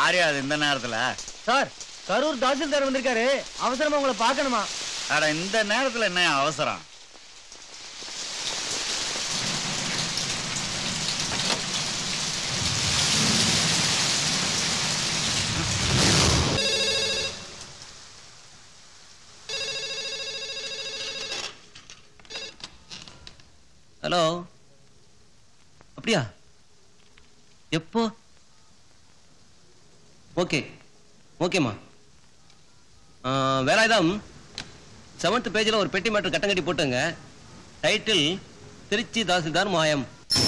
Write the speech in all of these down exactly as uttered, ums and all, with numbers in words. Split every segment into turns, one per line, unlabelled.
யாரையா அது இந்த நேரத்துல?
சார், கரூர் தாசில்தார் வந்திருக்காரு. அவசரமா உங்களை பார்க்கணுமா?
அட இந்த நேரத்துல என்ன அவசரம்?
ஹலோ, அப்படியா? எப்போ? ஓகே ஓகேம்மா. வேலாயுதம் செவன்த் பேஜில் ஒரு பெட்டி மேட்டர் கட்டங்கட்டி போட்டுங்க. டைட்டில் திருச்சி தாசில்தார் மாயம்.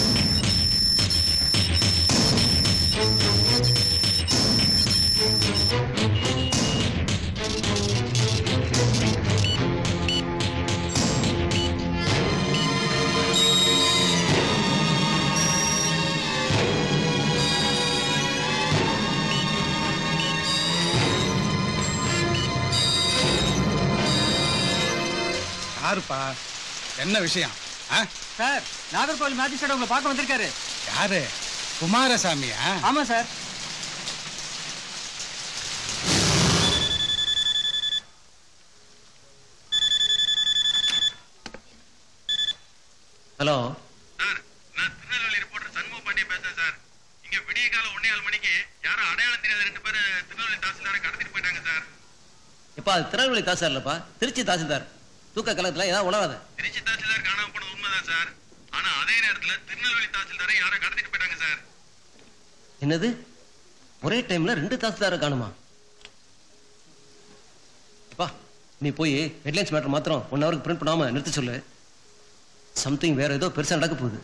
யாருப்பா? என்ன விஷயம்?
சார், நாகர்கோவில் மேஜிஸ்ட்ரேட் உங்களை பார்க்க வந்திருக்காரு.
யாரு? குமாரசாமியா?
ஆமா சார்.
ஹலோ
சார், நான் திருநெல்வேலி ரிப்போர்ட்டர் சண்முக பாண்டியன் பேசுறேன் சார். இங்க விடிய கால ஒன்னே கால் மணிக்கு யாரும் அடையாளம் தெரியாத ரெண்டு பேரு திருநெல்வேலி தாசில்தாரை கடத்திட்டு போயிட்டாங்க சார்.
இப்ப அது திருநெல்வேலி தாசில்தார் இல்லப்பா, திருச்சி தாசில்தார். தூக்க கலத்துல ஏதாவது உணராத.
திருச்சி தாசில்தார் காணாம போனது உண்மைதான் சார். ஆனா அதே நேரத்துல திருநெல்வேலி தாசில்தாரை யாரை கடத்திட்டு போயிட்டாங்க சார்.
என்னது? ஒரே டைம்ல ரெண்டு தாசில்தாரை காணுமா? அப்பா, நீ போய் ஹெட்லைன்ஸ் மேட்டர் மாத்திரம் ஒன் ஹவருக்கு பிரிண்ட் பண்ணாம நிறுத்த சொல்லு. சம்திங் வேற ஏதோ பெருசா நடக்க போகுது.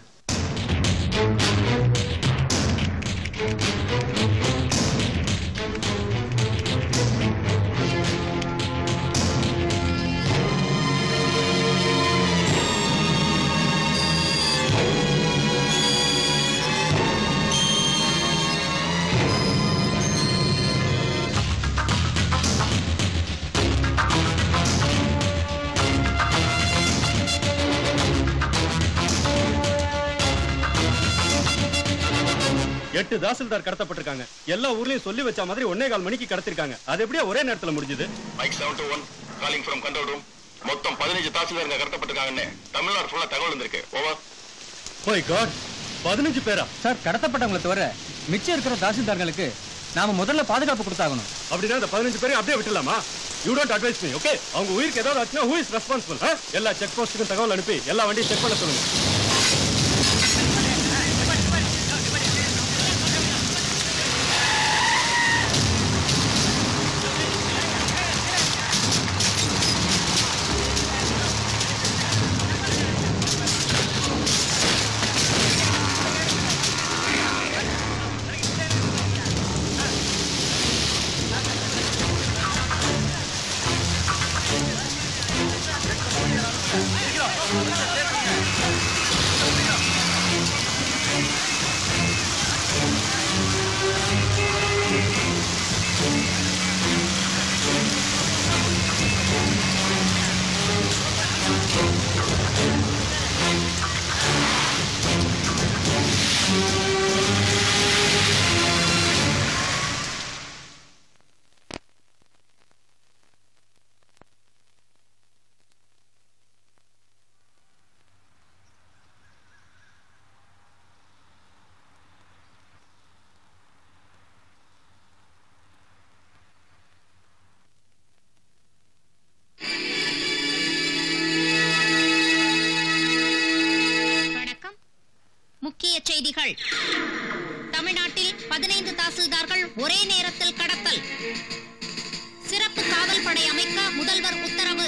எட்டு தாசில்தார் கடத்தப்பட்டிருக்காங்க. எல்லா ஊர்லயும் சொல்லி வச்ச மாதிரி ஒன்னே கால் மணிக்கு கடத்திருக்காங்க. அது எப்படியா ஒரே நேரத்துல முடிஞ்சது?
Mike seven two one calling from control room. மொத்தம் பதினஞ்சு தாசில்தார் கடத்தப்பட்டிருக்காங்கன்னு தமிழ்நாடு ஃபுல்லா தகவல் வந்திருக்கு. ஓவர்.
மை காட், பதினஞ்சு பேரா?
சார், கடத்தப்பட்டவங்களை தவிர மிச்சம் இருக்கிற தாசில்தார்களுக்கு நாம முதல்ல பாதுகாப்பு கொடுத்தாகணும்.
அப்படின்னா அந்த பதினஞ்சு பேரை அப்படியே விட்டுலாமா? You don't advise me, okay? அவங்க உயிருக்கு ஏதாவது ஆச்சுன்னா ஹூ இஸ் ரெஸ்பான்சிபிள்? எல்லா செக் போஸ்ட்டுக்கும் தகவல் அனுப்பி எல்லா வண்டியும் செக் பண்ண சொல்லுங்க.
செய்திகள். தமிழ்நாட்டில் பதினைந்து தாசில்தார்கள் ஒரே நேரத்தில் கடத்தல். சிறப்பு காவல் படை அமைக்க முதல்வர் உத்தரவு.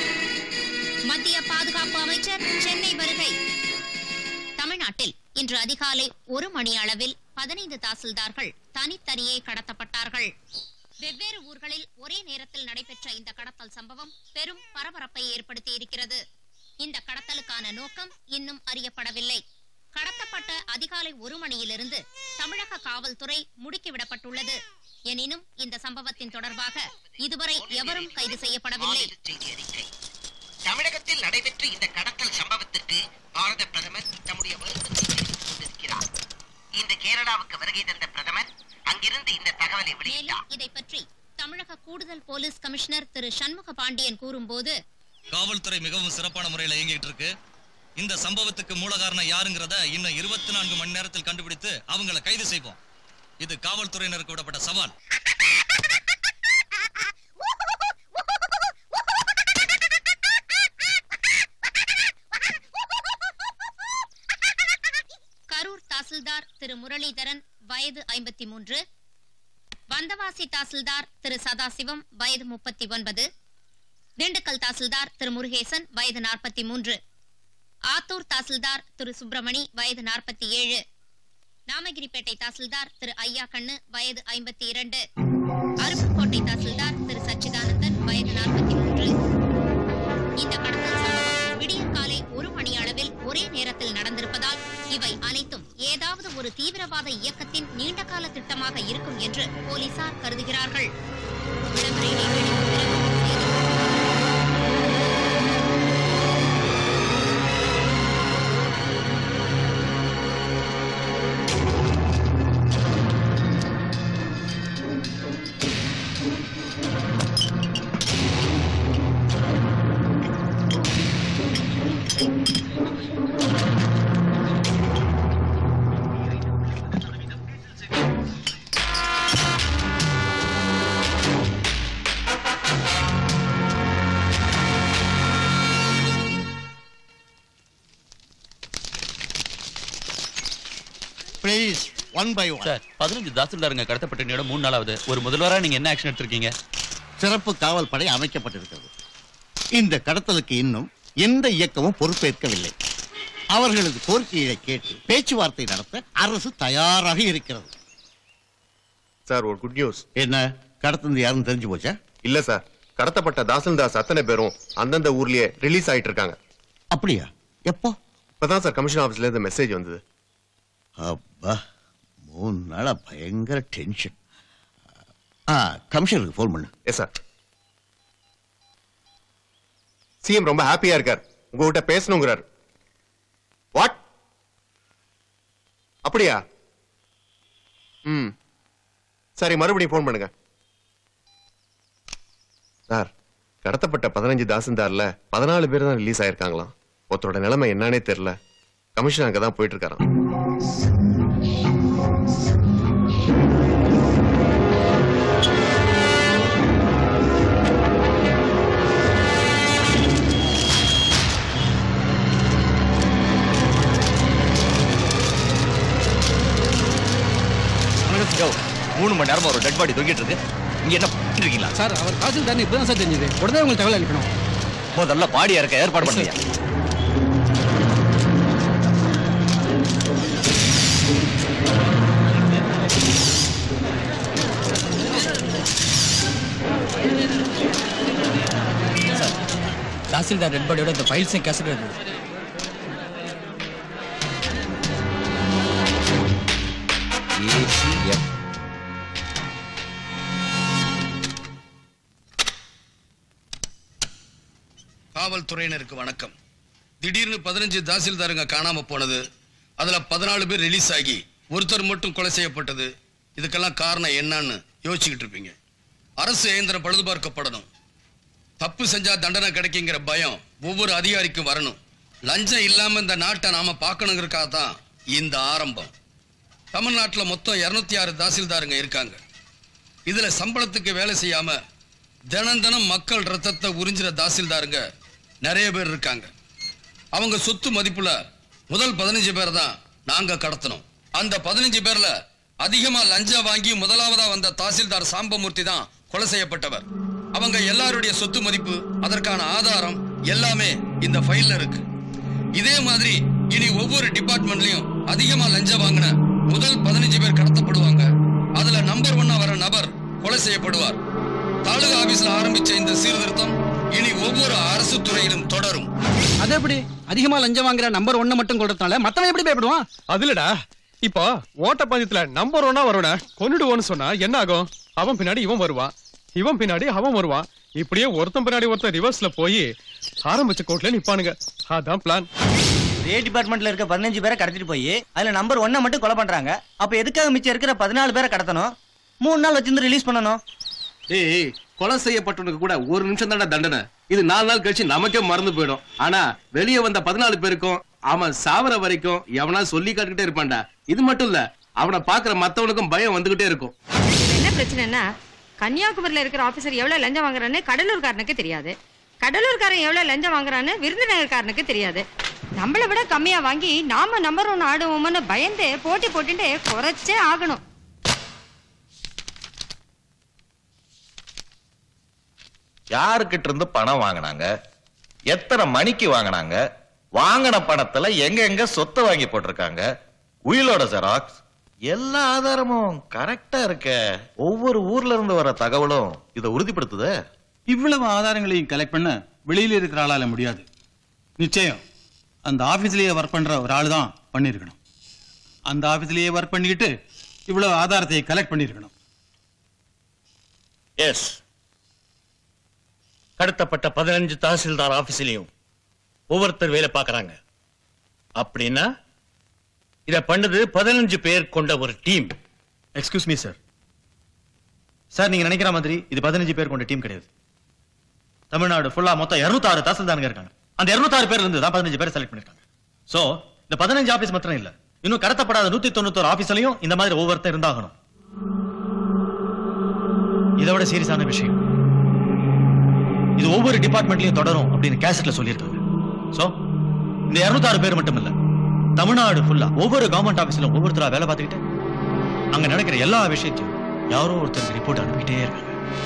மத்திய பாதுகாப்பு அமைச்சர் சென்னை வருகை. தமிழ்நாட்டில் இன்று அதிகாலை ஒரு மணி அளவில் பதினைந்து தாசில்தார்கள் தனித்தனியே கடத்தப்பட்டார்கள். வெவ்வேறு ஊர்களில் ஒரே நேரத்தில் நடைபெற்ற இந்த கடத்தல் சம்பவம் பெரும் பரபரப்பை ஏற்படுத்தியிருக்கிறது. இந்த கடத்தலுக்கான நோக்கம் இன்னும் அறியப்படவில்லை. கடத்தப்பட்ட அதிகாலை ஒரு மணியிலிருந்து தமிழக காவல்துறை முடுக்கிவிடப்பட்டுள்ளது. எனினும் இந்த சம்பவத்தின் தொடர்பாக இதுவரை எவரும் கைது செய்யப்படவில்லை.
தமிழகத்தில் நடைபெற்ற இந்த கடத்தல் சம்பவத்திற்கு பாரத பிரதமர் தம்முடைய வருத்தத்தை தெரிவித்துக் கொண்டிருக்கிறார். இன்று கேரளாவுக்கு வருகை தந்த பிரதமர் அங்கிருந்து இந்த தகவலை
மேலும்
வெளியிட்டார்.
இதை பற்றி தமிழக கூடுதல் போலீஸ் கமிஷனர் திரு சண்முக பாண்டியன் கூறும்போது,
காவல்துறை மிகவும் சிறப்பான முறையில் இயங்கிட்டு இருக்கு. இந்த சம்பவத்துக்கு மூல காரணம் யாருங்கிறத இன்னும் இருபத்தி நான்கு மணி நேரத்தில் கண்டுபிடித்து அவங்களை கைது செய்வோம். இது காவல்துறையினருக்கு விடப்பட்ட சவால்.
கரூர் தாசில்தார் திரு முரளிதரன் வயது ஐம்பத்தி மூன்று, வந்தவாசி தாசில்தார் திரு சதாசிவம் வயது முப்பத்தி ஒன்பது, திண்டுக்கல் தாசில்தார் திரு முருகேசன் வயது நாற்பத்தி மூன்று, ஆத்தூர் தாசில்தார் திரு சுப்பிரமணி வயது நாற்பத்தி ஏழு, நாமகிரிப்பேட்டை தாசில்தார் திரு ஐயா கண்ணு வயது ஐம்பத்தி இரண்டு, அருப்புக்கோட்டை தாசில்தார் திரு சச்சிதானந்தன் வயது நாற்பத்தி மூன்று. இந்த கடத்தல் சம்பவம் விடியற் காலை ஒரு மணி அளவில் ஒரே நேரத்தில் நடந்திருப்பதால் இவை அனைத்தும் ஏதாவது ஒரு தீவிரவாத இயக்கத்தின் நீண்டகால திட்டமாக இருக்கும் என்று போலீசார் கருதுகிறார்கள். விளம்பர இடைவேளைக்கு பிறகு
please one by one.
Sir, பதினஞ்சு தாசில்தாருங்க கடத்தப்பட்ட நேரம் மூணு நாளாவது. ஒரு முதல்வரா நீங்க என்ன ஆக்ஷன் எடுத்திருக்கீங்க?
சிறப்பு காவல் படை அமைக்கப்பட்டிருக்கிறது. இந்த கடத்தலுக்கு இன்னும் எந்த இயக்கமும் பொறுப்பேற்கவில்லை. அவர்களது கோரிக்கையை கேட்டு பேச்சுவார்த்தை நடத்த அரசு தயாராக இருக்கிறது.
சார், ஒரு குட் நியூஸ்.
என்ன, கடத்தது யாருன்னு தெரிஞ்சு போச்சா?
இல்ல சார், கடத்தப்பட்ட தாசில்தாஸ் அத்தனை பேரும் அந்தந்த ஊர்லயே ரிலீஸ் ஆயிட்டு இருக்காங்க.
அப்படியா? எப்போ?
இப்பதான் சார் கமிஷன் ஆபீஸ்ல இருந்து மெசேஜ் வந்தது.
அப்பா, மூணு நாளா பயங்கர டென்ஷன். கமிஷனருக்கு ஃபோன் பண்ணு.
Yes sir. சிஎம் ரொம்ப ஹாப்பியா இருக்கார், உங்ககிட்ட பேசணுங்கிறார். வாட்? அப்படியா? ம் சரி, மறுபடியும் ஃபோன் பண்ணுங்க. சார், கடத்தப்பட்ட பதினஞ்சு தாசில்தார்ல பதினாலு பேர் தான் ரிலீஸ் ஆயிருக்காங்களாம். ஒருத்தரோட நிலைமை என்னன்னே தெரியல. கமிஷன் அங்கதான் போயிட்டு இருக்காராம்.
மூணு மணி நேரமா ஒரு டெட் பாடி தூக்கிட்டு இருக்கு. இங்க என்ன பண்ணிட்டு இருக்கீங்களா?
சார், அவர் தாசில்தார் இப்பதான் சார் தெரிஞ்சது. உடனே உங்களுக்கு தகவல் அனுப்பணும்.
முதல்ல பாடியா இருக்க ஏற்பாடு பண்ணுங்க.
தாசில்தார் டெட் பாடியோட இந்த ஃபைல்ஸையும் கேசட் இருக்கு.
காவல்துறையினருக்கு வணக்கம். திடீர்னு பதினஞ்சு தாசில்தாருங்க காணாம போனது, அதுல பதினாலு பேர் ரிலீஸ் ஆகி ஒருத்தர் மட்டும் கொலை செய்யப்பட்டது. இதுக்கெல்லாம் காரணம் என்னன்னு யோசிச்சுக்கிட்டு இருப்பீங்க. அரசு இயந்திரம் பழுது பார்க்கப்படணும். தப்பு செஞ்சா தண்டனை கிடைக்குங்கிற பயம் ஒவ்வொரு அதிகாரிக்கும் வரணும். லஞ்சம் இல்லாம இந்த நாட்டை நாம பார்க்கணுங்கிறக்காக தான் இந்த ஆரம்பம். தமிழ்நாட்டில் மொத்தம் இருநூத்தி ஆறு தாசில்தாருங்க இருக்காங்க. இதுல சம்பளத்துக்கு வேலை செய்யாம தினம் தினம் மக்கள் ரத்தத்தை உறிஞ்சிற தாசில்தாருங்க நிறைய பேர் இருக்காங்க. அவங்க சொத்து மதிப்புல முதல் பதினஞ்சு பேர் தான் நாங்க கடத்தணும். அந்த பதினஞ்சு பேர்ல அதிகமா லஞ்சம் வாங்கி முதலாவதா வந்த தாசில்தார் சாம்பமூர்த்தி தான் கொலை செய்யப்பட்டவர். அவங்க எல்லாருடைய சொத்து மதிப்பு, அதற்கான ஆதாரம் எல்லாமே இந்த ஃபைல்ல இருக்கு. இதே மாதிரி இனி ஒவ்வொரு டிபார்ட்மெண்ட்லயும் அதிகமா லஞ்சம் வாங்கின முதல் பதினஞ்சு பேர் கடத்தப்படுவாங்க. அதுல நம்பர் ஒன்னா வர நபர் கொலை செய்யப்படுவார். தாலுகா ஆபீஸ்ல ஆரம்பிச்ச இந்த சீர்திருத்தம் இனி ஒவ்வொரு அரசு துறையிலும் தொடரும்.
அது எப்படி அதிகமா லஞ்சம் வாங்குற நம்பர் ஒன்னு மட்டும் கொடுத்தனால மத்தவன் எப்படி பயப்படுவான்?
அதுலடா, இப்போ ஓட்டப்பந்தயத்துல நம்பர் ஒன்னா வருவன கொன்னுடுவோன்னு சொன்னா என்ன ஆகும்? அவன் பின்னாடி இவன் வருவான், இவன் பின்னாடி அவன் வருவான். இப்படியே ஒருத்தன் பின்னாடி ஒருத்தன் ரிவர்ஸ்ல போய் ஆரம்பிச்ச கோட்ல நிப்பானுங்க. அதான் பிளான்.
ஒரே டிபார்ட்மெண்ட்ல இருக்க பதினஞ்சு பேரை கடத்திட்டு போய் அதுல நம்பர் ஒன்ன மட்டும் கொலை பண்றாங்க. அப்ப எதுக்காக மிச்சம் இருக்கிற பதினாலு பேரை கடத்தணும்? மூணு நாள் வச்சிருந்து ரிலீஸ் பண்ணணும்.
டேய், கொலை செய்யப்பட்டவனுக்கு கூட ஒரு நிமிஷம் தானே தண்டனை. இது நாலு நாள் கழிச்சு நமக்கே மறந்து போயிடும். ஆனா வெளியே வந்த பதினாலு பேருக்கும் அவன் சாவர வரைக்கும் எவனா சொல்லி காட்டுக்கிட்டே இருப்பான்டா. இது மட்டும் இல்ல, அவனை பாக்குற மத்தவனுக்கும் பயம் வந்துகிட்டே இருக்கும்.
என்ன பிரச்சனைன்னா, கன்னியாகுமரியில இருக்கிற ஆபீசர் எவ்வளவு லஞ்சம் வாங்குறான்னு கடலூர்காரனுக்கு தெரியாது. கடலூர்காரன் எவ்வளவு லஞ்சம் வாங்குறான்னு விருதுநகர்காரனுக்கு தெரியாது. நம்மளை விட கம்மியா வாங்கி நாம நம்பர் ஒன்று ஆடுவோம்னு பயந்து போட்டி போட்டுட்டு குறைச்சே ஆகணும்.
யாருக்கிட்ட இருந்து பணம் வாங்கினாங்க, எத்தனை மணிக்கு வாங்கினாங்க, வாங்கின பணத்துல எங்க எங்க சொத்தை வாங்கி போட்டிருக்காங்க, உயிலோட ஜெராக்ஸ், எல்லா ஆதாரமும் கரெக்டா இருக்க. ஒவ்வொரு ஊர்ல இருந்து வர தகவலும் இதை உறுதிப்படுத்துது.
இவ்வளவு ஆதாரங்களையும் கலெக்ட் பண்ண வெளியில இருக்கிற ஆளால முடியாது. நிச்சயம் அந்த ஆபீஸ்லயே ஒர்க் பண்ற ஒரு ஆள் தான் பண்ணிருக்கணும். அந்த ஆபீஸ்லயே ஒர்க் பண்ணிக்கிட்டு இவ்வளவு ஆதாரத்தை கலெக்ட் பண்ணிருக்கணும்.
எஸ், கடத்தப்பட்ட பதினஞ்சு தாசில்தார் ஆபீஸ்லயும் ஒவ்வொருத்தர் வேலை பார்க்கறாங்க. அப்படின்னா இத பண்ணது பதினஞ்சு பேர் கொண்ட ஒரு team.
Excuse me sir. Sir, நீங்க நினைக்கிற மாதிரி இது பதினஞ்சு பேர் கொண்ட டீம் கிடையாது. தமிழ்நாடு ஃபுல்லா மொத்தம் இருநூத்தாறு தாசில்தாருங்க இருக்காங்க. அந்த இருநூத்தாறு பேர்ல இருந்து தான் பதினஞ்சு பேர் செலக்ட் பண்ணிருக்காங்க. சோ இந்த பதினஞ்சு ஆபீஸ் மாத்திரம் இல்ல, இன்னும் கடத்தப்படாத நூத்தி தொண்ணூத்தோரு ஆபீஸ்லயும் இந்த மாதிரி ஒவ்வொருத்தர் இருந்தாகணும். இதோட சீரியஸான விஷயம், இது ஒவ்வொரு டிபார்ட்மெண்ட்லயும் தொடரும் அப்படின்னு கேசட்ல சொல்லியிருக்காங்க. சோ இந்த இருநூத்தாறு பேர் மட்டும் இல்ல, தமிழ்நாடு ஃபுல்லா ஒவ்வொரு கவர்மெண்ட் ஆபீஸ்ல ஒவ்வொருத்தரா வேலை பார்த்துக்கிட்டு அங்க நடக்கிற எல்லா விஷயத்தையும் யாரோ ஒருத்தருக்கு ரிப்போர்ட் அனுப்பிட்டே இருக்காங்க.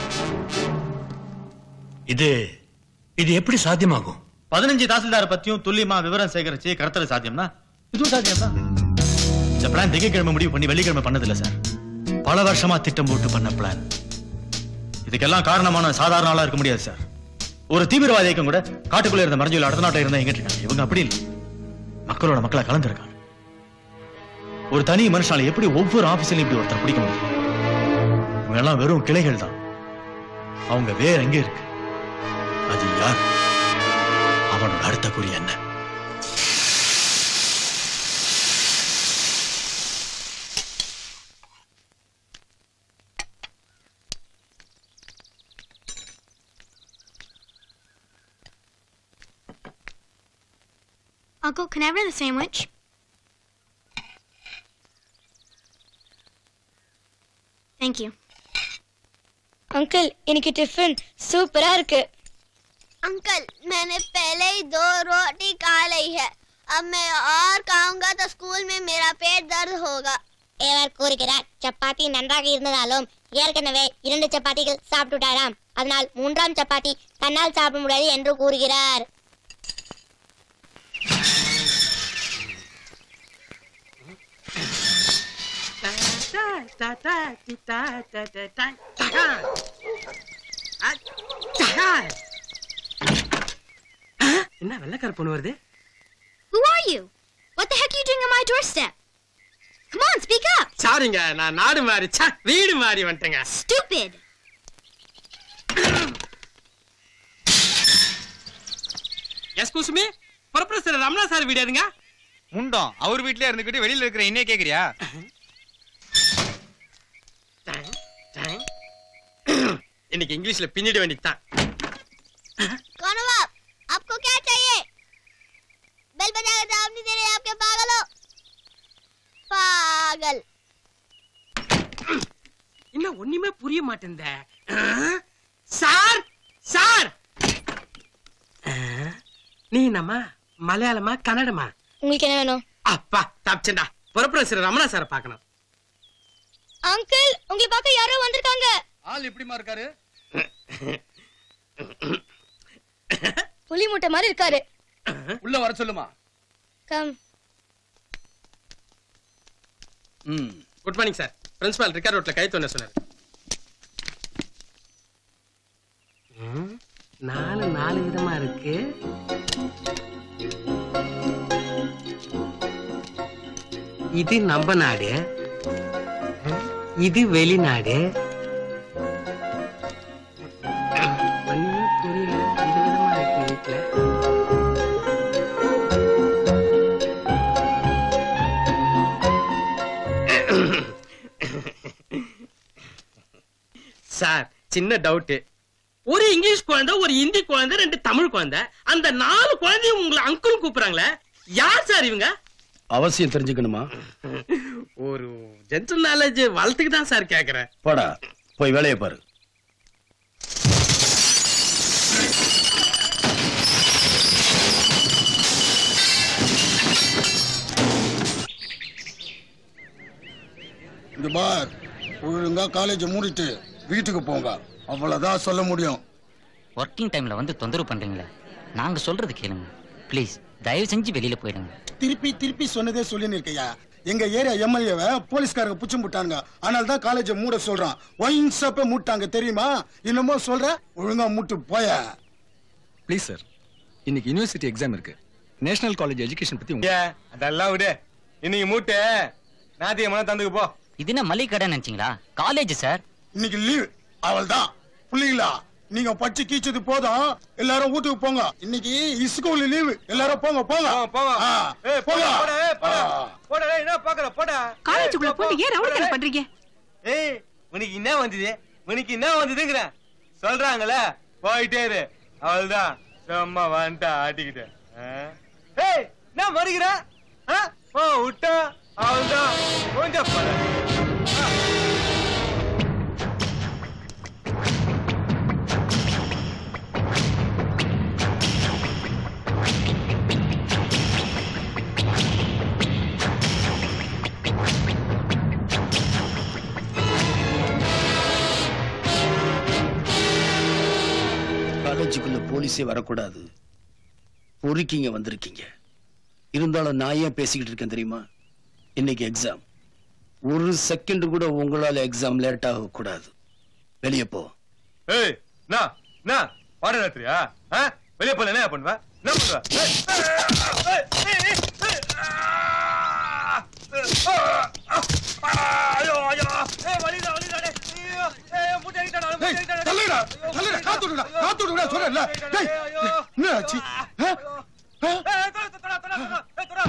இது இது எப்படி சாத்தியமாகும்?
பதினஞ்சு தாசில்தார பத்தியும் துல்லியமா விவரம் சேகரிச்சு கடத்தல சாத்தியம்னா இதுவும் சாத்தியம் தான். இந்த பிளான் திங்கட்கிழமை முடிவு பண்ணி வெள்ளிக்கிழமை பண்ணதில்லை சார். பல வருஷமா திட்டம் போட்டு பண்ண பிளான். இதுக்கெல்லாம் காரணமான சாதாரண ஆளா இருக்க முடியாது சார். ஒரு தீவிரவாத இயக்கம் கூட காட்டுக்குள்ள இருந்த மறைஞ்சொல்ல அடுத்த நாட்டில் இருந்தா எங்கிட்டு இருக்காங்க. இவங்க அப்படி இல்லை, மக்களோட மக்களை கலந்துருக்காங்க. ஒரு தனி மனுஷால எப்படி ஒவ்வொரு ஆபீஸ்லயும் இப்படி ஒருத்தர் பிடிக்க முடியும்? இவங்க எல்லாம் வெறும் கிளைகள் தான். அவங்க வேற எங்க இருக்கு? அது யார்? அவனோட அடுத்த குறி என்ன?
Uncle, can I have another sandwich? Thank you.
Uncle, इनकी टिफिन सुपर है।
अंकल, मैंने पहले ही दो रोटी खा ली है, अब मैं और खाऊंगा तो स्कूल में मेरा पेट दर्द होगा.
ஏவர் கூறுகிறார், சப்பாத்தி நன்றாக இருந்ததாலும் ஏற்கனவே இரண்டு சப்பாத்திகள் சாப்பிட்டுட்டாராம். அதனால் மூன்றாம் சப்பாத்தி தன்னால் சாப்பிட முடியாது என்று கூறுகிறார்.
என்ன வெள்ளக்கார பொண்ணு வருது?
Who are you? What the heck are you doing on my doorstep? Come on, speak up.
சாரிங்க, நான் நாடு மாறி சா வீடு மாறி வந்துட்டேங்க.
Stupid.
Excuse me, professor Ramana sir வீடு எதுங்க?
முண்டம் அவர் வீட்லயே இருந்துக்கிட்டு வெளியில இருக்கிற என்னைய கேக்குறியா?
இன்னைக்கு இங்கிலீஷ்ல பின்னிட வேண்டியதுதான்.
कौन हो आप? आपको क्या चाहिए? बेल बजाकर जवाब नहीं दे रहे आप, क्या पागल हो? पागल.
இன்னும் ஒண்ணுமே புரிய மாட்டேங்குதே. சார் சார், நீ நம்ம மலையாளமா கன்னடமா?
உங்களுக்கு என்ன வேணும்?
அப்பா தப்பிச்சேன்டா, ப்ரொஃபசர் ரமணா சார் பார்க்கணும்.
அங்கிள், உங்களை பார்க்க யாரோ வந்திருக்காங்க.
ஆள் எப்படிமா இருக்காரு?
புலி மூட்டை மாதிரி இருக்காரு.
உள்ள வர சொல்லுமா.
Come.
Hmm, good morning sir. Principal record ரோட்ல கை தோண சொன்னாரு. நாலு நாலு விதமா இருக்கு. இது நம்ம நாடு, இது வெளிநாடு. ஒண்ணுமே புரியல, இது விதமா இருக்கு வீட்டுல. சின்ன டவுட். ஒரு இங்கிலீஷ் குழந்தை, ஒரு ஹிந்தி குழந்தை, ரெண்டு தமிழ் குழந்தை, அந்த நாலு குழந்தையும் உங்களை அங்கிள் கூப்பிடுறாங்களே, யார் சார் இவங்க?
அவசியம் தெரிஞ்சுக்கணுமா?
ஒரு ஜென்ரல் நாலேஜ் வளர்த்துக்கு தான் சார் கேக்குறேன்.
போடா, போய் வேலையை பாரு.
இந்த பார், ஒழுங்கா காலேஜ் மூடிட்டு வீட்டுக்கு போங்க, அவ்வளவுதான் சொல்ல முடியும்.
ஒர்க்கிங் டைம்ல வந்து தொந்தரவு பண்றீங்களே, நாங்க சொல்றது கேளுங்க ப்ளீஸ். தயவு செஞ்சு வெளியில போயிடுங்க.
திருப்பி திருப்பி சொன்னதே சொல்லி இருக்கையா, எங்க ஏரியா எம்எல்ஏவை போலீஸ்காரங்க புச்சு முட்டாங்க, அதனால தான் காலேஜ் மூட சொல்றான். ஒயின்ஸ் அப்ப மூட்டாங்க தெரியுமா? இன்னமோ சொல்ற, ஒழுங்கா மூட்டு போய.
ப்ளீஸ் சார், இன்னைக்கு யூனிவர்சிட்டி எக்ஸாம் இருக்கு. நேஷனல் காலேஜ் எஜுகேஷன் பத்தி
அதெல்லாம் விடு. இன்னைக்கு மூட்டை நாத்தியமான தந்துக்கு போ.
இது என்ன மளிகை கடை நினைச்சீங்களா? College sir.
இன்னைக்கு லீவ். அவள் தான் புள்ளிங்களா, நீங்க படிச்சு கீச்சது போதும், எல்லாரும் வீட்டுக்கு போங்க. இன்னைக்கு ஸ்கூல் லீவ், எல்லாரும் போங்க போங்க போங்க.
என்ன பாக்குற போடா.
காலேஜுக்குள்ள போட்டு ஏன் ரவுடித்தனம் பண்றீங்க?
ஏய், உனக்கு என்ன வந்தது? உனக்கு என்ன வந்ததுங்கற சொல்றாங்கல, போயிட்டே இரு. அவள்தான் சும்மா வந்துட்டா ஆட்டிக்கிட்டு. ஏய், நான் வருகிற ஓ விட்டா அவள்தான் கொஞ்சம் பட.
காலேஜுக்குள்ள போலீஸே வரக்கூடாது, பொறுக்கிங்க வந்திருக்கீங்க. இருந்தாலும் நான் ஏன் பேசிக்கிட்டு இருக்கேன் தெரியுமா? இன்னைக்கு எக்ஸாம். ஒரு செகண்ட் கூட உங்களால எக்ஸாம் லேட் ஆக கூடாது. வெளியே போ.
ஏய், நான் நான் பாடராத்திரியா? வெளியே போல என்ன பண்ணுவ? என்ன பண்ணுவ? ஐயோ ஐயோ, ஏய் வலிடா வலிடா டேய். ஐயோ, ஏய் முட்டை ஐட்டடா முட்டை ஐட்டடா.
தள்ளுடா தள்ளுடா, காத்துடுடா காத்துடுடா சொல்றல. டேய், என்ன ஆச்சு? ஏய்,
தொட தொட தொட ஏய் தொட.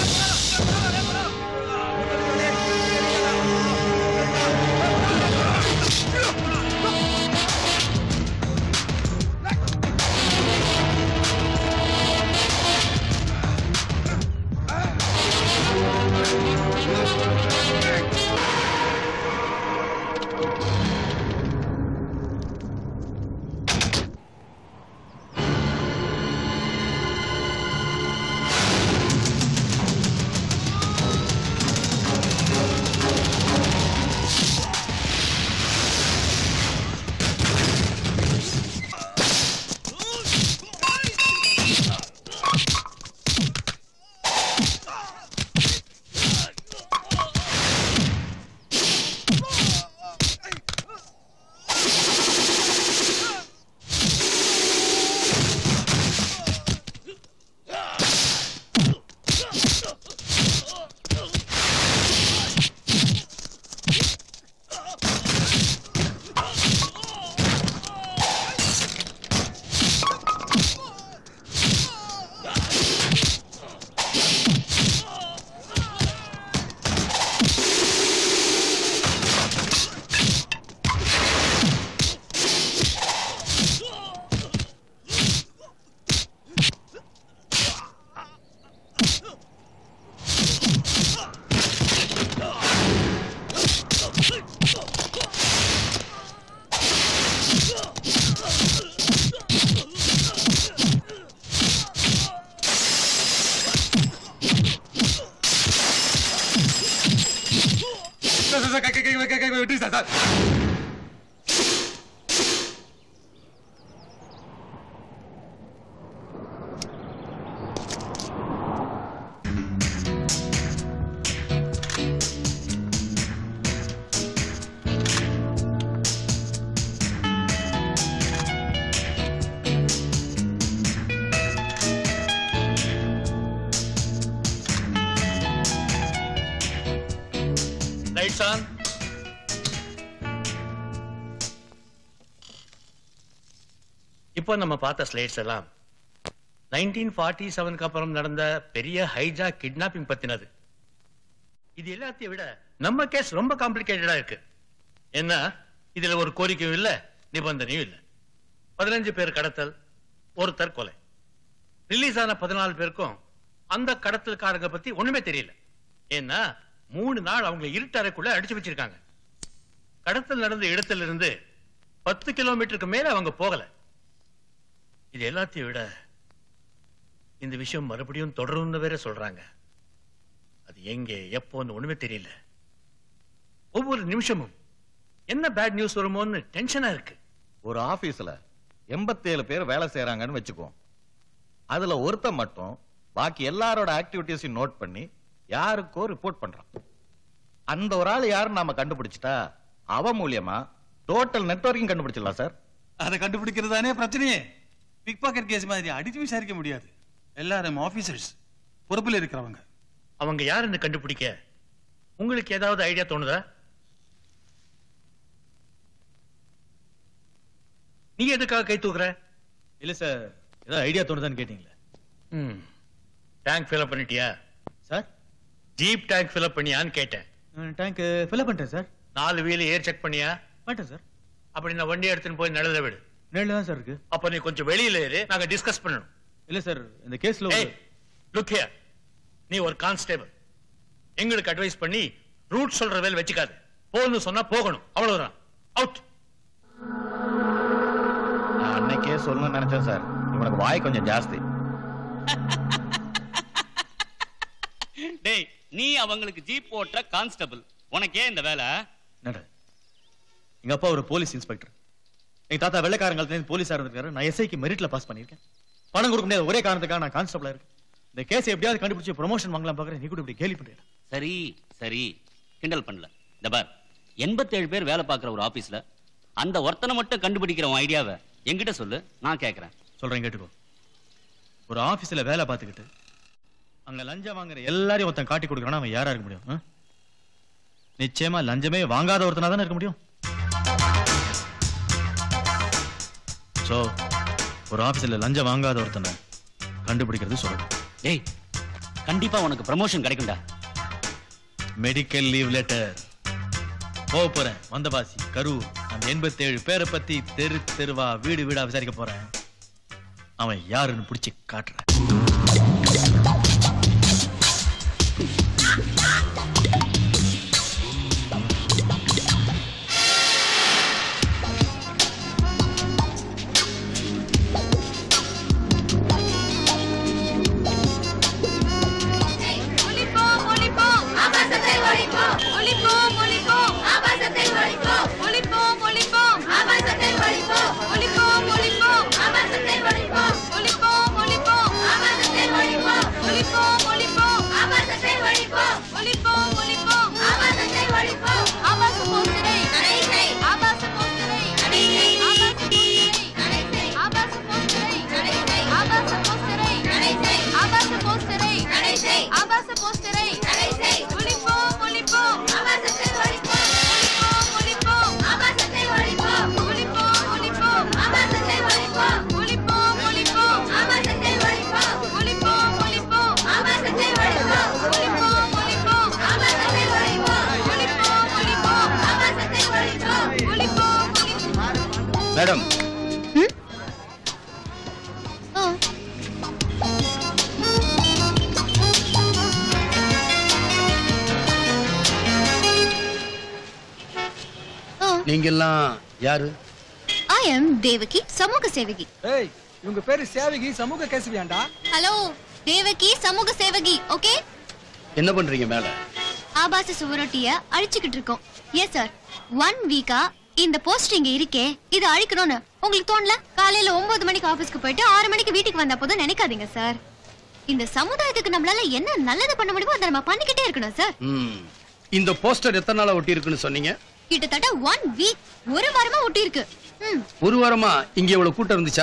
Lights on. இப்போ நம்ம பார்த்த ஸ்லைட்ஸ் எல்லாம் நைன்டீன் ஃபார்ட்டி செவனுக்கு அப்புறம் நடந்த பெரிய ஹைஜா கிட்னாப்பிங் பத்தினது. இது எல்லாத்தையும் விட நம்ம கேஸ் ரொம்ப காம்ப்ளிகேட்டடா இருக்கு. என்ன இதுல ஒரு கோரிக்கையும் இல்ல, நிபந்தனையும் இல்லை. பதினஞ்சு பேர் கடத்தல், ஒருத்தர் கொலை. ரிலீஸ் ஆன பதினாலு பேருக்கும் அந்த கடத்தல்காரங்க பத்தி ஒண்ணுமே தெரியல. ஏன்னா மூணு நாள் அவங்களை இருட்டறைக்குள்ள அடிச்சு வச்சிருக்காங்க. கடத்தல் நடந்த இடத்துல இருந்து பத்து கிலோமீட்டருக்கு மேல அவங்க போகல. இது எல்லாத்தையும் விட இந்த விஷயம் மறுபடியும் தொடரும்னு வேற சொல்றாங்க. அது எங்க எப்போன்னு ஒண்ணுமே தெரியல. ஒவ்வொரு நிமிஷமும் என்ன பேட் நியூஸ் வருமோன்னு டென்ஷனா இருக்கு.
ஒரு ஆபீஸ்ல எண்பத்தி ஏழு பேர் வேலை செய்யறாங்கன்னு வச்சுக்கோ. அதுல ஒருத்தன் மட்டும் பாக்கி எல்லாரோட ஆக்டிவிட்டிஸையும் நோட் பண்ணி யாருக்கோ ரிப்போர்ட் பண்றான். அந்த ஒரு ஆள் யாருன்னு நாம கண்டுபிடிச்சிட்டா அவ மூலியமா டோட்டல் நெட்வொர்க்கிங் கண்டுபிடிச்சிடலாம் சார்.
அதை கண்டுபிடிக்கிறதானே பிரச்சனையே. பிக் பாக்கெட் கேஸ் மாதிரி அடிச்சு விசாரிக்க முடியாது. எல்லாரும் ஆபீசர்ஸ், பொறுப்பில் இருக்கிறவங்க.
அவங்க யாருன்னு கண்டுபிடிக்க உங்களுக்கு ஏதாவது ஐடியா தோணுதா? நீ எதுக்காக கை தூக்குற?
இல்ல சார், ஏதாவது ஐடியா தோணுதான்னு கேட்டீங்களா?
ம், டேங்க் ஃபில் அப் பண்ணிட்டியா
sir?
Jeep tank fill up பண்ணியான்னு கேட்டேன்.
டேங்க் ஃபில் அப் பண்ணிட்டேன் சார்.
நாலு வீல் ஏர் செக் பண்ணியா?
பண்ணிட்டேன் சார்.
அப்படி நான் வண்டி எடுத்துன்னு போய் நிழல விடு.
நேர்ல தான் சார் இருக்கு.
அப்ப நீ கொஞ்சம் வெளியில ஏறு, நாங்க டிஸ்கஸ் பண்ணணும்.
இல்ல சார், இந்த கேஸ்ல
லுக் ஹியர், நீ ஒரு கான்ஸ்டேபிள். எங்களுக்கு அட்வைஸ் பண்ணி ரூட் சொல்ற வேலை வச்சுக்காது. போகணும் சொன்னா போகணும், அவ்வளவுதான். அவுட்.
நான் அன்னைக்கே சொல்லணும்னு நினைச்சேன் சார், இவனுக்கு வாய் கொஞ்சம் ஜாஸ்தி.
டேய், நீ அவங்களுக்கு ஜீப் ஓட்டுற கான்ஸ்டபிள், உனக்கே இந்த வேலை?
எங்க அப்பா ஒரு போலீஸ் இன்ஸ்பெக்டர். எங்க தாத்தா வெள்ளைக்காரங்க போலீஸா இருந்திருக்காரு. நான் எஸ்ஐக்கு மெரிட்ல பாஸ் பண்ணிருக்கேன். பணம் கொடுக்க முடியாத ஒரே காரணத்துக்காக நான் கான்ஸ்டபிளா இருக்கேன். இந்த கேஸ் எப்படியாவது கண்டுபிடிச்சு ப்ரொமோஷன் வாங்கலாம் பாக்குறேன். நீ கூட இப்படி கேலி பண்ற.
சரி சரி, கிண்டல் பண்ணல. இந்த பார், எண்பத்தேழு பேர் வேலை பார்க்குற ஒரு ஆபீஸ்ல அந்த ஒருத்தனை மட்டும் கண்டுபிடிக்கிற உன் ஐடியாவை என்கிட்ட சொல்லு, நான் கேட்கறேன்.
சொல்றேன், கேட்டுக்கோ. ஒரு ஆபீஸ்ல வேலை பார்த்துக்கிட்டு அங்க லஞ்சம் வாங்குற எல்லாரையும் ஒருத்தன் காட்டி கொடுக்கறானா அவன் யாரா இருக்க முடியும்? நிச்சயமா லஞ்சமே வாங்காத ஒருத்தனா தானே இருக்க முடியும். சோ ஒரு ஆபீஸ்ல லஞ்சம் வாங்காத ஒருத்தனை கண்டுபிடிக்கிறது சொல்லணும்.
டேய், கண்டிப்பா உனக்கு ப்ரமோஷன் கிடைக்கும்டா.
மெடிக்கல் லீவ் லெட்டர் போக போறேன். வந்தவாசி, கரூர், அந்த எண்பத்தி ஏழு பேரை பத்தி தெரு தெருவா வீடு வீடா விசாரிக்க போறேன். அவன் யாருன்னு பிடிச்சி காட்டுறேன்.
மேடம்,
நீங்க எல்லாம் யாரு?
I am தேவகி, சமூக சேவகி.
ஏய், இவங்க பேரு சேவகி, சமூக கேசவியாண்டா.
ஹலோ, தேவகி சமூக சேவகி, ஓகே?
என்ன பண்றீங்க மேல?
ஆபாச சுவரொட்டிய அழிச்சுக்கிட்டு இருக்கோம். Yes sir. ஒன் வீக்கா இந்த போஸ்டர் இங்க இருக்கே, இது அழிக்கணும்னு உங்களுக்கு தோணல? காலையில ஒன்பது மணிக்கு ஆபீஸ்க்கு போயிட்டு ஆறு மணிக்கு வீட்டுக்கு வந்த போதும் நினைக்காதீங்க சார். இந்த சமுதாயத்துக்கு நம்மளால என்ன நல்லது பண்ண முடியுமோ அதை நம்ம பண்ணிக்கிட்டே இருக்கணும் சார்.
இந்த போஸ்டர் எத்தனை நாளா ஒட்டி இருக்குன்னு சொன்னீங்க?
கிட்டத்தட்ட ஒன் வீக், ஒரு வாரமா ஒட்டி இருக்கு.
ஒரு வாரமா இங்க இவ்வளவு கூட்டம் இருந்துச்சா?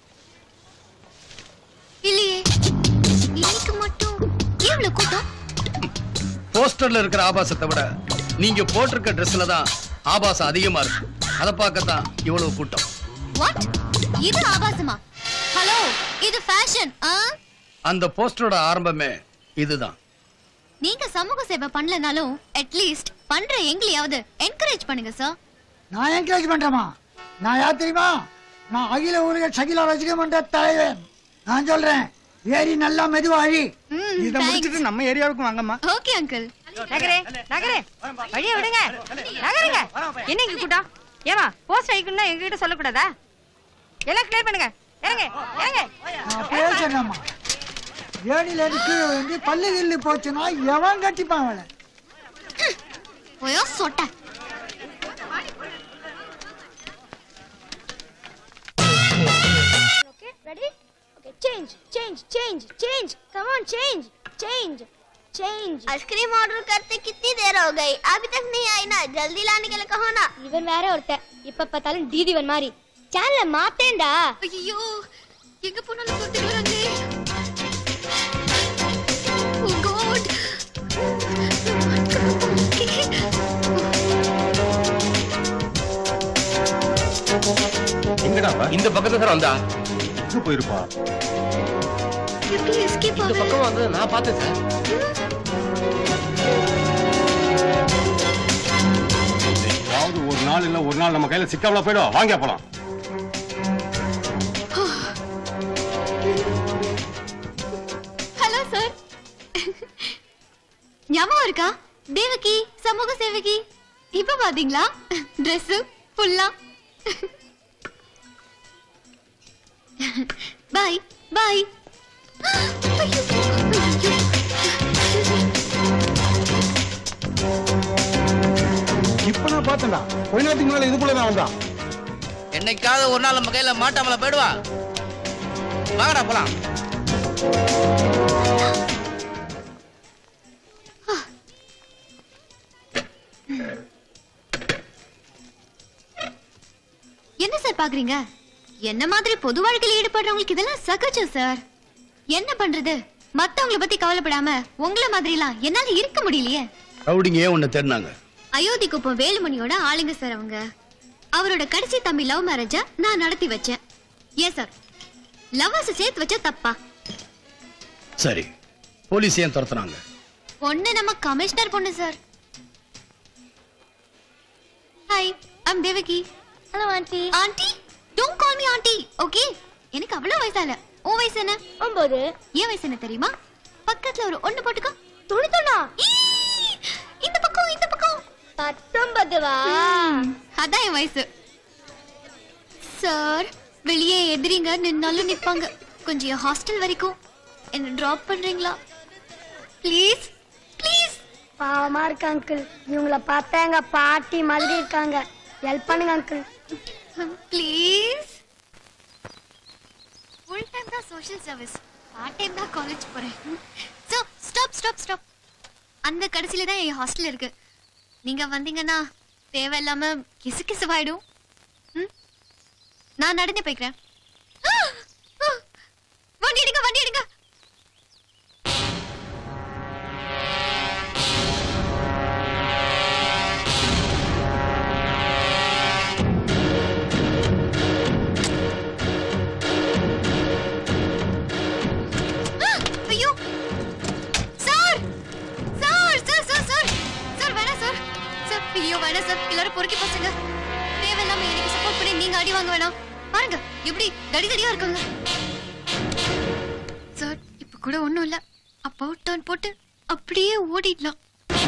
இல்லையே, இன்னைக்கு மட்டும் இவ்வளவு கூட்டம்.
போஸ்டர்ல இருக்கிற ஆபாசத்தை விட நீங்க போட்டிருக்க ட்ரெஸ்ல தான் ஆபாசம் அதிகமா இருக்கு. அத பார்க்கத்தான் இவ்வளவு கூட்டம்.
வாட்? இது ஆபாசமா? ஹலோ, இது ஃபேஷன்.
அந்த போஸ்டரோட ஆரம்பமே இதுதான்.
நீங்க சமூக சேவை பண்ணலனாலும் அட்லீஸ்ட் பண்ற எங்களையாவது என்கரேஜ் பண்ணுங்க சார்.
நான் என்கரேஜ் பண்றேமா? நான் யார் தெரியுமா? நான் அகில உலக சகிலா ரசிக மன்ற தலைவன். நான் சொல்றேன், ஏரி நல்லா மெதுவா அழி.
இதை முடிச்சிட்டு நம்ம ஏரியாவுக்கு வாங்கம்மா.
Okay uncle.
நகரே நகரே வழிய விடுங்க, நகருங்க. என்ன இங்க கூட்டம்? ஏமா போஸ்ட் அடிக்கணும்னா எங்ககிட்ட சொல்லக்கூடாதா? எல்லாம் கிளியர் பண்ணுங்க. இறங்க இறங்க.
நான் பேசுறேம்மா. ஏடியில இருந்து கீழே வந்து பல்லு கில்லு போச்சுன்னா எவன் கட்டிப்பான் அவளை?
போயோ சொட்ட.
Okay, ready? Okay, change, change, change, change. Come on, change, change, change. Ice cream order करते कितनी देर हो गई? अभी तक नहीं आई ना? जल्दी लाने के लिए कहो ना. इवन வேற ஒருத்த இப்ப பார்த்தாலும் தீதிவன் மாதிரி சேனலை மாத்தேன்டா.
ஐயோ எங்க போனாலும் தொட்டுட்டு வராங்களே. Oh god.
எங்கடா இந்த பக்கத்துல சார் வந்தா எங்க போயிருப்பா?
எப்படி எஸ்கேப் ஆக?
இந்த பக்கம் வந்து நான் பார்த்தேன் சார். ஏதாவது ஒரு நாள் இல்ல ஒரு நாள் நம்ம கையில சிக்காமல போய்டும். வாங்க போலாம்.
Hello sir. ஞாபகம் இருக்கா? தேவகி சமூக சேவகி. இப்ப பாத்தீங்களா Dress ஃபுல்லா. Bye bye.
இப்ப நான் பார்த்தேன்டா, கொஞ்ச நேரத்துக்கு முன்னால இதுக்குள்ள தான் வந்தான்.
என்னைக்காவது ஒரு நாள் நம்ம கையில மாட்டாமல போயிடுவா. வாங்கடா போலாம்.
என்ன சார் பாக்குறீங்க? என்ன மாதிரி பொது வாழ்க்கையில் ஈடுபடுறவங்களுக்கு இதெல்லாம் சகஜம் சார். என்ன பண்றது? மத்தவங்கள பத்தி கவலைப்படாம உங்களை மாதிரி எல்லாம் என்னால இருக்க முடியலையே.
ரவுடிங்க ஏன் உன்னை தேடினாங்க?
அயோத்தி குப்பம் வேலுமணியோட ஆளுங்க சார் அவங்க. அவரோட கடைசி தம்பி லவ் மேரேஜா நான் நடத்தி வச்சேன். ஏன் சார் லவ்வர்ஸ் சேர்த்து வச்சா தப்பா?
சரி, போலீஸ் ஏன் துரத்துனாங்க?
பொண்ணு நம்ம கமிஷனர் பொண்ணு sir. Hi, I'm Devaki.
Hello aunty.
Aunty don't call me aunty, okay? எனக்கு அவ்வளவு வயசு இல்ல. உன் வயசு என்ன?
ஒன்பது.
ஏன் வயசு என்ன தெரியுமா? பக்கத்துல ஒரு ஒண்ணு போட்டுக்கோ.
துணி துணா.
இந்த பக்கம் இந்த பக்கம்.
பத்தொன்பது வா.
அதான் என் வயசு. சார் வெளியே எதிரிங்க நின்னாலும் நிப்பாங்க. கொஞ்சம் என் ஹாஸ்டல் வரைக்கும் என்ன டிராப் பண்றீங்களா? Please please.
பாவமா இருக்கு அங்கிள். இவங்கள பார்த்தா எங்க பாட்டி மாதிரி இருக்காங்க. ஹெல்ப் பண்ணுங்க அங்கிள்.
ப்ளீஸ். ஃபுல் டைம் தான் சோஷியல் சர்வீஸ், பார்ட் டைம் தான் காலேஜ் போறேன். So stop stop stop. அந்த கடைசில தான் என் ஹாஸ்டல் இருக்கு. நீங்க வந்தீங்கன்னா தேவையில்லாம கிசு கிசுவாயிடும். நான் நடந்து போய்க்கிறேன். வண்டி எடுங்க வண்டி எடுங்க. ஐயோ sir sir sir sir sir sir வேணாம் சார் சார் ஐயோ வேணாம் சார். எல்லாரும் பொறுக்கி பசங்க தேவையில்லாம எனக்கு சப்போர்ட் பண்ணி நீங்க அடி வாங்க வேணாம். பாருங்க எப்படி தடி தடியா இருக்காங்க சார். இப்ப கூட ஒண்ணும் இல்ல, அப்போ டர்ன் போட்டு அப்படியே ஓடிடலாம்.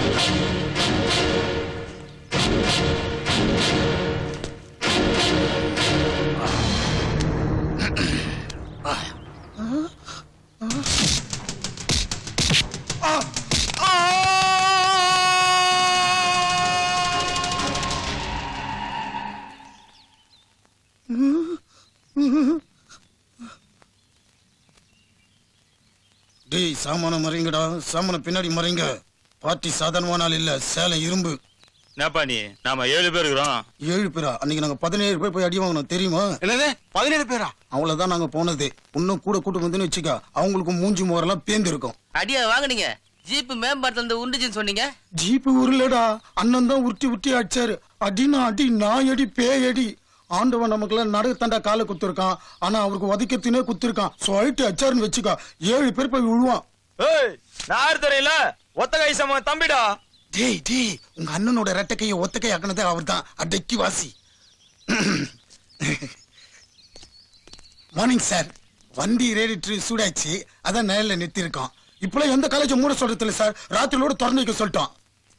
டேய் சாமான மறைங்கடா, சாமான பின்னாடி மறைங்க. பார்ட்டி சாதாரணமான ஆள் இல்ல, சேலம் இரும்பு.
என்னப்பா நீ? நாம ஏழு பேர் இருக்கிறோம்.
ஏழு பேரா? அன்னைக்கு நாங்க பதினேழு பேர் போய் அடி வாங்கணும் தெரியுமா?
என்னது பதினேழு பேரா?
அவ்வளவுதான் நாங்க போனது. இன்னும் கூட கூட்டு வந்துன்னு வச்சுக்கா, அவங்களுக்கு மூஞ்சி மோரெல்லாம் பேந்து இருக்கும்.
அடியா வாங்குனீங்க? ஜீப் மேம்பாலத்துல இருந்து உண்டுச்சுன்னு சொன்னீங்க.
ஜீப்பு உருளடா, அண்ணன் தான் உருட்டி உருட்டி அடிச்சாரு. அடினா அடி, நாய் அடி, பேய் அடி. ஆண்டவன் நமக்குலாம் நடக்கத்தாண்டா காலை குத்துருக்கான், ஆனா அவருக்கு உதைக்கத்தினே குத்துருக்கான். சொல்லிட்டு அச்சாருன்னு வச்சுக்கா, ஏழு பேர் போய் விழுவான்.
ஏய் யார் தெரியல, ஒத்த கை சம தம்பிடா.
டேய் டேய், உங்க அண்ணனோட ரெட்டை கையை ஒத்த கை ஆக்கினதே அவர் தான். அடக்கி வாசி. Morning sir. வண்டி ரேடிட்டரி சூடாச்சு, அதான் நேரில் நிறுத்தி இருக்கோம். இப்பெல்லாம் எந்த காலேஜ் மூட சொல்றது இல்லை சார், ராத்திரியோட திறந்து வைக்க சொல்லிட்டோம்.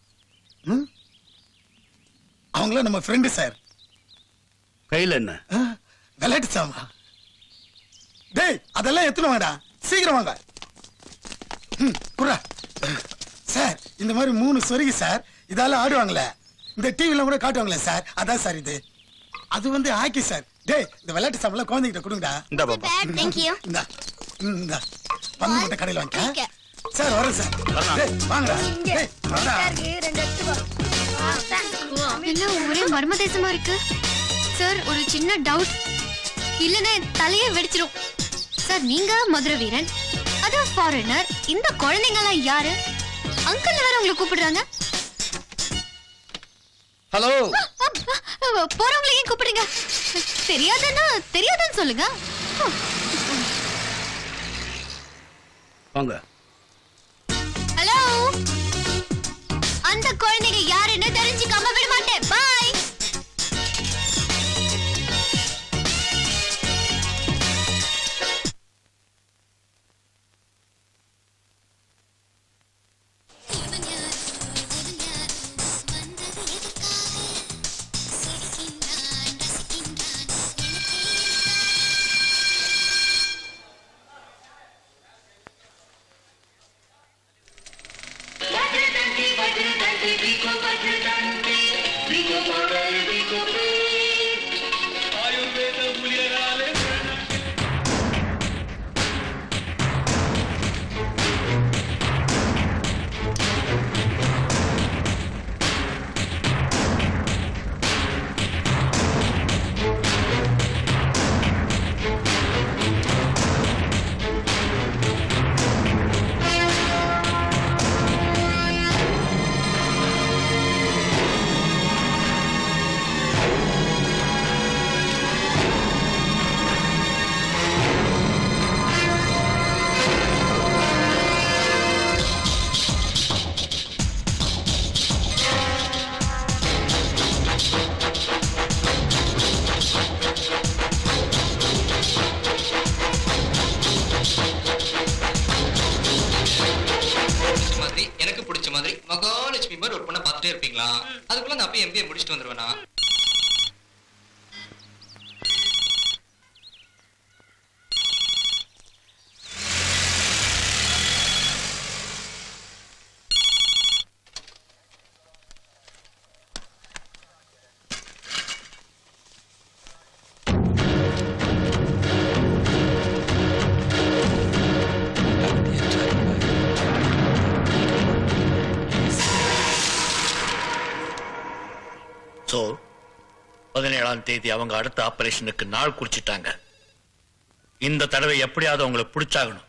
அவங்கள நம்ம ஃப்ரெண்டு சார்.
கையில் என்ன?
விளையாட்டு சாமா. டேய் அதெல்லாம் எத்தனை வாடா, சீக்கிரம் வாங்க. புறா சார், இந்த மாதிரி மூணு சொருகி சார், இதால ஆடுவாங்களே, இந்த டிவில கூட காட்டுவாங்களே சார், அதான் சார் இது. அது வந்து ஹாக்கி சார். டேய் இந்த விளையாட்டு சாமான் குழந்தைகிட்ட கொடுங்கடா.
இந்த பாப்பா.
Thank you.
இந்த இந்த பந்து மட்டும் கடையில் வாங்க சார். வரேன் சார். டேய் வாங்கடா. டேய் வாடா.
எல்லாம் ஒரே மர்ம தேசமா இருக்கு சார். ஒரு சின்ன டவுட், இல்லன்னா தலையே வெடிச்சிரும் சார். நீங்க மதுரை வீரன், அதான் ஃபாரினர். இந்த குழந்தைங்க எல்லாம் யாரு? அங்கிள் வேற உங்களை கூப்பிடுறாங்க.
ஹலோ.
போறவங்களை ஏன் கூப்பிடுங்க? தெரியாதுன்னா தெரியாதுன்னு சொல்லுங்க.
வாங்க.
ஹலோ, அந்த குழந்தைங்க யாருன்னு தெரிஞ்சுக்காம விட மாட்டேன். பாய்.
அதுக்குள்ள நான் போய் எம்பிஏ முடிச்சிட்டு வந்துருவேனா?
சோ பதினேழாம் தேதி அவங்க அடுத்த ஆபரேஷனுக்கு நாள் குறிச்சிட்டாங்க. இந்த தடவை எப்படியாவது அவங்களை பிடிச்சாகணும்.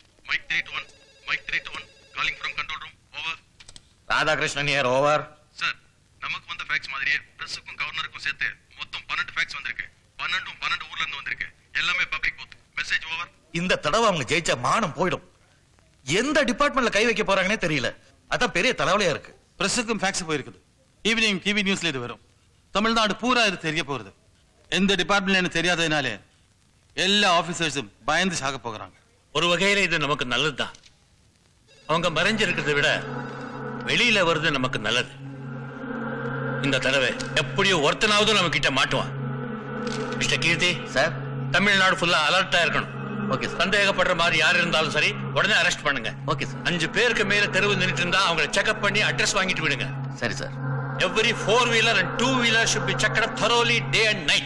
ராதாகிருஷ்ணன் ஹியர். ஓவர்.
சார், நமக்கு வந்த ஃபேக்ஸ் மாதிரியே பிரஸ்ஸுக்கும் கவர்னருக்கும் சேர்த்து மொத்தம் பன்னெண்டு ஃபேக்ஸ் வந்திருக்கு. பன்னெண்டும் பன்னெண்டு ஊர்ல இருந்து வந்திருக்கு. எல்லாமே பப்ளிக் போத். Message over.
இந்த தடவை அவங்க ஜெயிச்சா மானம் போயிடும். எந்த டிபார்ட்மெண்ட்ல கை வைக்க போறாங்கன்னே தெரியல. அதான் பெரிய தலைவலியா இருக்கு.
பிரஸுக்கும் ஃபேக்ஸ் போயிருக்குது. ஈவினிங் டிவி நியூஸ்ல இது வரும். தமிழ்நாடு பூரா இது தெரிய போறது. எந்த டிபார்ட்மெண்ட் எனக்கு தெரியாததுனாலே எல்லா ஆபீசர்ஸும் பயந்து சாக போகிறாங்க.
ஒரு வகையில இது நமக்கு நல்லதுதான். அவங்க மறைஞ்சிருக்கிறத விட வெளியில வருது நமக்கு நல்லது. இந்த தடவை எப்படியோ ஒருத்தனாவது நம்ம கிட்ட மாட்டுவான். மிஸ்டர் கீர்த்தி
சார்,
தமிழ்நாடு ஃபுல்லா அலர்ட்டா இருக்கணும்.
Okay sir.
சந்தேகப்படுற மாதிரி யார் இருந்தாலும் சரி உடனே அரெஸ்ட் பண்ணுங்க.
Okay sir.
அஞ்சு பேருக்கு மேல தெருவு நின்னுட்டு இருந்தா அவங்களை செக்அப் பண்ணி அட்ரஸ் வாங்கிட்டு விடுங்க.
சரி sir.
Every four wheeler and two wheeler should be checked up thoroughly day and night.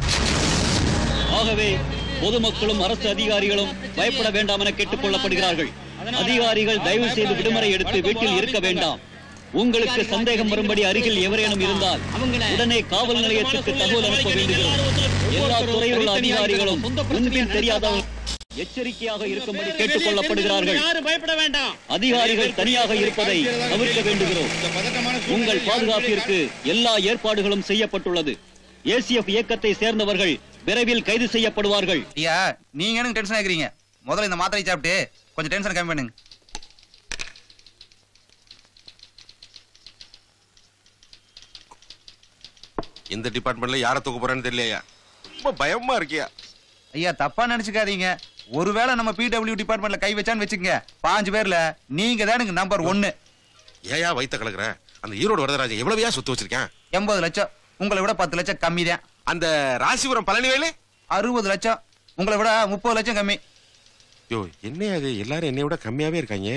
ஆகவே பொதுமக்களும் அரசு அதிகாரிகளும் பயப்பட வேண்டாம் என கேட்டுக் கொள்ளப்படுகிறார்கள். அதிகாரிகள் தயவு செய்து விடுமுறை எடுத்து வீட்டில் இருக்க வேண்டாம். உங்களுக்கு சந்தேகம் வரும்படி அருகில் எவரேனும் இருந்தால் உடனே காவல் நிலையத்துக்கு தகவல் அனுப்ப வேண்டுகிறோம். எல்லா துறையில் உள்ள அதிகாரிகளும் முன்பின் தெரியாதவர்கள் எச்சரிக்கையாக இருக்கும்படி கேட்டுக் கொள்ளப்படுகிறார்கள்.
பயப்பட வேண்டாம்.
அதிகாரிகள் தனியாக இருப்பதை தவிர்க்க வேண்டுகிறோம். உங்கள் பாதுகாப்பிற்கு எல்லா ஏற்பாடுகளும் செய்யப்பட்டுள்ளது. ஏசிஎஃப் இயக்கத்தை சேர்ந்தவர்கள் விரைவில் கைது செய்யப்படுவார்கள்.
ஐயா, நீங்க எனக்கு டென்ஷன் ஆகுறீங்க. முதல்ல இந்த மாத்திரை சாப்பிட்டு கொஞ்சம் டென்ஷன் கம்மி பண்ணுங்க.
இந்த டிபார்ட்மெண்ட்ல யாரை தூக்க போறேன்னு தெரியலையா? ரொம்ப பயமா இருக்கியா?
ஐயா தப்பா நினைச்சுக்காதீங்க. ஒருவேளை நம்ம பிடபிள்யூ டிபார்ட்மெண்ட்ல கை வச்சான்னு வச்சுக்கங்க, பாஞ்சு பேர்ல நீங்க தான் எனக்கு நம்பர் ஒன்னு.
ஏயா வைத்த கலக்குற? அந்த ஈரோடு வரதராஜன் எவ்வளவுயா சொத்து வச்சிருக்கேன்?
எண்பது லட்சம். உங்களை விட பத்து லட்சம் கம்மி தான்.
அந்த ராசிபுரம் பழனிவேலு
அறுபது லட்சம். உங்களை விட முப்பது லட்சம் கம்மி.
யோ என்ன அது, எல்லாரும் என்னை விட கம்மியாவே இருக்காங்க.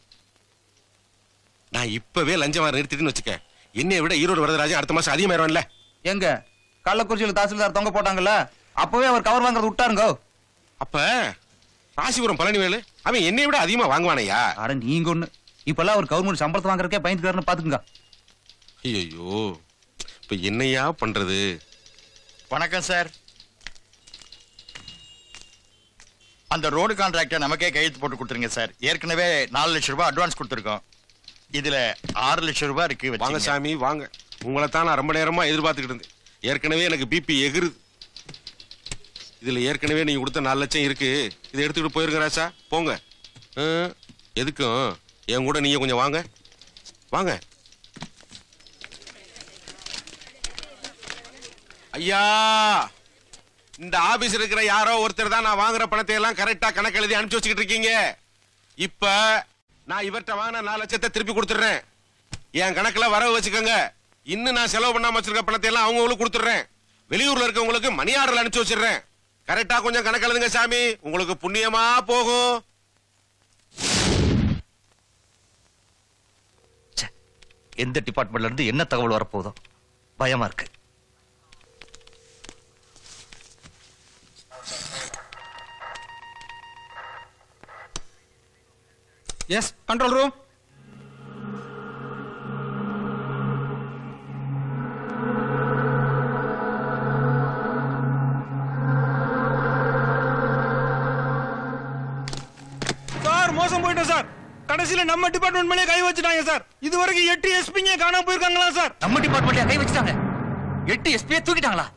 நான் இப்பவே லஞ்சம் வர நிறுத்திட்டுன்னு வச்சுக்க, என்னை விட ஈரோடு வரதராஜன் அடுத்த மாசம் அதிகமாயிருவான்ல.
எங்க கள்ளக்குறிச்சியில் தாசில்தார் தொங்க போட்டாங்கல்ல, அப்பவே அவர் கவர் வாங்குறது விட்டாருங்க.
அப்ப ராசிபுரம் பழனிவேலு அவன் என்னை விட அதிகமா வாங்குவானையா?
அட நீங்க ஒண்ணு. இப்பெல்லாம் ஒரு கவர்மெண்ட் சம்பளத்தை வாங்குறதுக்கே பயந்துக்காருன்னு பாத்துக்குங்க.
ஐயோ இப்ப என்னையா பண்றது?
வணக்கம் சார். அந்த ரோடு கான்ட்ராக்டர் நமக்கே கையெழுத்து போட்டு கொடுத்துருங்க சார். ஏற்கனவே நாலு லட்சம் ரூபாய் அட்வான்ஸ் கொடுத்துருக்கோம். இதுல ஆறு லட்சம் ரூபாய் இருக்கு.
வாங்க சாமி வாங்க. உங்களை தான் நான் ரொம்ப நேரமா எதிர்பார்த்துக்கிட்டு இருந்தேன். ஏற்கனவே எனக்கு பிபி எகிருது. இதுல ஏற்கனவே நீங்க கொடுத்த நாலு லட்சம் இருக்கு. இதை எடுத்துக்கிட்டு போயிருங்க ராசா, போங்க. எதுக்கும் என் கூட நீங்க கொஞ்சம் வாங்க வாங்க. ஐயா, இந்த ஆபீஸ் இருக்கிற யாரோ ஒருத்தர் தான் நான் வாங்குற பணத்தை எல்லாம் கரெக்டா கணக்கு எழுதி அனுப்பிச்சு வச்சுக்கிட்டு இருக்கீங்க. இப்ப நான் இவர்கிட்ட வாங்கின நாலு லட்சத்தை திருப்பி கொடுத்துடுறேன். என் கணக்குல வரவு வச்சுக்கோங்க. இன்னும் நான் செலவு பண்ணாம வச்சிருக்க பணத்தை எல்லாம் அவங்களுக்கு கொடுத்துடுறேன். வெளியூர்ல இருக்கவங்களுக்கு மணி ஆர்டர் அனுப்பிச்சு வச்சிடுறேன். கரெக்டா கொஞ்சம் கணக்கு எழுதுங்க சாமி, உங்களுக்கு புண்ணியமா போகும்.
எந்த டிபார்ட்மெண்ட்ல இருந்து என்ன தகவல் வரப்போதோ பயமா இருக்கு.
S control room.
சார் மோசம் போயிட்டோம் சார். கடைசியில நம்ம டிபார்ட்மெண்ட் மேலே கை வச்சுட்டாங்க சார். இது வரைக்கும் எட்டு எஸ்பிங்க காணாம போயிருக்காங்களா சார்?
நம்ம டிபார்ட்மெண்ட்ல கை வச்சுட்டாங்க. எட்டு எஸ்பியை தூக்கிட்டாங்களா?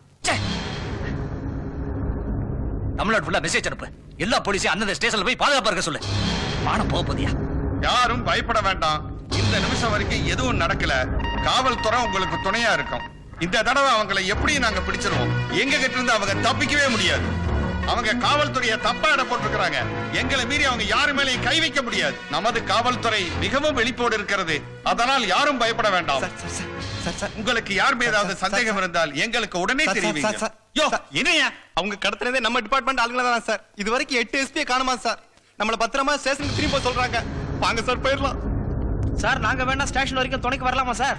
தமிழ்நாடு ஃபுல்லா மெசேஜ் அனுப்பு. எல்லா போலீஸையும் அந்தந்த ஸ்டேஷன்ல போய் பாதுகாப்பா இருக்க சொல்லு. மானம் போக போதியா?
யாரும் பயப்பட வேண்டாம். இந்த நிமிஷம் வரைக்கும் எதுவும் நடக்கல. காவல்துறை உங்களுக்கு துணையா இருக்கும். இந்த தடவை அவங்களை எப்படி நாங்க பிடிச்சிருவோம். எங்க கிட்ட இருந்து அவங்க தப்பிக்கவே முடியாது. அவங்க காவல்துறையை தப்பா இட போட்டிருக்கிறாங்க. எங்களை மீறி அவங்க யாரு மேலேயும் கை வைக்க முடியாது. நமது காவல்துறை மிகவும் வெளிப்போடு இருக்கிறது. அதனால் யாரும் பயப்பட வேண்டாம். உங்களுக்கு யார் மீது ஏதாவது சந்தேகம் இருந்தால் எங்களுக்கு உடனே தெரிவிங்க.
யோ என்னையா அவங்க கடத்துறதே நம்ம டிபார்ட்மெண்ட் ஆளுங்கள தான் சார். இது வரைக்கும் எட்டு எஸ்பியை காணுமா சார். நம்மள பத்திரமா ஸ்டேஷனுக்கு திரும்பி போக சொல்றாங்க. வாங்க சார் போயிடலாம்.
சார் நாங்க வேணா ஸ்டேஷன் வரைக்கும் துணைக்கு வரலாமா சார்?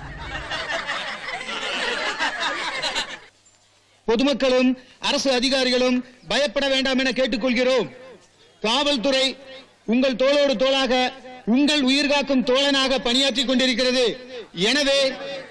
பொதுமக்களும் அரசு அதிகாரிகளும் பயப்பட வேண்டாம் என கேட்டுக்கொள்கிறோம். காவல்துறை உங்கள் தோளோடு தோளாக உங்கள் உயிர்காக்கும் தோழனாக பணியாற்றிக் கொண்டிருக்கிறது. எனவே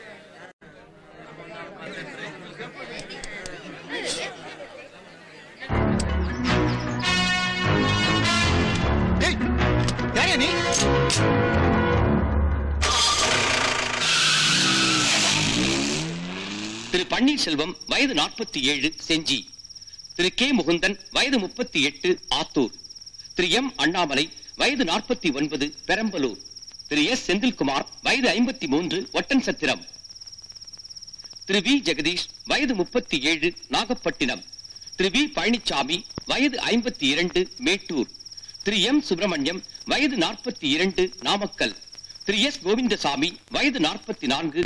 திரு பன்னீர்செல்வம் வயது நாற்பத்தி ஏழு செஞ்சி, திரு கே முகுந்தன் வயது முப்பத்தி எட்டு ஆத்தூர், திரு எம் அண்ணாமலை வயது நாற்பத்தி ஒன்பது பெரம்பலூர், திரு எஸ் செந்தில்குமார் வயது ஐம்பத்தி மூன்று ஒட்டன் சத்திரம், திரு வி ஜெகதீஷ் வயது முப்பத்தி ஏழு நாகப்பட்டினம், திரு வி பழனிசாமி வயது ஐம்பத்தி இரண்டு மேட்டூர், திரு எம் சுப்பிரமணியம் வயது நாற்பத்தி இரண்டு நாமக்கல், திரு எஸ் கோவிந்தசாமி வயது நாற்பத்தி நான்கு.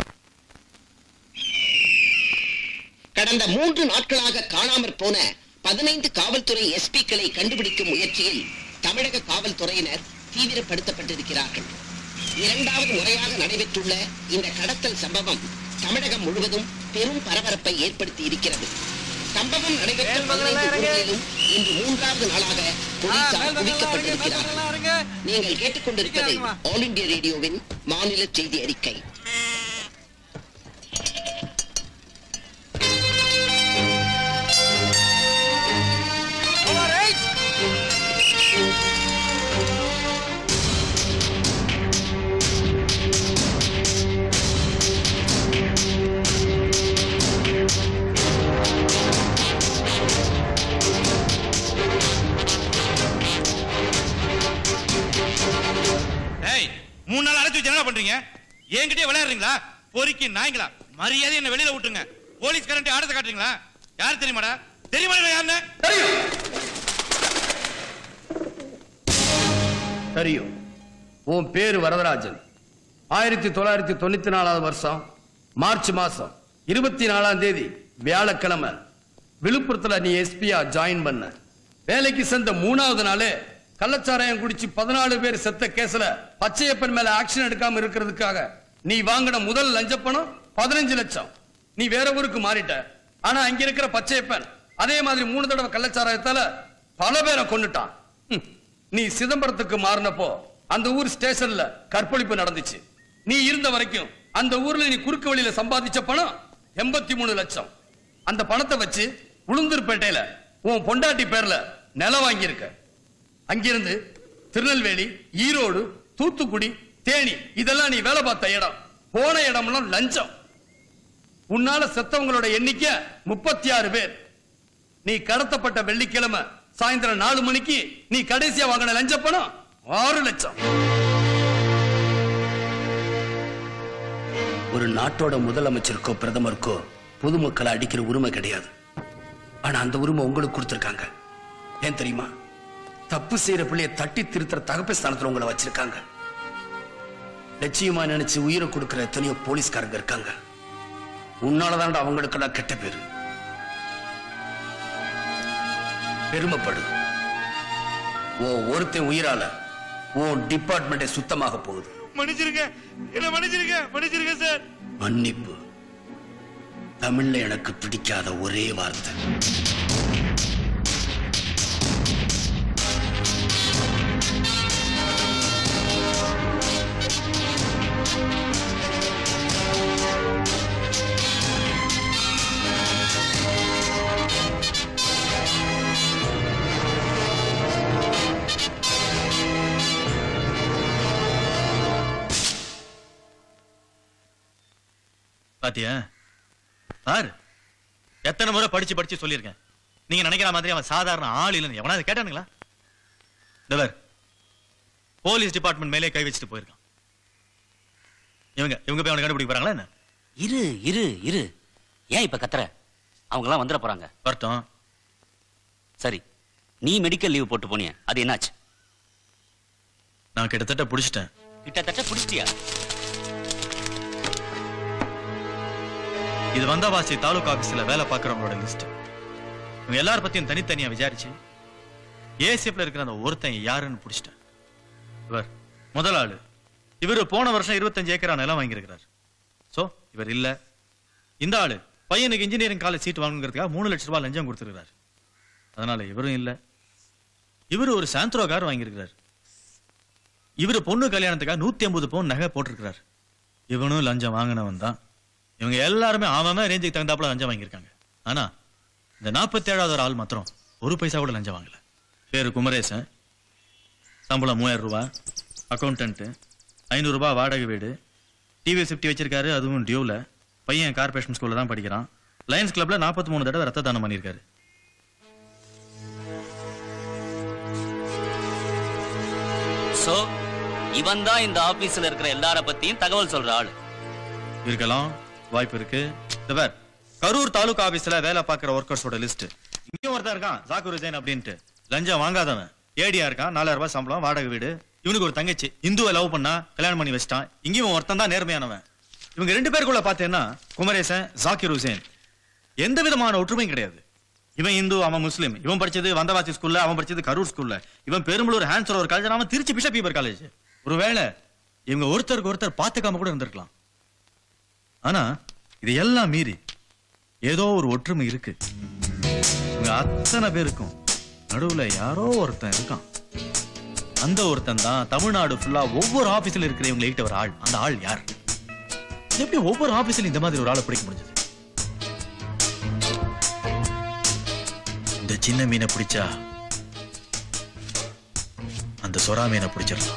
கடந்த மூன்று நாட்களாக காணாமற் போன பதினைந்து காவல்துறை எஸ்பிக்களை கண்டுபிடிக்கும் முயற்சியில் தமிழக காவல்துறையினர் தீவிரப்படுத்தப்பட்டிருக்கிறார்கள். இரண்டாவது முறையாக நடைபெற்றுள்ள இந்த கடத்தல் சம்பவம் தமிழகம் முழுவதும் பெரும் பரபரப்பை ஏற்படுத்தி இருக்கிறது. சம்பவம் நடைபெற்ற பதினைந்து ஊர்களிலும் இன்று மூன்றாவது நாளாக போலீசார் குவிக்கப்பட்டிருக்கிறார்கள். நீங்கள் கேட்டுக்கொண்டிருப்பது ஆல் இந்தியா ரேடியோவின் மாநில செய்தி அறிக்கை.
மூணு நாள் அடைச்சு வச்சு என்ன பண்றீங்க? என்கிட்டயே விளையாடுறீங்களா? பொறுக்கி நாய்ங்களா, மரியாதை என்ன வெளியில விட்டுருங்க. போலீஸ் கரண்ட் ஆடத்தை காட்டுறீங்களா? யார் தெரியுமாடா?
தெரியுமா யாருன்னு?
தெரியும் தெரியும். உன் பேரு வரதராஜன். ஆயிரத்தி தொள்ளாயிரத்தி தொண்ணூத்தி நாலாவது வருஷம் மார்ச் மாசம் இருபத்தி நாலாம் தேதி வியாழக்கிழமை விழுப்புரத்துல நீ எஸ்பியா ஜாயின் பண்ண. வேலைக்கு சேர்ந்த மூணாவது நாளே கள்ளச்சாராயம் குடிச்சு பதினாலு பேர் செத்த கேஸ்ல பச்சையப்பன் மேல ஆக்ஷன் எடுக்காம இருக்கிறதுக்காக நீ வாங்கின முதல் லஞ்ச பணம் பதினஞ்சு லட்சம். நீ வேற ஊருக்கு மாறிட்ட. ஆனா அங்க இருக்கிற பச்சையப்பன் அதே மாதிரி மூணு தடவை கள்ளச்சாராயத்தால பல பேரை கொன்னுட்டான். நீ சிதம்பரத்துக்கு மாறினப்போ அந்த ஊர் ஸ்டேஷன்ல கற்பழிப்பு நடந்துச்சு. நீ இருந்த வரைக்கும் அந்த ஊர்ல நீ குறுக்கு வழியில சம்பாதிச்ச பணம் எண்பத்தி மூணு லட்சம். அந்த பணத்தை வச்சு உளுந்தூர்பேட்டையில உன் பொண்டாட்டி பேர்ல நிலம் வாங்கியிருக்க. அங்கிருந்து திருநெல்வேலி, ஈரோடு, தூத்துக்குடி, தேனி இதெல்லாம் நீ வேலை பார்த்த இடம். போன இடம்லாம் லஞ்சம். உன்னால செத்தவங்களோட எண்ணிக்கை முப்பத்தி ஆறு பேர். நீ கடத்தப்பட்ட வெள்ளிக்கிழமை சாயந்தரம் நாலு மணிக்கு நீ கடைசியா வாங்கின லஞ்ச பணம் ஆறு லட்சம். ஒரு நாட்டோட முதலமைச்சருக்கோ பிரதமருக்கோ பொதுமக்களை அடிக்கிற உரிமை கிடையாது. ஆனா அந்த உரிமை உங்களுக்கு கொடுத்திருக்காங்க. ஏன் தெரியுமா? தப்பு செய்யற பிள்ளைய தட்டி திருத்துற தகப்ப ஸ்தானத்துல உங்களை வச்சிருக்காங்க. லட்சியமா நினைச்சு உயிரை கொடுக்கிற எத்தனையோ போலீஸ்காரங்க இருக்காங்க. உன்னாலதான் அவங்களுக்கெல்லாம் கெட்ட பேரு. பெருமைப்படு. ஓ ஒருத்தன் உயிரால உன் டிபார்ட்மெண்டே சுத்தமாக போகுது.
மன்னிச்சிருங்க, என்ன மன்னிச்சிருங்க, மன்னிச்சிருங்க சார்.
மன்னிப்பு தமிழ்ல எனக்கு பிடிக்காத ஒரே வார்த்தை.
பாத்தியா சார், எத்தனை முறை படிச்சு படிச்சு சொல்லியிருக்கேன். நீங்க நினைக்கிற மாதிரி அவன் சாதாரண ஆள் இல்லைன்னு எவனாவது கேட்டானுங்களா? போலீஸ் டிபார்ட்மெண்ட் மேலே கை வச்சுட்டு போயிருக்கான். இவங்க இவங்க போய் அவனை கண்டுபிடிக்க போறாங்களா என்ன?
இரு இரு இரு ஏன் இப்ப கத்துற? அவங்க எல்லாம் வந்துட போறாங்க.
வரட்டும்.
சரி, நீ மெடிக்கல் லீவ் போட்டு போனிய, அது என்னாச்சு?
நான் கிட்டத்தட்ட புடிச்சிட்டேன்.
கிட்டத்தட்ட புடிச்சிட்டியா?
இது வந்தாவாசி தாலுகா ஆபீஸ்ல வேலை பார்க்கறவங்களோட லிஸ்ட். இவங்க எல்லார பத்தியும் தனித்தனியா விசாரிச்சு ஏசிஎப்ல இருக்கிற அந்த ஒருத்தன் யாருன்னு புடிச்சிட்டேன். இவர் முதல் ஆளு. இவர் போன வருஷம் இருபத்தஞ்சு ஏக்கரா நிலம் வாங்கியிருக்கிறார். சோ இவர் இல்ல. இந்த ஆளு பையனுக்கு இன்ஜினியரிங் காலேஜ் சீட் வாங்குறதுக்காக மூணு லட்சம் ரூபாய் லஞ்சம் கொடுத்திருக்கிறார். அதனால இவரும் இல்ல. இவர் ஒரு சாந்த்ரோ கார் வாங்கியிருக்கிறார். இவரு பொண்ணு கல்யாணத்துக்காக நூத்தி ஐம்பது பவுன் நகை போட்டிருக்கிறார். இவனும் லஞ்சம் வாங்கினவன் தான். இவங்க எல்லாருமே ஆமாம ரேஞ்சுக்கு தகுந்தாப்புல லஞ்சம் வாங்கியிருக்காங்க. ஆனா இந்த நாற்பத்தி ஏழாவது ஒரு ஆள் மாத்திரம் ஒரு பைசா கூட லஞ்சம் வாங்கல. பேரு குமரேசன். சம்பளம் மூவாயிரம் ரூபாய். அக்கௌண்டன்ட். ஐநூறு ரூபாய் வாடகை வீடு. டிவி ஃபிஃப்டி வச்சிருக்காரு, அதுவும் டியூல. பையன் கார்பரேஷன் ஸ்கூல்ல தான் படிக்கிறான். லயன்ஸ் கிளப்ல நாற்பத்தி மூணு தடவை ரத்த தானம் பண்ணியிருக்காரு.
சோ இவன் தான் இந்த ஆபீஸ்ல இருக்கிற எல்லார பத்தியும் தகவல் சொல்ற ஆளு.
இருக்கலாம், வாய்ப்பு இருக்கு. கரூர் தாலுகா ஆபீஸ்ல வேலை பார்க்கிற ஒர்க்கர்ஸோட லிஸ்ட். இங்கேயும் ஒருத்தன் இருக்கான், ஜாக்கூர் ஹுசைன் அப்படின்ட்டு. லஞ்சம் வாங்காதவன். ஏடியா இருக்கான், நாலாயிரம் ரூபாய் சம்பளம், வாடகை வீடு. இவனுக்கு ஒரு தங்கச்சி, இந்துவை லவ் பண்ணா கல்யாணம் பண்ணி வச்சிட்டான். இங்கேயும் ஒருத்தன் தான் நேர்மையானவன். இவங்க ரெண்டு பேருக்குள்ள பார்த்தேன்னா குமரேசன், ஜாக்கிர் ஹுசைன் எந்த விதமான ஒற்றுமையும் கிடையாது. இவன் இந்து, அவன் முஸ்லீம். இவன் படிச்சது வந்தவாசி ஸ்கூல்ல, அவன் படிச்சது கரூர் ஸ்கூல்ல. இவன் பெரும்பலூர் ஹான்சர் ஒரு காலேஜ், அவன் திருச்சி பிஷப் பீபர் காலேஜ். ஒருவேளை இவங்க ஒருத்தருக்கு ஒருத்தர் பார்த்துக்காம கூட இருந்திருக்கலாம். ஆனா இது எல்லாம் மீறி ஏதோ ஒரு ஒற்றுமை இருக்கு. இவங்க அத்தனை பேருக்கும் நடுவுல யாரோ ஒருத்தன் இருக்கான். அந்த ஒருத்தன் தான் தமிழ்நாடு ஃபுல்லா ஒவ்வொரு ஆபீஸ்ல இருக்கிற இவங்க கிட்ட ஒரு ஆள். அந்த ஆள் யார்? எப்படி ஒவ்வொரு ஆபீஸ்ல இந்த மாதிரி ஒரு ஆளை பிடிக்க முடிஞ்சது? இந்த சின்ன மீனை பிடிச்சா அந்த சொரா மீனை பிடிச்சிடலாம்.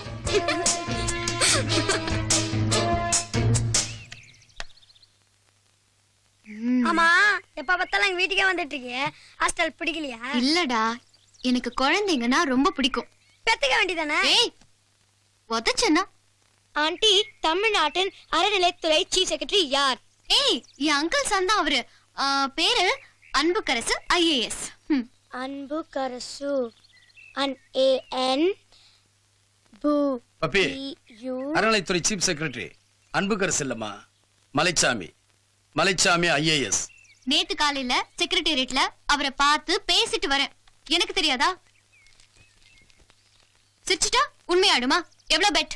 ஆமா, எப்ப பார்த்தாலும் எங்க வீட்டுக்கே வந்துட்டு இருக்கே. ஹாஸ்டல் பிடிக்கலையா?
இல்லடா, எனக்கு குழந்தைங்கன்னா ரொம்ப பிடிக்கும்.
பெத்துக்க வேண்டியதானே?
ஏய், உதச்சனா?
ஆண்டி, தமிழ்நாட்டின் அறநிலைத்துறை சீஃப் செக்ரட்டரி யார்?
ஏய், என் அங்கிள் சன் தான் அவரு. பேரு Anbukkarasu IAS.
Anbukkarasu N A N பு
பப்பி அறநிலைத்துறை சீஃப் செக்ரட்டரி அன்புக்கரசு இல்லம்மா, மலைச்சாமி. மலைச்சாமி ஐஏஎஸ்.
நேத்து காலையில செக்ரட்டேரியட்ல அவரை பார்த்து பேசிட்டு வரேன். எனக்கு தெரியாதா? சிரிச்சிட்டா உண்மையாடுமா? எவ்வளவு bet?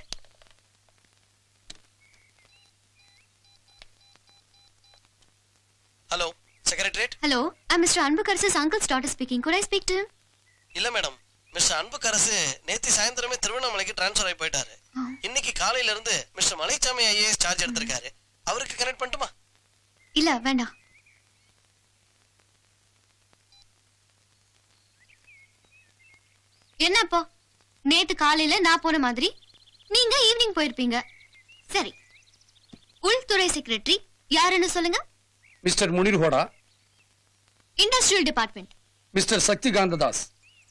Hello secretariat.
Hello, I am mister அன்புக்கரசு's uncle's daughter speaking. Could I speak to him?
இல்ல மேடம், மிஸ்டர் அன்புக்கரசு நேத்து சாயந்தரமே திருவண்ணாமலைக்கு டிரான்ஸ்ஃபர் ஆகி போயிட்டாரு. இன்னைக்கு காலையில இருந்து மிஸ்டர் மலைச்சாமி ஐஏஎஸ் சார்ஜ் எடுத்திருக்காரு. அவருக்கு கனெக்ட் பண்ணட்டுமா?
இல்ல வேண்டாம். என்ன அப்போ? நேத்து காலையில நான் போன மாதிரி நீங்க ஈவினிங் போயிருப்பீங்க. சரி, உள்துறை செக்ரட்டரி யாருன்னு சொல்லுங்க.
Mister Munir Hoda.
Industrial department
mister Sakthi Kanthadas.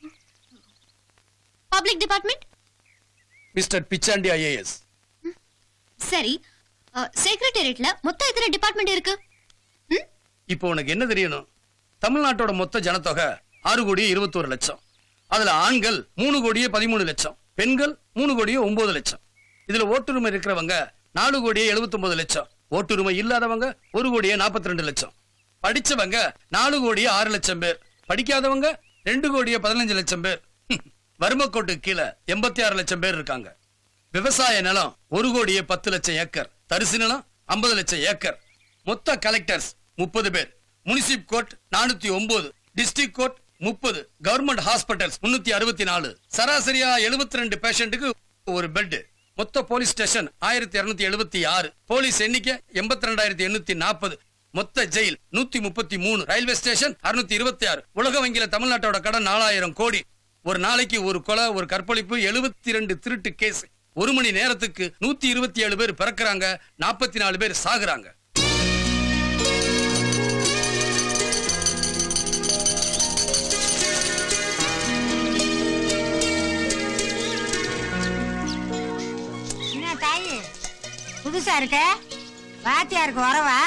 Public department
mister Pichandi IAS.
சரி, செக்ரட்டேரியட்ல மொத்தம் எத்தனை டிபார்ட்மெண்ட் இருக்கு?
இப்போ உனக்கு என்ன தெரியணும்? தமிழ்நாட்டோட மொத்த ஜனத்தொகை ஆறு கோடி இருபத்தோரு லட்சம். அதுல ஆண்கள் மூணு கோடியே பதிமூணு லட்சம், பெண்கள் மூணு கோடியே ஒன்பது லட்சம். இதுல ஓட்டுரிமை இருக்கிறவங்க நாலு கோடியே எழுபத்தி ஒன்பது லட்சம், ஓட்டுரிமை இல்லாதவங்க ஒரு கோடியே நாற்பத்தி ரெண்டு லட்சம். படிச்சவங்க நாலு கோடியே ஆறு லட்சம் பேர், படிக்காதவங்க ரெண்டு கோடியே பதினஞ்சு லட்சம் பேர். வறுமைக்கோட்டுக்கு கீழே எண்பத்தி ஆறு லட்சம் பேர் இருக்காங்க. விவசாய நிலம் ஒரு கோடியே பத்து லட்சம் ஏக்கர், தரிசு நிலம் ஐம்பது லட்சம் ஏக்கர். மொத்த கலெக்டர்ஸ் முப்பது பேர், முனிசிப் கோர்ட் நானூத்தி ஒன்பது, டிஸ்ட்ரிக்ட் கோர்ட் முப்பது, கவர்மெண்ட் ஹாஸ்பிட்டல்ஸ் முன்னூத்தி அறுபத்தி நாலு, சராசரியா எழுபத்தி ரெண்டு பேஷண்ட்டுக்கு ஒரு பெட். மொத்த போலீஸ் ஸ்டேஷன் ஆயிரத்தி இருநூத்தி எழுபத்தி ஆறு, போலீஸ் எண்ணிக்கை எண்பத்தி ரெண்டாயிரத்தி எண்ணூத்தி நாற்பது, மொத்த ஜெயில் நூத்தி முப்பத்தி மூணு, ரயில்வே ஸ்டேஷன் அறுநூத்தி இருபத்தி ஆறு. உலக வங்கியில தமிழ்நாட்டோட கடன் நாலாயிரம் கோடி. ஒரு நாளைக்கு ஒரு கொலை, ஒரு கற்பழிப்பு, எழுபத்தி ரெண்டு திருட்டு கேஸ். ஒரு மணி நேரத்துக்கு நூத்தி இருபத்தி ஏழு பேர் பிறக்கிறாங்க, நாற்பத்தி நாலு பேர் சாகுறாங்க.
என்ன தாயி புதுசா இருக்க? வாத்தியாருக்கு வரவா?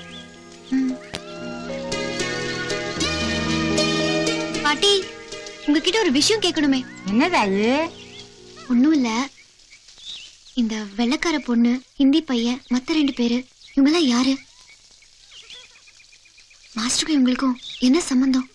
பாட்டி, உங்ககிட்ட ஒரு விஷயம் கேட்கணுமே.
என்ன தாயி?
ஒண்ணும் இல்ல, இந்த வெள்ளக்கார பொண்ணு, ஹிந்தி பையன், மத்த ரெண்டு பேரு, இவங்கெல்லாம் யாரு? மாஸ்டருக்கும் இவங்களுக்கும் என்ன சம்பந்தம்?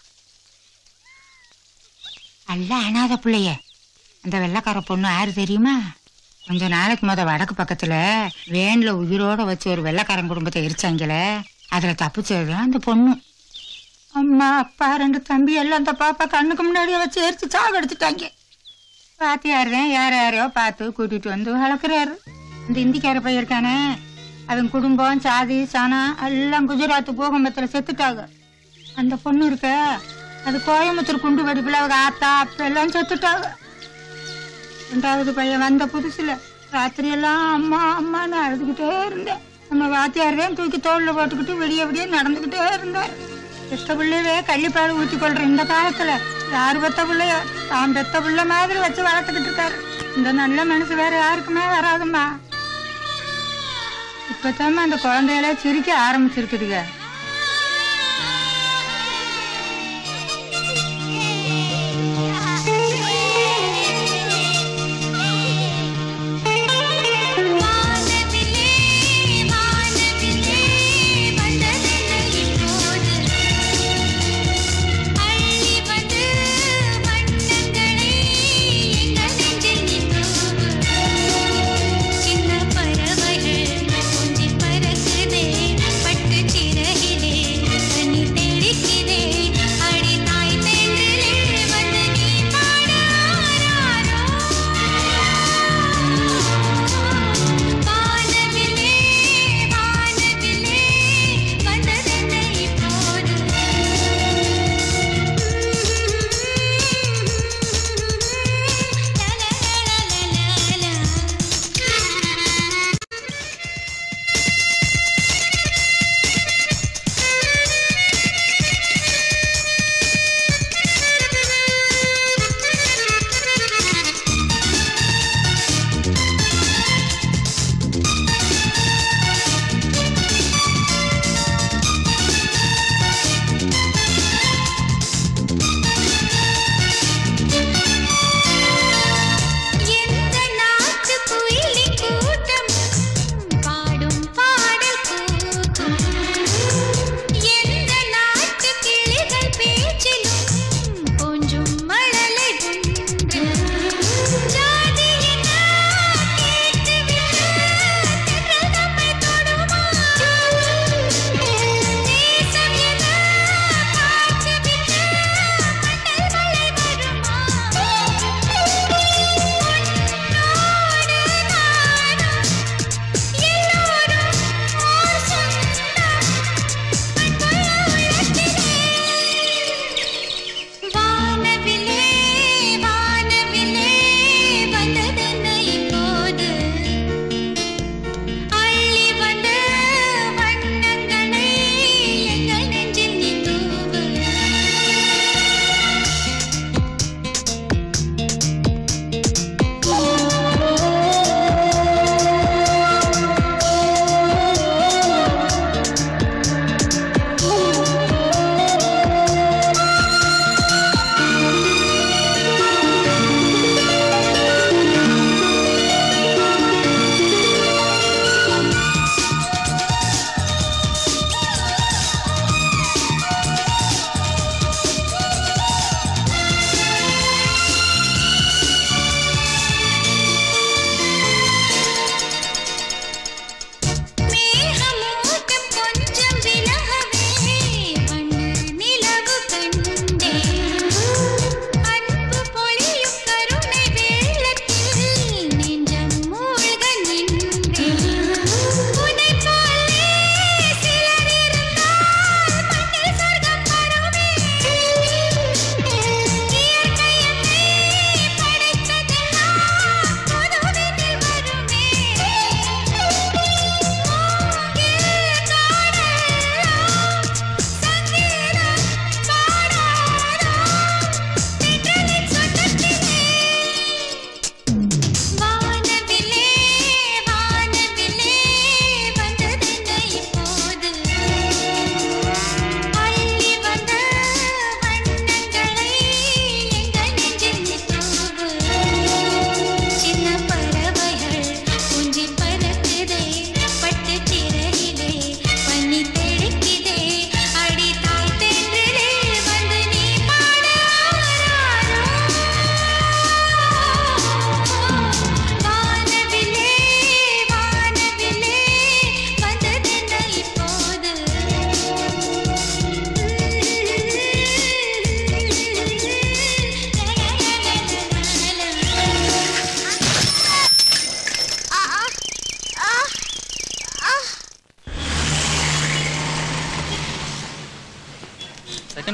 அல்ல அனாத பிள்ளைய. அந்த வெள்ளக்கார பொண்ணு யாரு தெரியுமா? கொஞ்ச நாளைக்கு முத வடக்கு பக்கத்துல வேன்ல உயிரோட வச்சு ஒரு வெள்ளக்காரன் குடும்பத்தை எரிச்சாங்களே, அதுல தப்பிச்சதுதான் அந்த பொண்ணு. அம்மா அப்பா ரெண்டு தம்பி எல்லாம் அந்த பாப்பா கண்ணுக்கு முன்னாடியே வச்சு எரிச்சு சாகடிச்சுட்டாங்க. பாத்தியாருதான் யார் யாரையோ பார்த்து கூட்டிட்டு வந்து வளர்க்குறாரு. இந்த இந்திக்கார பையன் இருக்கானே, அவன் குடும்பம் சாதி சனம் எல்லாம் குஜராத் பூகம்பத்துல செத்துட்டாங்க. அந்த பொண்ணு இருக்க, அது கோயம்புத்தூர் குண்டு வெடிப்புல அவங்க ஆத்தா அப்ப எல்லாம் செத்துட்டாங்க. ரெண்டாவது பையன் வந்த புதுசுல ராத்திரி எல்லாம் அம்மா அம்மான்னு அழுதுகிட்டே இருந்தேன். நம்ம வாத்தியார்தான் தூக்கி தோல்ல போட்டுக்கிட்டு விடிய விடிய நடந்துகிட்டே இருந்தார். பெத்த பிள்ளையவே கள்ளிப்பாடு ஊற்றி கொள்ற இந்த காலத்துல யாரு பெத்த பிள்ளைய தான் பெத்த பிள்ளை மாதிரி வச்சு வளர்த்துக்கிட்டு இருக்காரு. இந்த நல்ல மனசு வேற யாருக்குமே வராதும்மா. இப்பதாம அந்த குழந்தையில சிரிக்க ஆரம்பிச்சிருக்குதுங்க.
சின்ன பறவைகள் கொஞ்சி பறக்குதே, பட்டு சிறகு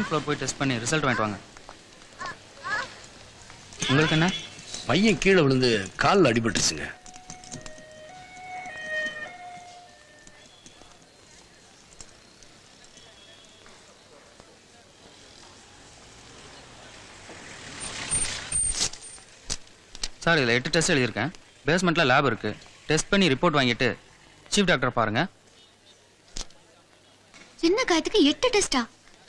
ஃப்ளோர் போய் டெஸ்ட் பண்ணி ரிசல்ட் வாங்கிட்டு வாங்க. உங்களுக்கு என்ன?
பையன் கீழே விழுந்து காலில் அடிபட்டுச்சுங்க.
சார் இதில் எட்டு டெஸ்ட் எழுதியிருக்கேன். பேஸ்மெண்ட்டில் லேப் இருக்கு. டெஸ்ட் பண்ணி ரிப்போர்ட் வாங்கிட்டு சீஃப் டாக்டர் பாருங்க.
சின்ன காயத்துக்கு எட்டு டெஸ்டா?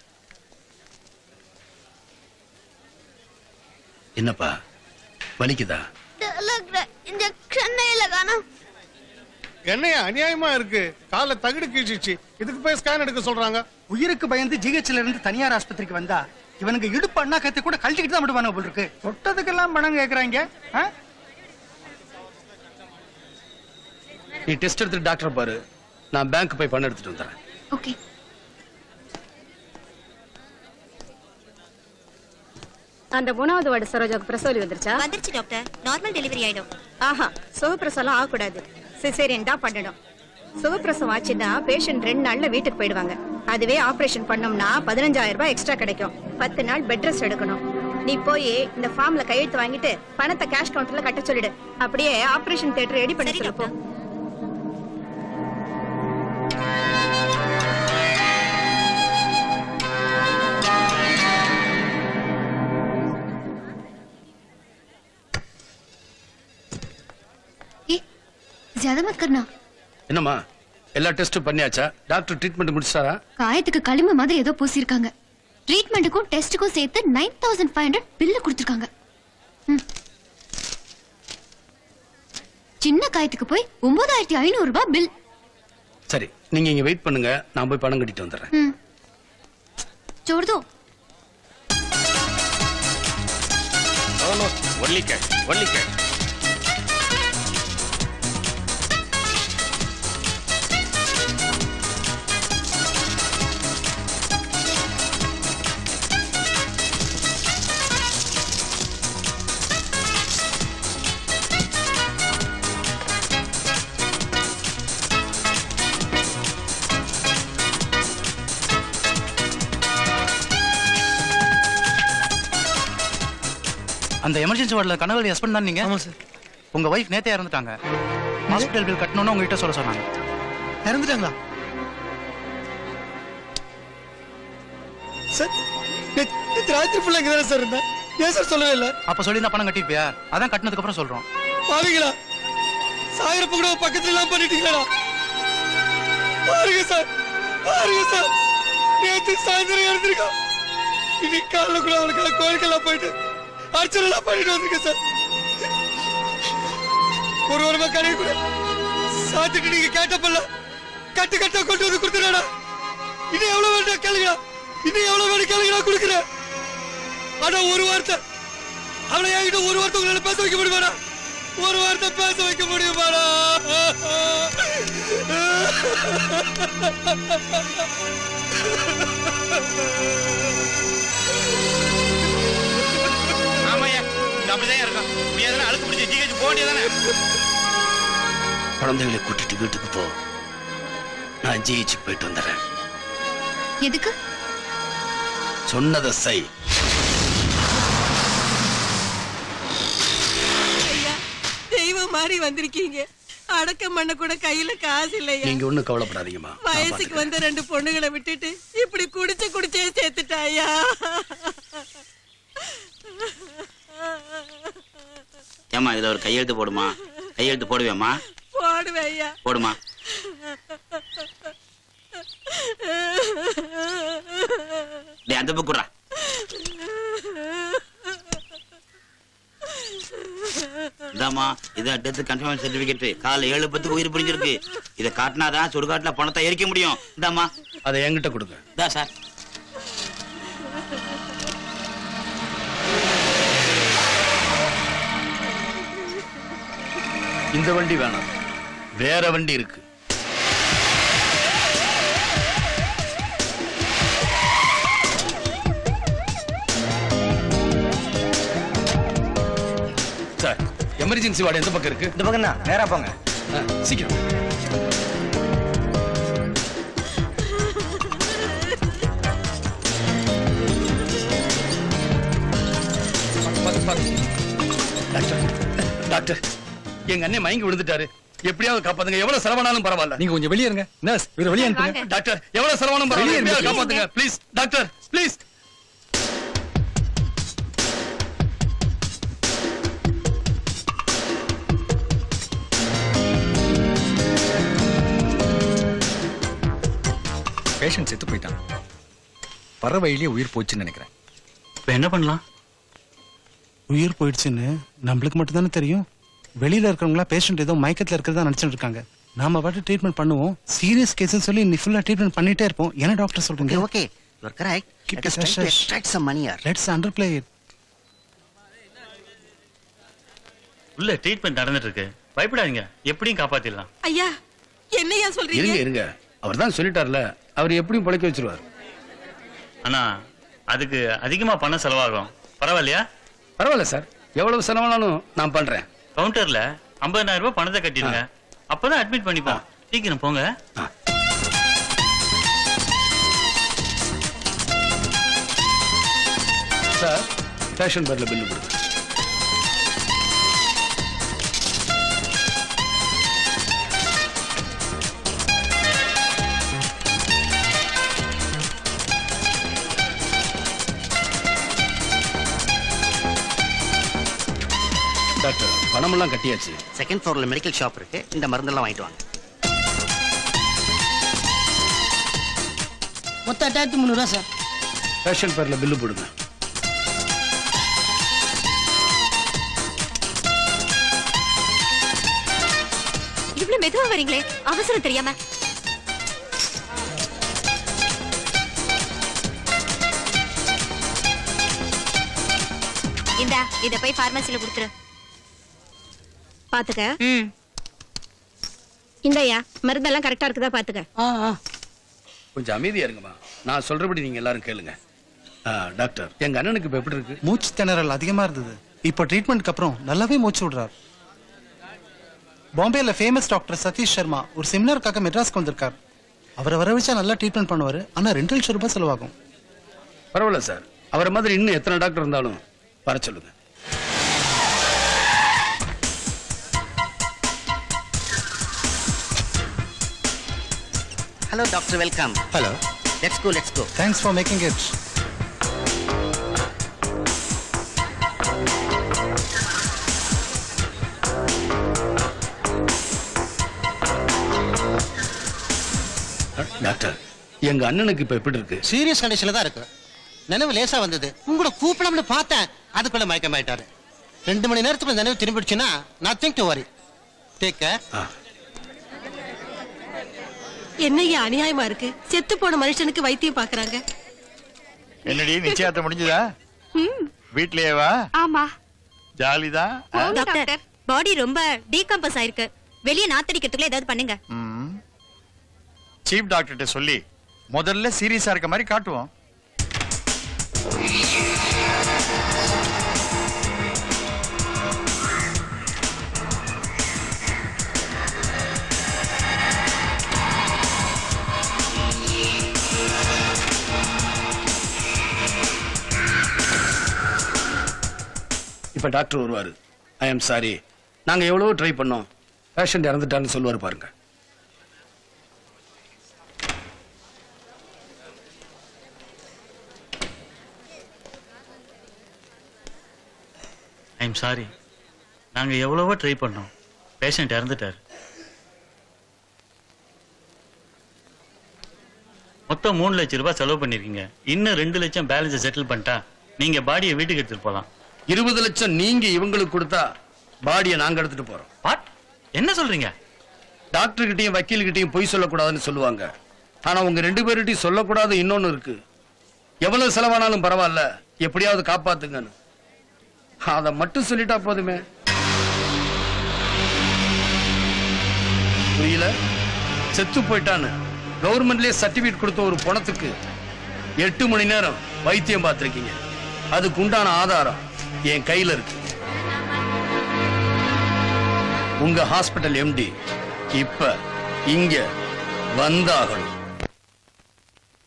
என்னப்பா வலிக்குதா?
என்னையா அநியாயமா இருக்கு. கால தகுடு கீழ்ச்சிச்சு. இதுக்கு போய் ஸ்கேன் எடுக்க சொல்றாங்க.
உயிருக்கு பயந்து ஜிஹெச்ல இருந்து தனியார் ஆஸ்பத்திரிக்கு வந்தா இவனுக்கு இடுப்பு அண்ணா கத்தி கூட கழட்டிக்கிட்டு தான் விடுவாங்க போல் இருக்கு. தொட்டதுக்கெல்லாம் பணம் கேக்குறாங்க.
நீ டெஸ்ட் எடுத்துட்டு டாக்டர் பாரு, நான் பேங்க் போய் பணம் எடுத்துட்டு வந்துடுறேன்.
ஓகே.
அந்த மூணாவது வார்டு சரோஜாவுக்கு பிரசவலி வந்துருச்சா?
வந்துருச்சு டாக்டர். நார்மல் டெலிவரி ஆயிடும்.
ஆஹா, சுகப்பிரசவம் ஆகக்கூடாது. சிசேரியன் தான் பண்ணணும். சுகப்பிரசவம் ஆச்சுன்னா பேஷண்ட் ரெண்டு நாள்ல வீட்டுக்கு போயிடுவாங்க. அதுவே ஆபரேஷன் பண்ணோம்னா பதினஞ்சாயிரம் ரூபாய் எக்ஸ்ட்ரா கிடைக்கும். பத்து நாள் பெட் ரெஸ்ட் எடுக்கணும். நீ போய் இந்த ஃபார்ம்ல கையெழுத்து வாங்கிட்டு பணத்தை கேஷ் கவுண்டர்ல கட்ட சொல்லிடு. அப்படியே ஆபரேஷன் தியேட்டர் ரெடி பண்ணி சொல்லு.
ज्यादा मत करना.
என்னம்மா எல்லா டெஸ்டும் பண்ணியாச்சா? Doctor treatment முடிச்சாரா?
காயத்துக்கு களிம மாதிரி ஏதோ பூசிருக்காங்க. ட்ரீட்மெண்ட்டுக்கும் டெஸ்ட்டுக்கும் சேர்த்து nine thousand five hundred bill கொடுத்துருக்காங்க. சின்ன காயத்துக்கு போய் ஒன்பதாயிரத்தி ஐநூறு ரூபாய் பில்.
சரி நீங்க இங்க வெயிட் பண்ணுங்க, நான் போய் பணம் கட்டிட்டு வந்துடுறேன்.
छोड़ दो.
only cash, only cash.
அந்த எமர்ஜென்சி வார்டில் கனகவழி ஹஸ்பண்ட் தான் நீங்க? ஆமாம் சார். உங்க வைஃப் நேத்தே இறந்துட்டாங்க. ஹாஸ்பிட்டல் பில் கட்டணும்னு உங்ககிட்ட சொல்ல சொன்னாங்க.
இறந்துட்டாங்களா சார்? ராத்திரி ஃபுல்லா இங்க தானே சார் இருந்தேன். ஏன் சார் சொல்லவே இல்லை?
அப்ப சொல்லி தான் பணம் கட்டிருப்பியா? அதான் கட்டினதுக்கு அப்புறம் சொல்றோம்.
பாருங்களா சாயிரப்ப கூட பக்கத்துல எல்லாம் பண்ணிட்டீங்களா? பாருங்க சார், பாருங்க சார், நேற்று சாயந்தரம் இறந்துருக்கான். இன்னைக்கு காலைல கூட அவனுக்கு கோயிலுக்கெல்லாம் போயிட்டு அர்ச்சனை பண்ணிட்டு வந்திருக்கேன் சார். ஒரு வாரமா கடையை கூட சாத்திட்டு நீங்க கேட்டப்பல்ல கட்டு கட்டா கொண்டு வந்து கொடுத்துடா. இன்னும் எவ்வளவு வேண்டாம் கேளுங்களா? இன்னும் எவ்வளவு வேணும் கேளுங்களா? கொடுக்குறேன். ஆனா ஒரு வார்த்தை அவளை என்கிட்ட ஒரு வார்த்தை உங்களால பேச வைக்க முடியுமாடா? ஒரு வார்த்தை பேச வைக்க முடியுமாடா?
ஆமாய்யா, இங்க அப்படிதான் இருக்கும். நீ எதனா அழுக்கு பிடிச்ச ஜிஹெச் போக வேண்டியதானே?
குழந்தைகளை கூட்டிட்டு வீட்டுக்கு போ, நான் ஜிஹெச்சுக்கு போயிட்டு வந்துடுறேன்.
எதுக்கு?
சொன்னதை செய்.
ஐயா, தெய்வம் மாதிரி வந்திருக்கீங்க. அடக்கம் பண்ண கூட கையில காசு இல்லையா?
நீங்க ஒண்ணும் கவலைப்படாதீங்கம்மா.
வயசுக்கு வந்த ரெண்டு பொண்ணுகளை விட்டுட்டு இப்படி குடிச்சு குடிச்சே சேர்த்துட்டாயா?
ஏமா இதுல ஒரு கையெழுத்து போடுமா? கையெழுத்து போடுவேம்மா?
போடுவேன் ஐயா.
போடுமா. டேய் அந்த புக்குறா. இதாமா இது டெத் கன்ஃபர்மேஷன் சர்டிபிகேட். காலை ஏழு பத்துக்கு உயிர் பிரிஞ்சிருக்கு. இதை காட்டினாதான் சுடுகாட்டுல பணத்தை எரிக்க முடியும். இதாமா
அதை என்கிட்ட கொடுங்க.
இதா சார்.
இந்த வண்டி வேணாம், வேற வண்டி இருக்கு. சார், எமர்ஜென்சி வார்டு எந்த பக்கம் இருக்கு?
இந்த பக்கம் தான். நேரா போங்க.
சீக்கிரம். டாக்டர் டாக்டர் எங்க அண்ணன் மயங்கி விழுந்துட்டாரு. எப்படியாவது காப்பாத்துங்க. எவ்வளவு செலவானாலும் பரவாயில்ல.
நீங்க கொஞ்சம் வெளியே இருங்க. நர்ஸ் இவரை வெளியே அனுப்புங்க.
டாக்டர் எவ்வளவு செலவானாலும் பரவாயில்ல. எப்படியாவது காப்பாத்துங்க ப்ளீஸ். Doctor please.
பேஷண்ட் செத்து போயிட்டான். வர வழியிலேயே உயிர் போச்சுன்னு நினைக்கிறேன்.
இப்ப என்ன பண்ணலாம்?
உயிர் போயிடுச்சுன்னு நம்மளுக்கு மட்டும் தானே தெரியும். வெளியில இருக்கிறவங்களா பேஷண்ட் ஏதோ மயக்கத்துல இருக்கிறதா நினைச்சிட்டு இருக்காங்க. நாம பாட்டு ட்ரீட்மெண்ட் பண்ணுவோம். சீரியஸ் கேஸ் சொல்லி நீ ஃபுல்லா ட்ரீட்மெண்ட் பண்ணிட்டே இருப்போம். என்ன டாக்டர் சொல்றீங்க?
Okay you are correct.
Keep
Let us
it
try to
hush.
extract some money here.
Let's underplay it.
உள்ள ட்ரீட்மெண்ட் நடந்துட்டு இருக்கு. பயப்படாதீங்க. எப்படியும் காப்பாத்திடலாம்.
ஐயா என்னையா சொல்றீங்க?
இருங்க இருங்க. அவர் தான் சொல்லிட்டார்ல. அவர் எப்படியும் பிழைக்க வச்சிருவார்.
ஆனா அதுக்கு அதிகமா பணம் செலவாகும். பரவாயில்லையா?
பரவாயில்ல சார். எவ்வளவு செலவானாலும் நான் பண்றேன்.
கவுண்டர்ல ஐம்பதாயிரம் ரூபாய் பணத்தை கட்டிடுங்க. அப்பதான் அட்மிட் பண்ணிப்போம். சீக்கிரம் போங்க.
சார் பேஷண்ட் பேர்ல பில்லு கொடுங்க. டாக்டர் பணமெல்லாம் கட்டியாச்சு.
செகண்ட் ஃப்ளோர்ல மெடிக்கல் ஷாப் இருக்கு. இந்த மருந்தெல்லாம் வாங்கிட்டு வாங்க. மொத்தம் எட்டாயிரத்தி முந்நூறுவா சார்.
பேஷண்ட் பேர்ல பில்லு போடுங்க.
இவ்வளவு மெதுவா வரீங்களே, அவசரம் தெரியாம. இந்தா இத போய் பார்மசில கொடுத்துரு.
பாத்துக்க. இந்தயா மருந்தெல்லாம் கரெக்டா இருக்குதா பாத்துக்க.
கொஞ்சம் அமைதியா இருங்கம்மா. நான் சொல்றபடி நீங்க எல்லாரும் கேளுங்க. ஆ, டாக்டர் எங்க அண்ணனுக்கு இப்ப எப்படி இருக்கு?
மூச்சு திணறல் அதிகமா இருந்தது. இப்போ ட்ரீட்மெண்ட்க்கு அப்புறம் நல்லாவே மூச்சு விடுறார். பாம்பேல ஃபேமஸ் டாக்டர் சதீஷ் சர்மா ஒரு செமினாருக்காக மெட்ராஸ்க்கு வந்திருக்கார். அவரை வர வச்சா நல்லா ட்ரீட்மெண்ட் பண்ணுவாரு. ஆனா ரெண்டு லட்சம் ரூபாய் செலவாகும்.
பரவாயில்ல சார். அவரை மாதிரி இன்னும் எத்தனை டாக்டர் இருந்தாலும் வர சொல்லுங்க.
Hello doctor, welcome.
Hello.
Let's go, let's go.
Thanks for making it.
Doctor எங்க அண்ணனுக்கு இப்ப எப்படி இருக்கு?
சீரியஸ் கண்டிஷன்ல தான் இருக்கு. நினைவு லேசா வந்தது. உங்களை கூப்பிடாமனு பார்த்தேன். அதுக்குள்ள மயக்கமாயிட்டாரு. ரெண்டு மணி நேரத்துக்குள்ள நினைவு திரும்பிடுச்சுன்னா nothing to worry. Take care.
என்னையா அநியாயமா இருக்கு. செத்து போன மனுஷனுக்கு வைத்தியம் பாக்குறாங்க.
என்னடி நிச்சயத்தை முடிஞ்சதா? வீட்லயே வா.
ஆமா.
ஜாலிதான்.
டாக்டர் பாடி ரொம்ப டீகம்போஸ் ஆயிருக்கு. வெளிய நாத்தடிக்கிறதுக்குள்ள ஏதாவது பண்ணுங்க.
சீஃப் டாக்டர்ட்ட சொல்லி முதல்ல சீரியஸா இருக்க மாதிரி காட்டுவோம்.
இப்ப டாக்டர் வருவாரு. ஐ எம் சாரி, நாங்க எவ்வளவு ட்ரை பண்ணோம். பேஷண்ட் இறந்துட்டான்னு சொல்லுவாரு பாருங்க.
I am sorry. நாங்க எவ்வளவோ ட்ரை பண்ணோம். பேஷண்ட் இறந்துட்டார். மொத்தம் மூணு லட்சம் ரூபாய் செலவு பண்ணிருக்கீங்க. இன்னும் ரெண்டு லட்சம் பேலன்ஸ் செட்டில் பண்ணிட்டா நீங்க பாடியை வீட்டுக்கு எடுத்துட்டு போலாம்.
இருபது லட்சம் நீங்க இவங்களுக்கு கொடுத்தா பாடியை நாங்க எடுத்துட்டு போறோம்.
வாட்? என்ன சொல்றீங்க?
டாக்டர் கிட்டையும் வக்கீல் கிட்டையும் பொய் சொல்லக்கூடாதுன்னு சொல்லுவாங்க. ஆனா உங்க ரெண்டு பேர்கிட்டையும் சொல்லக்கூடாது இன்னொன்னு இருக்கு. எவ்வளவு செலவானாலும் பரவாயில்ல, எப்படியாவது காப்பாத்துங்கன்னு. அதை மட்டும் சொல்லிட்டா போதுமே. புரியல? செத்து போயிட்டான்னு கவர்மெண்ட்லயே சர்டிபிகேட் கொடுத்த ஒரு பணத்துக்கு எட்டு மணி நேரம் வைத்தியம் பார்த்திருக்கீங்க. அதுக்கு உண்டான ஆதாரம் என் கையில இருக்கு. உங்க ஹாஸ்பிட்டல் எம்டி இப்ப இங்க வந்தாகணும்.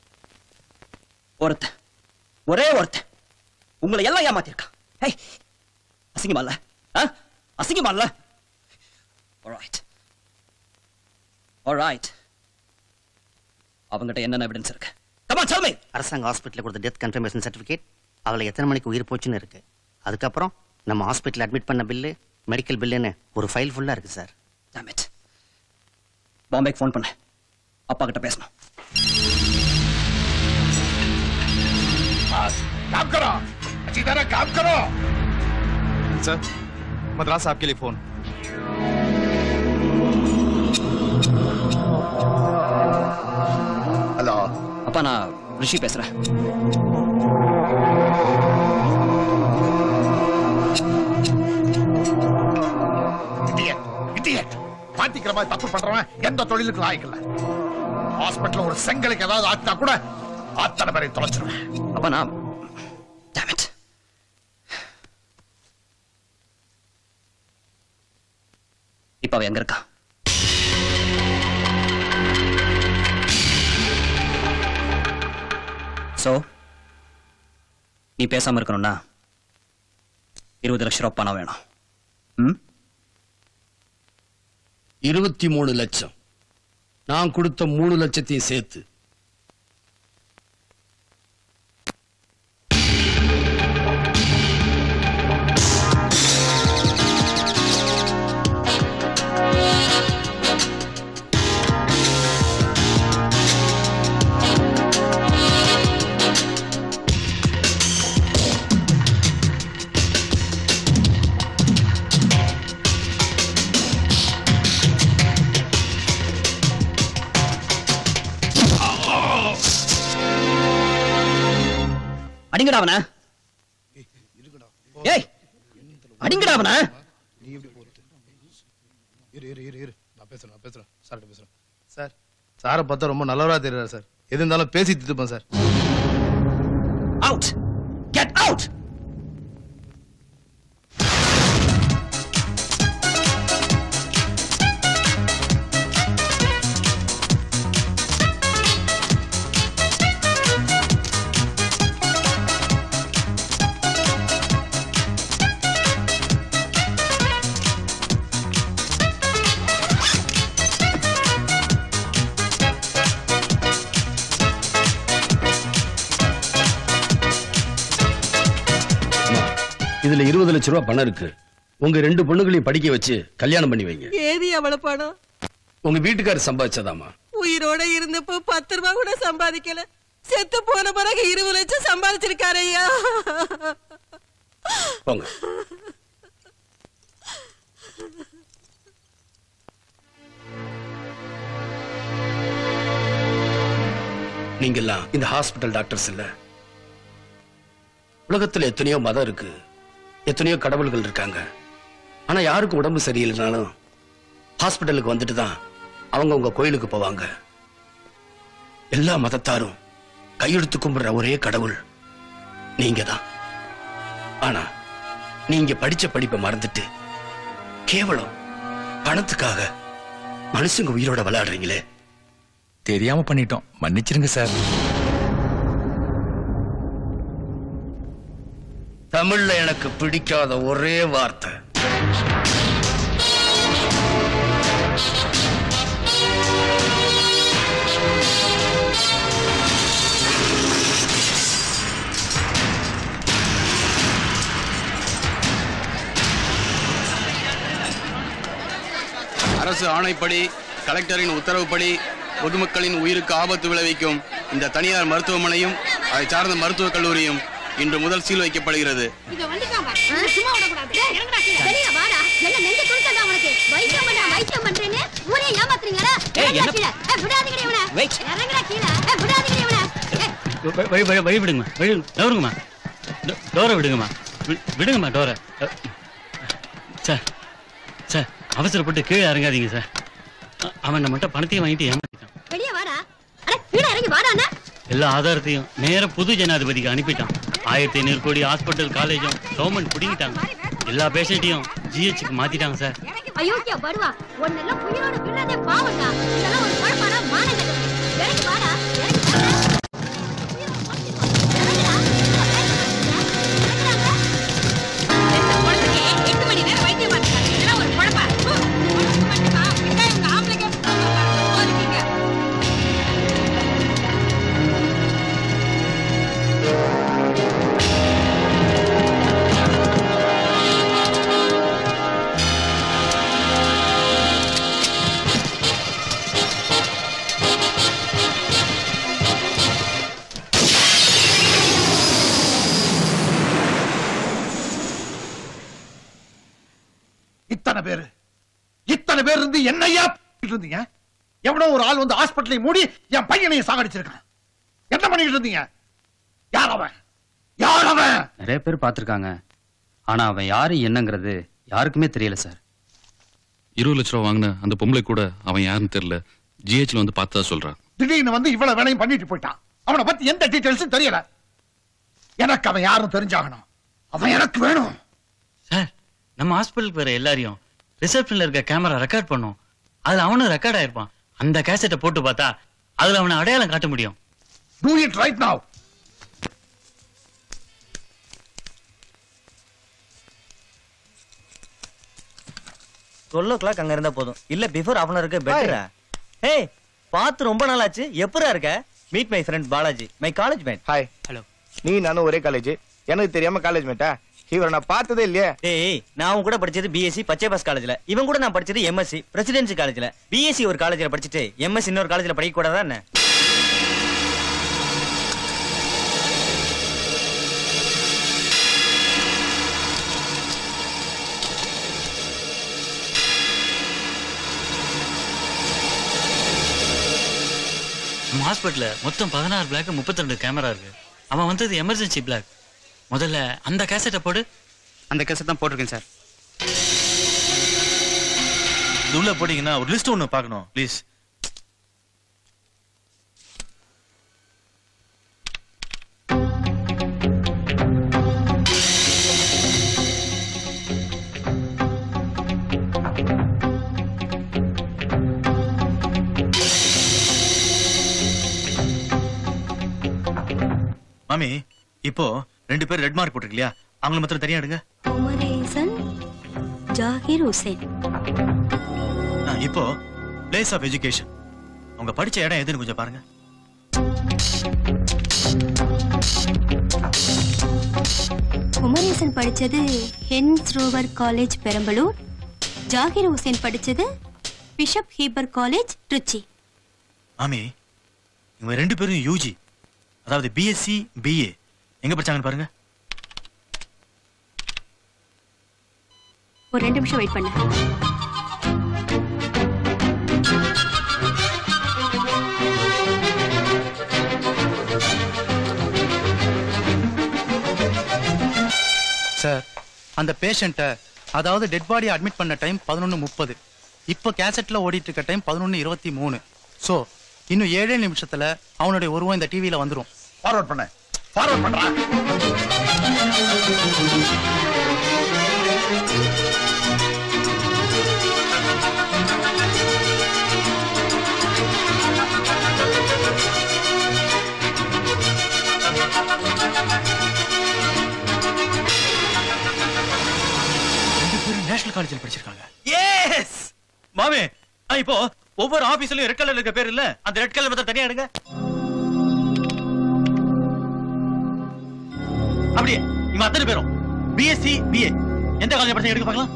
ஒருத்த ஒரே ஒருத்த உங்களை எல்லாம் ஏமாத்திருக்கான். அசிங்கமா இல்ல? அசிங்கமா இல்ல? Alright. Alright. அவங்ககிட்ட என்னென்ன எவிடன்ஸ் இருக்கு? Come on, tell me.
அரசாங்க ஹாஸ்பிட்டல்ல கொடுத்த டெத் கன்ஃபர்மேஷன் சர்டிபிகேட், அவளை எத்தனை மணிக்கு உயிர் போச்சுன்னு இருக்கு. அதுக்கப்புறம் நம்ம ஹாஸ்பிட்டல் அட்மிட் பண்ண பில்லு, மெடிக்கல் பில்லுன்னு ஒரு ஃபைல் ஃபுல்லா இருக்கு சார்.
Damn it. பாம்பேக்கு ஃபோன் பண்ண. அப்பா கிட்ட பேசணும்.
काम करो, अच्छी तरह काम करो।
सर, मद्रास आपके लिए फोन।
ஹலோ அப்பா, நான் ரிஷி பேசுறேன்.
மாத்திக்கிற மாதிரி தப்பு பண்றவன் எந்த தொழிலுக்கு லாய்க்கல. ஹாஸ்பிட்டல் ஒரு செங்கலுக்கு ஏதாவது ஆத்தினா கூட அத்தனை பேரை தொலைச்சிருவேன்.
அப்பா நான் damn it. இப்ப அவ எங்க இருக்கா? சோ நீ பேசாம இருக்கணும்னா இருபது லட்சம் ரூபாய் பணம் வேணும். ம்
இருபத்தி மூணு லட்சம் நான் கொடுத்த மூணு லட்சத்தையும் சேர்த்து.
அடிங்கடா அவன. ஏய் அடிங்கடா அவன.
இரு இரு இரு இரு நான் பேசுறேன் நான் பேசுறேன் சார்ட்ட பேசுறேன். சார் சாரை பார்த்தா ரொம்ப நல்லவரா தெரியுறாரு சார். எது இருந்தாலும் பேசி திட்டுப்பேன் சார்.
Out get out.
இதுல இருபது லட்சம் ரூபாய் பணம் இருக்கு. உங்க ரெண்டு பொண்ணுகளையும் படிக்க வச்சு கல்யாணம் பண்ணி வைங்க.
ஏதி அவள பணம்
உங்க வீட்டுக்காரர் சம்பாதிச்சதாமா?
உயிரோட இருந்தப்போ பத்து ரூபாய் கூட சம்பாதிக்கல. செத்து போன பிறகு இருபது லட்சம் சம்பாதிச்சிருக்காரு ஐயா.
போங்க. நீங்கெல்லாம் இந்த ஹாஸ்பிட்டல் டாக்டர்ஸ் இல்ல. உலகத்துல எத்தனையோ மதம் இருக்கு, எத்தனையோ கடவுள்கள் இருக்காங்க. ஆனா யாருக்கும் உடம்பு சரியில்லைனாலும் ஹாஸ்பிட்டலுக்கு வந்துட்டு தான் அவங்க உங்க கோயிலுக்கு போவாங்க. எல்லா மதத்தாரும் கையெடுத்து கும்பிடுற ஒரே கடவுள் நீங்க தான். ஆனா நீங்க படிச்ச படிப்பை மறந்துட்டு கேவலம் பணத்துக்காக மனுஷங்க உயிரோட விளையாடுறீங்களே.
தெரியாம பண்ணிட்டோம், மன்னிச்சிருங்க சார்.
தமிழ்ல எனக்கு பிடிக்காத ஒரே வார்த்தை
அரசு ஆணைப்படி கலெக்டரின் உத்தரவுப்படி பொதுமக்களின் உயிருக்கு ஆபத்து விளைவிக்கும் இந்த தனியார் மருத்துவமனையும் அதை சார்ந்த மருத்துவக் கல்லூரியும் இன்று முதல் சீல் வைக்கப்படுகிறது.
வழி விடுங்கம்மா, வழி டோருங்கம்மா, டோரை விடுங்கம்மா, விடுங்கம்மா டோரை. சார் சார் அவசரப்பட்டு கீழே இறங்காதீங்க சார். அவன் நம்மகிட்ட பணத்தையும் வாங்கிட்டு ஏமாத்திட்டான். எல்லா ஆதாரத்தையும் நேர புது ஜனாதிபதிக்கு அனுப்பிட்டான். ஆயிரத்தி ஐநூறு கோடி ஹாஸ்பிட்டல் காலேஜும் கவர்மெண்ட் பிடிங்கிட்டாங்க. எல்லா பேஷண்ட்டையும் ஜிஹெச்சுக்கு மாத்திட்டாங்க சார்.
அயோக்கியா படுவா, ஒன்னெல்லாம் உயிரோட விடுறதே பாவம்டா. இதெல்லாம் ஒரு பழப்பாடா மானங்கட்ட. எனக்கு வாடா, எனக்கு வாடா.
இத்தனை பேரு இத்தனை பேர் இருந்து என்னையா இருந்தீங்க? எவனோ ஒரு ஆள் வந்து ஹாஸ்பிட்டலை மூடி என் பையனையும் சாகடிச்சிருக்கான். என்ன பண்ணிட்டு இருந்தீங்க? யார் அவன்? யார் அவன்?
நிறைய பேர் பார்த்திருக்காங்க. ஆனா அவன் யாரு என்னங்கிறது யாருக்குமே தெரியல சார்.
இருபது லட்ச ரூபா வாங்கின அந்த பொம்பளை கூட அவன் யாருன்னு தெரியல. ஜிஹெச்ல வந்து பார்த்ததா சொல்றான்.
திடீர்னு வந்து இவ்வளவு வேலையும் பண்ணிட்டு போயிட்டான். அவனை பத்தி எந்த டீடைல்ஸும் தெரியல. எனக்கு அவன் யாரும் தெரிஞ்சாகணும். அவன் எனக்கு வேணும்.
சார், நம்ம ஹாஸ்பிட்டலுக்கு வர எல்லாரையும் ரிசப்ஷன்ல இருக்க கேமரா ரெக்கார்ட் பண்ணும். அதுல அவனும் ரெக்கார்ட் ஆயிருப்பான். அந்த கேசட்டை போட்டு பார்த்தா அதுல அவனை அடையாளம் காட்ட முடியும்.
Do it right now.
Twelve o'clock அங்க இருந்தா போதும். இல்ல பிஃபோர் ஹாஃப் அன் ஹவருக்கு பெட்டரா? ஏய், பார்த்து ரொம்ப நாள் ஆச்சு. எப்பரா இருக்க? Meet my friend Balaji, my college mate.
Hi. Hello. நீ நானும் ஒரே காலேஜ். எனக்கு தெரியாம காலேஜ் மேட்டா? இவரை நான் பார்த்ததே இல்லையே.
ஏய், நான் அவன் கூட படிச்சது பிஎஸ்சி பச்சை பாஸ் காலேஜ்ல. இவன் கூட நான் படிச்சது எம்எஸ்சி பிரசிடென்சி காலேஜ்ல. பிஎஸ்சி ஒரு காலேஜ்ல படிச்சுட்டு எம்எஸ்சி இன்னொரு காலேஜ்ல படிக்க கூடாதா என்ன?
நம்ம ஹாஸ்பிட்டல்ல மொத்தம் பதினாறு பிளாக் முப்பத்தி ரெண்டு கேமரா இருக்கு. அவன் வந்தது எமர்ஜென்சி பிளாக். முதல்ல அந்த கேசட்டை போடு.
அந்த கேசட் தான் போட்டிருக்கேன் சார்.
இது உள்ள போட்டீங்கன்னா ஒரு லிஸ்ட் ஒன்று பார்க்கணும் ப்ளீஸ். மாமி, இப்போ ரெண்டு பேர் ரெட் மார்க் போட்டிருக்கலையா? அவங்கள மாத்திரம் தனியா எடுங்க.
உமரேசன் ஜாகிர் ஹுசேன்.
இப்போ பிளேஸ் ஆஃப் எஜுகேஷன். அவங்க படிச்ச இடம் எதுன்னு கொஞ்சம் பாருங்க.
உமரேசன் படிச்சது Hans Roever college Perambalur. Zakir Hussain படிச்சது பிஷப் ஹீபர் காலேஜ் திருச்சி.
மாமி, இவங்க ரெண்டு பேரும் யூஜி, அதாவது பிஎஸ்சி பிஏ எங்க படிச்சாங்கன்னு பாருங்க.
ஒரு ரெண்டு நிமிஷம் வெயிட் பண்ணு.
சார், அந்த பேஷண்ட்டை அதாவது டெட் பாடி அட்மிட் பண்ண டைம் பதினொன்று முப்பது. இப்போ கேசட்ல ஓடிட்டு இருக்க டைம் பதினொன்று இருபத்தி மூணு. ஸோ இன்னும் ஏழே நிமிஷத்துல அவனுடைய உருவம் இந்த டிவியில வந்துடும்.
ஃபார்வர்ட் பண்ண ஃபார்வர்ட் பண்றா.
நேஷனல் காலேஜில் படிச்சிருக்காங்க. எஸ் மாமே, இப்போ ஒவ்வொரு ஆபீஸ்லயும் ரெட் கலர்ல இருக்க பேர் இல்ல, அந்த ரெட் கலர் மட்டும் தனியா எடுங்க. அப்படியே இவங்க அத்தனை பேரும் பிஎஸ்சி பிஏ எந்த காலேஜ் படிச்சா எடுக்க பார்க்கலாம்.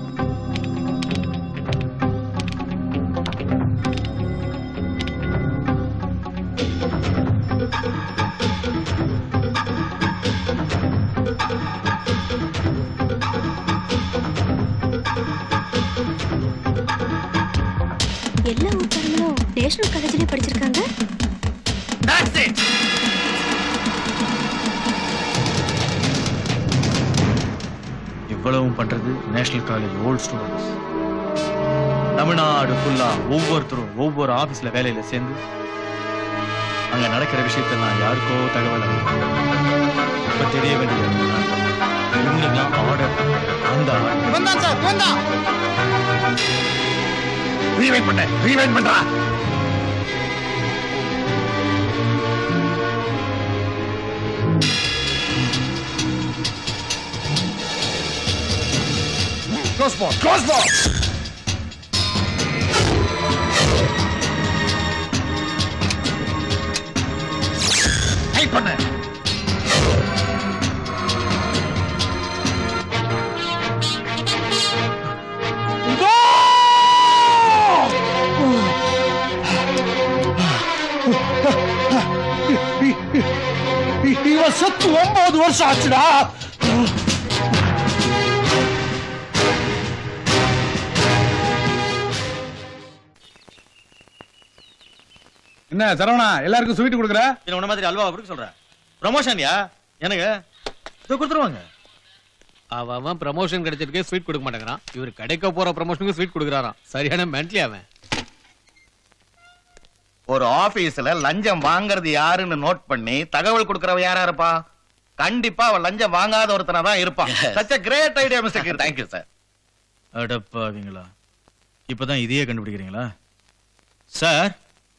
எல்லா ஊர்க்காரங்களும் நேஷனல் காலேஜ்லயே படிச்சிருக்காங்க.
இவ்வளவும் பண்றது national college old students. Tamil Nadu ஃபுல்லா ஒவ்வொருத்தரும் ஒவ்வொரு ஆபீஸ்ல வேலையில சேர்ந்து அங்க நடக்கிற விஷயத்த நான் யாருக்கோ தகவல் இப்ப தெரிய வேண்டியது இவங்களுக்கெல்லாம் ஆர்டர் அந்த
வந்தான் சார் வந்தான். ரீவைண்ட் பண்ண ரீவைண்ட் பண்றா. Close ball, close ball. Hey பண்ணு. இவன் செத்து ஒன்பது வருஷம் ஆச்சுடா.
என்ன சரவணா எல்லாருக்கும் ஸ்வீட் கொடுக்குற?
என்ன உன மாதிரி அல்வா கொடுக்க சொல்ற? ப்ரமோஷன்யா எனக்கு இது கொடுத்துருவாங்க.
அவன் ப்ரமோஷன் கிடைச்சிருக்கே ஸ்வீட் கொடுக்க மாட்டேங்கிறான். இவர் கிடைக்க போற ப்ரமோஷனுக்கு ஸ்வீட் கொடுக்குறாராம். சரியான மென்ட்லி அவன்.
ஒரு ஆபீஸ்ல லஞ்சம் வாங்குறது யாருன்னு நோட் பண்ணி தகவல் கொடுக்கறவ யாரா இருப்பா? கண்டிப்பா அவன் லஞ்சம் வாங்காத ஒருத்தனா தான் இருப்பான். such a great idea mister Keerthi.
Thank you sir. அடப்பாவீங்களா, இப்பதான் இதையே கண்டுபிடிக்கிறீங்களா சார்?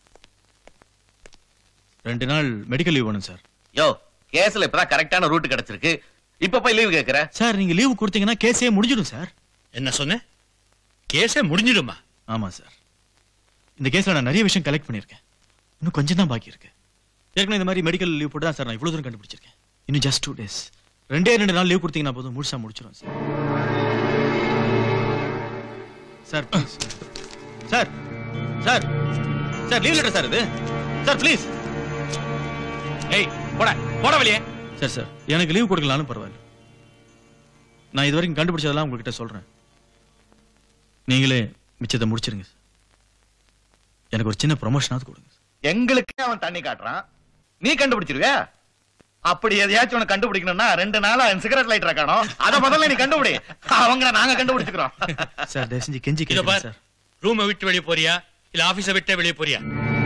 ரெண்டு நாள் மெடிக்கல் லீவ் வேணும் சார்.
யோ, கேஸ்ல இப்பதான் கரெக்டான ரூட் கிடைச்சிருக்கு, இப்ப போய் லீவ் கேக்குற?
சார் நீங்க லீவ் கொடுத்தீங்கன்னா கேஸே முடிஞ்சிடும் சார்.
என்ன சொன்ன? கேஸே முடிஞ்சிடுமா?
ஆமா சார். இந்த கேஸ்ல நான் நிறைய விஷயம் கலெக்ட் பண்ணிருக்கேன். இன்னும் கொஞ்சம் தான் பாக்கி இருக்கு. ஏற்கனவே இந்த மாதிரி மெடிக்கல் லீவ் போட்டு தான் சார் நான் இவ்வளவு தூரம் கண்டுபிடிச்சிருக்கேன். இன்னும் ஜஸ்ட் டூ டேஸ், ரெண்டே ரெண்டு நாள் லீவ் கொடுத்தீங்கன்னா போதும், முழுசா முடிச்சிடும் sir. Sir please sir sir sir leave letter sir இது சார் ப்ளீஸ்.
ஏய் போடா போட வெளியே.
சார் சார் எனக்கு லீவ் கொடுக்கலாம்னு பரவாயில்ல. நான் இது வரைக்கும் கண்டுபிடிச்சதெல்லாம் உங்ககிட்ட சொல்றேன். நீங்களே மிச்சத்தை முடிச்சிருங்க சார். எனக்கு ஒரு சின்ன ப்ரமோஷனாவது கொடுங்க.
எங்களுக்கு அவன் தண்ணி காட்டுறான், நீ கண்டுபிடிச்சிருவியா? அப்படி எதையாச்சும் உனக்கு கண்டுபிடிக்கணும்னா ரெண்டு நாளா சிகரெட் லைட்டர் காணோம், அத முதல்ல நீ கண்டுபிடி. அவங்க நாங்க கண்டுபிடிச்சுக்கிறோம்.
சார் தயவு செஞ்சு கெஞ்சி
இதோ பார்,
சார்.
ரூமை விட்டு வெளியே போறியா இல்ல ஆபீஸை விட்டு வெளியே போறியா?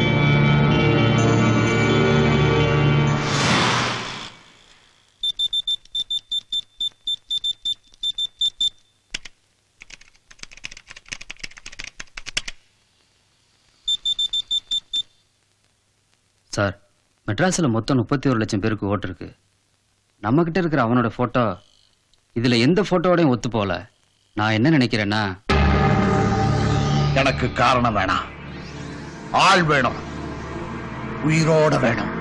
சார், மெட்ராஸில் மொத்தம் முப்பத்தி ஒரு லட்சம் பேருக்கு ஓட்டு இருக்கு. நம்ம கிட்ட இருக்கிற அவனோட போட்டோ இதுல எந்த போட்டோடையும் ஒத்து போல. நான் என்ன நினைக்கிறேன்னா,
எனக்கு காரணம் வேணாம், ஆள் வேணும், உயிரோட வேணும்.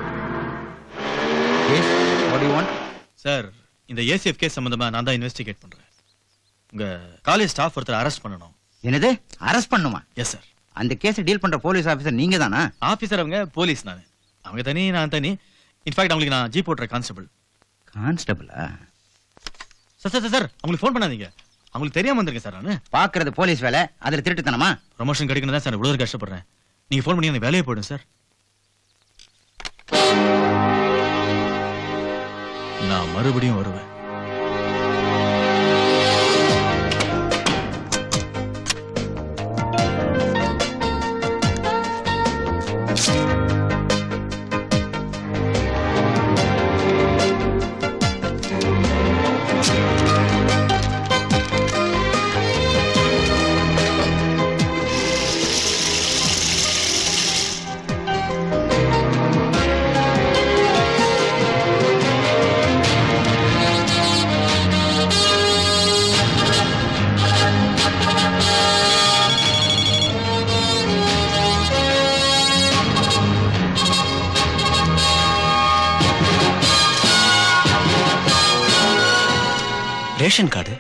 சார் இந்த ஏசிஎஃப் கேஸ் சம்பந்தமா நான் தான் இன்வெஸ்டிகேட் பண்றேன். உங்க காலேஜ் ஸ்டாஃப் ஒருத்தர் அரெஸ்ட் பண்ணணும்.
என்னது அரெஸ்ட் பண்ணுமா?
Yes sir.
அந்த கேஸ் டீல் பண்ற போலீஸ் ஆபீசர் நீங்க தானா?
ஆபீசர் அவங்க, போலீஸ் நானு. அவங்க தனி, நான் தனி. இன்ஃபேக்ட் அவங்களுக்கு நான் ஜீப் ஓட்டுற கான்ஸ்டபிள்.
கான்ஸ்டபிளா?
சார் சார் சார் அவங்களுக்கு ஃபோன் பண்ணாதீங்க. அவங்களுக்கு தெரியாம வந்திருக்கேன் சார். நான்
பாக்குறது போலீஸ் வேலை, அதுல திருட்டுத்தனமா?
ப்ரமோஷன் கிடைக்கணும் தான் சார் இவ்வளவு கஷ்டப்படுறேன். நீங்க ஃபோன் பண்ணி அந்த வேலையை போயிடும் சார். நான் மறுபடியும் வருவேன். ரேஷன் கார்டு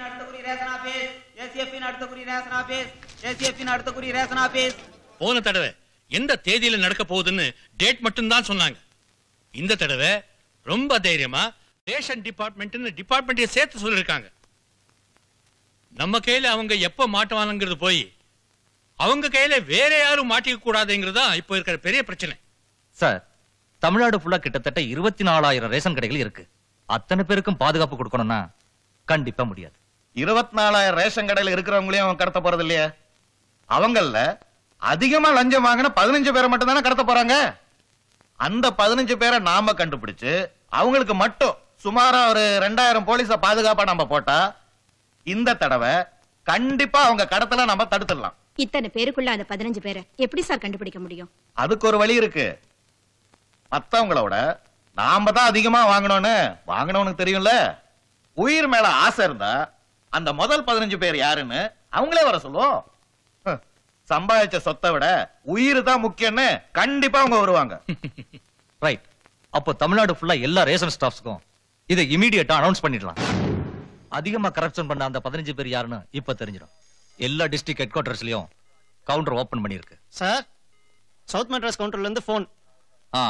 போன தடவை எந்த தேதியில நடக்க போகுதுன்னு டேட் மட்டும் தான் சொன்னாங்க. இந்த தடவை ரொம்ப தைரியமா ரேஷன் டிபார்ட்மெண்ட் டிபார்ட்மெண்ட்டை சேர்த்து சொல்லிருக்காங்க. நம்ம கையில அவங்க எப்ப மாட்டுவாங்கிறது போய் அவங்க கையில வேற யாரும் மாட்டிக்க கூடாதுங்கிறதா இப்போ இருக்கிற பெரிய பிரச்சனை.
சார், தமிழ்நாடு ஃபுல்லா கிட்டத்தட்ட இருபத்தி நாலாயிரம் ரேஷன் கடைகள் இருக்கு. அத்தனை பேருக்கும் பாதுகாப்பு கொடுக்கணும்னா கண்டிப்பா முடியாது.
இருபத்தி நாலாயிரம் ரேஷன் கடையில இருக்கிறவங்களையும் அவன் கடத்த போறது இல்லையா? அவங்கள அதிகமா லஞ்சம் வாங்கின பதினஞ்சு பேரை மட்டும் தானே கடத்த போறாங்க. அந்த பதினஞ்சு பேரை நாம கண்டுபிடிச்சு அவங்களுக்கு மட்டும் சுமாரா ஒரு ரெண்டாயிரம் போலீஸ பாதுகாப்பா நம்ம போட்டா இந்த தடவை கண்டிப்பா அவங்க கடத்தல நம்ம தடுத்துடலாம்.
இத்தனை பேருக்குள்ள அந்த பதினஞ்சு பேரை எப்படி சார் கண்டுபிடிக்க முடியும்?
அதுக்கு ஒரு வழி இருக்கு. மத்தவங்களோட நாம தான் அதிகமா வாங்கணும்னு வாங்கணும்னு தெரியும்ல. உயிர் மேல ஆசை இருந்தா அந்த முதல் பதினஞ்சு பேர் யாருன்னு அவங்களே வர சொல்லுவோம். சம்பாதிச்ச சொத்தை விட உயிர் தான் முக்கியம்னு கண்டிப்பா அவங்க வருவாங்க.
ரைட். அப்போ தமிழ்நாடு ஃபுல்லா எல்லா ரேஷன் ஸ்டாஃப்ஸ்க்கும் இதை இமிடியேட்டா அனௌன்ஸ் பண்ணிடலாம். அதிகமா கரப்ஷன் பண்ண அந்த பதினஞ்சு பேர் யாருன்னு இப்ப தெரிஞ்சிடும். எல்லா டிஸ்ட்ரிக்ட் ஹெட் குவார்டர்ஸ்லயும் கவுண்டர் ஓபன் பண்ணிருக்கு.
சார், சவுத் மெட்ராஸ் கவுண்டர்ல இருந்து போன்.
ஆ,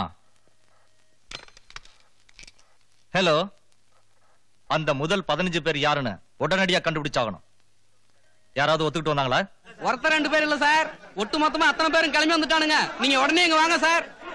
ஹலோ. அந்த முதல் பதினஞ்சு பேர் யாருன்னு உடனடியா கண்டுபிடிச்சாகணும். யாராவது ஒத்துக்கிட்டு வந்தாங்களா?
ஒருத்தர் ரெண்டு பேர் இல்ல சார், ஒட்டு மொத்தமா அத்தனை பேரும் கிளம்பி வந்துட்டானுங்க. நீங்க உடனே இங்க வாங்க சார்.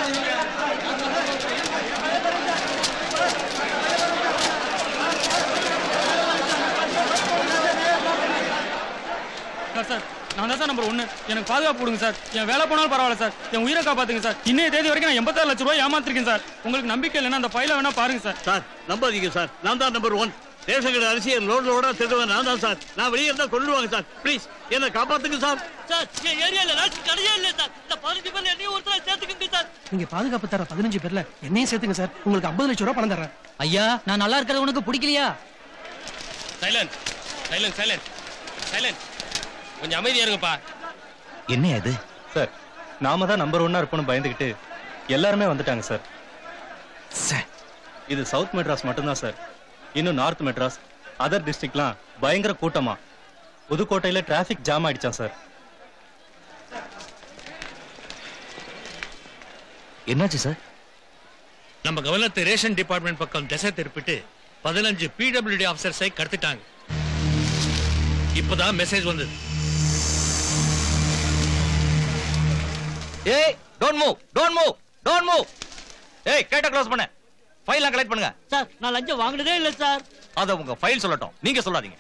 சார் நான் தான் சார் நம்பர் ஒன்று. எனக்கு பாதுகாப்பு கொடுங்க சார். என் வேலை போனாலும் பரவாயில்ல சார். என் உயிரை காப்பாத்துங்க சார். இன்னைய தேதி வரைக்கும் நான் எண்பத்தாறு லட்சம் ரூபாய் ஏமாத்திருக்கேன் சார். உங்களுக்கு நம்பிக்கை இல்லைன்னா அந்த ஃபைலை வேணா பாருங்க சார்.
சார் நம்பாதீங்க சார். நான் தான் நம்பர் ஒன். ரேஷன் கடை அரிசியை லோடு லோடா திருடுவேன் நான் தான் சார். நான் வெளியே இருந்தா கொள்ளுவாங்க சார். ப்ளீஸ் என்ன காப்பாத்துங்க சார்.
சார் என் ஏரியால ரேஷன் கடையே இல்லை சார். இந்த பதினஞ்சு பேர்ல என்னையும் ஒருத்தர சேர்த்துக்கங்க சார்.
நீங்க பாதுகாப்பு தர பதினஞ்சு பேர்ல என்னையும் சேர்த்துங்க சார். உங்களுக்கு ஐம்பது லட்சம் ரூபாய் பணம் தரேன்.
ஐயா நான் நல்லா இருக்கிறது உனக்கு பிடிக்கலையா?
சைலன்ட் சைலன்ட் சைலன்ட் சைலன்ட் கொஞ்சம் அமைதியா இருங்கப்பா.
என்ன இது சார்? நாம தான் நம்பர் ஒன்னா இருப்போம்னு பயந்துகிட்டு எல்லாருமே வந்துட்டாங்க சார். இது சவுத் மெட்ராஸ் மட்டும்தான் சார். இன்னும் நார்த் மெட்ராஸ் அதர் டிஸ்ட்ரிக்ட்லாம் பயங்கர கூட்டமா புதுக்கோட்டையில டிராபிக் ஜாம் ஆயிடுச்சான் சார்.
என்னாச்சு சார்?
நம்ம கவனத்தை ரேஷன் டிபார்ட்மெண்ட் பக்கம் திசை திருப்பிட்டு பதினஞ்சு பிடபிள்யூடி ஆபீசர்ஸை கடத்திட்டாங்க. இப்பதான் மெசேஜ் வந்தது.
ஏய் don't move don't move don't move. ஏய் கேட்ட க்ளோஸ் பண்ணு. ஃபைல்லாம் கலெக்ட் பண்ணுங்க.
சார் நான் லஞ்சம் வாங்குனதே இல்ல சார்.
அத உங்க ஃபைல் சொல்லட்டும், நீங்க சொல்லாதீங்க.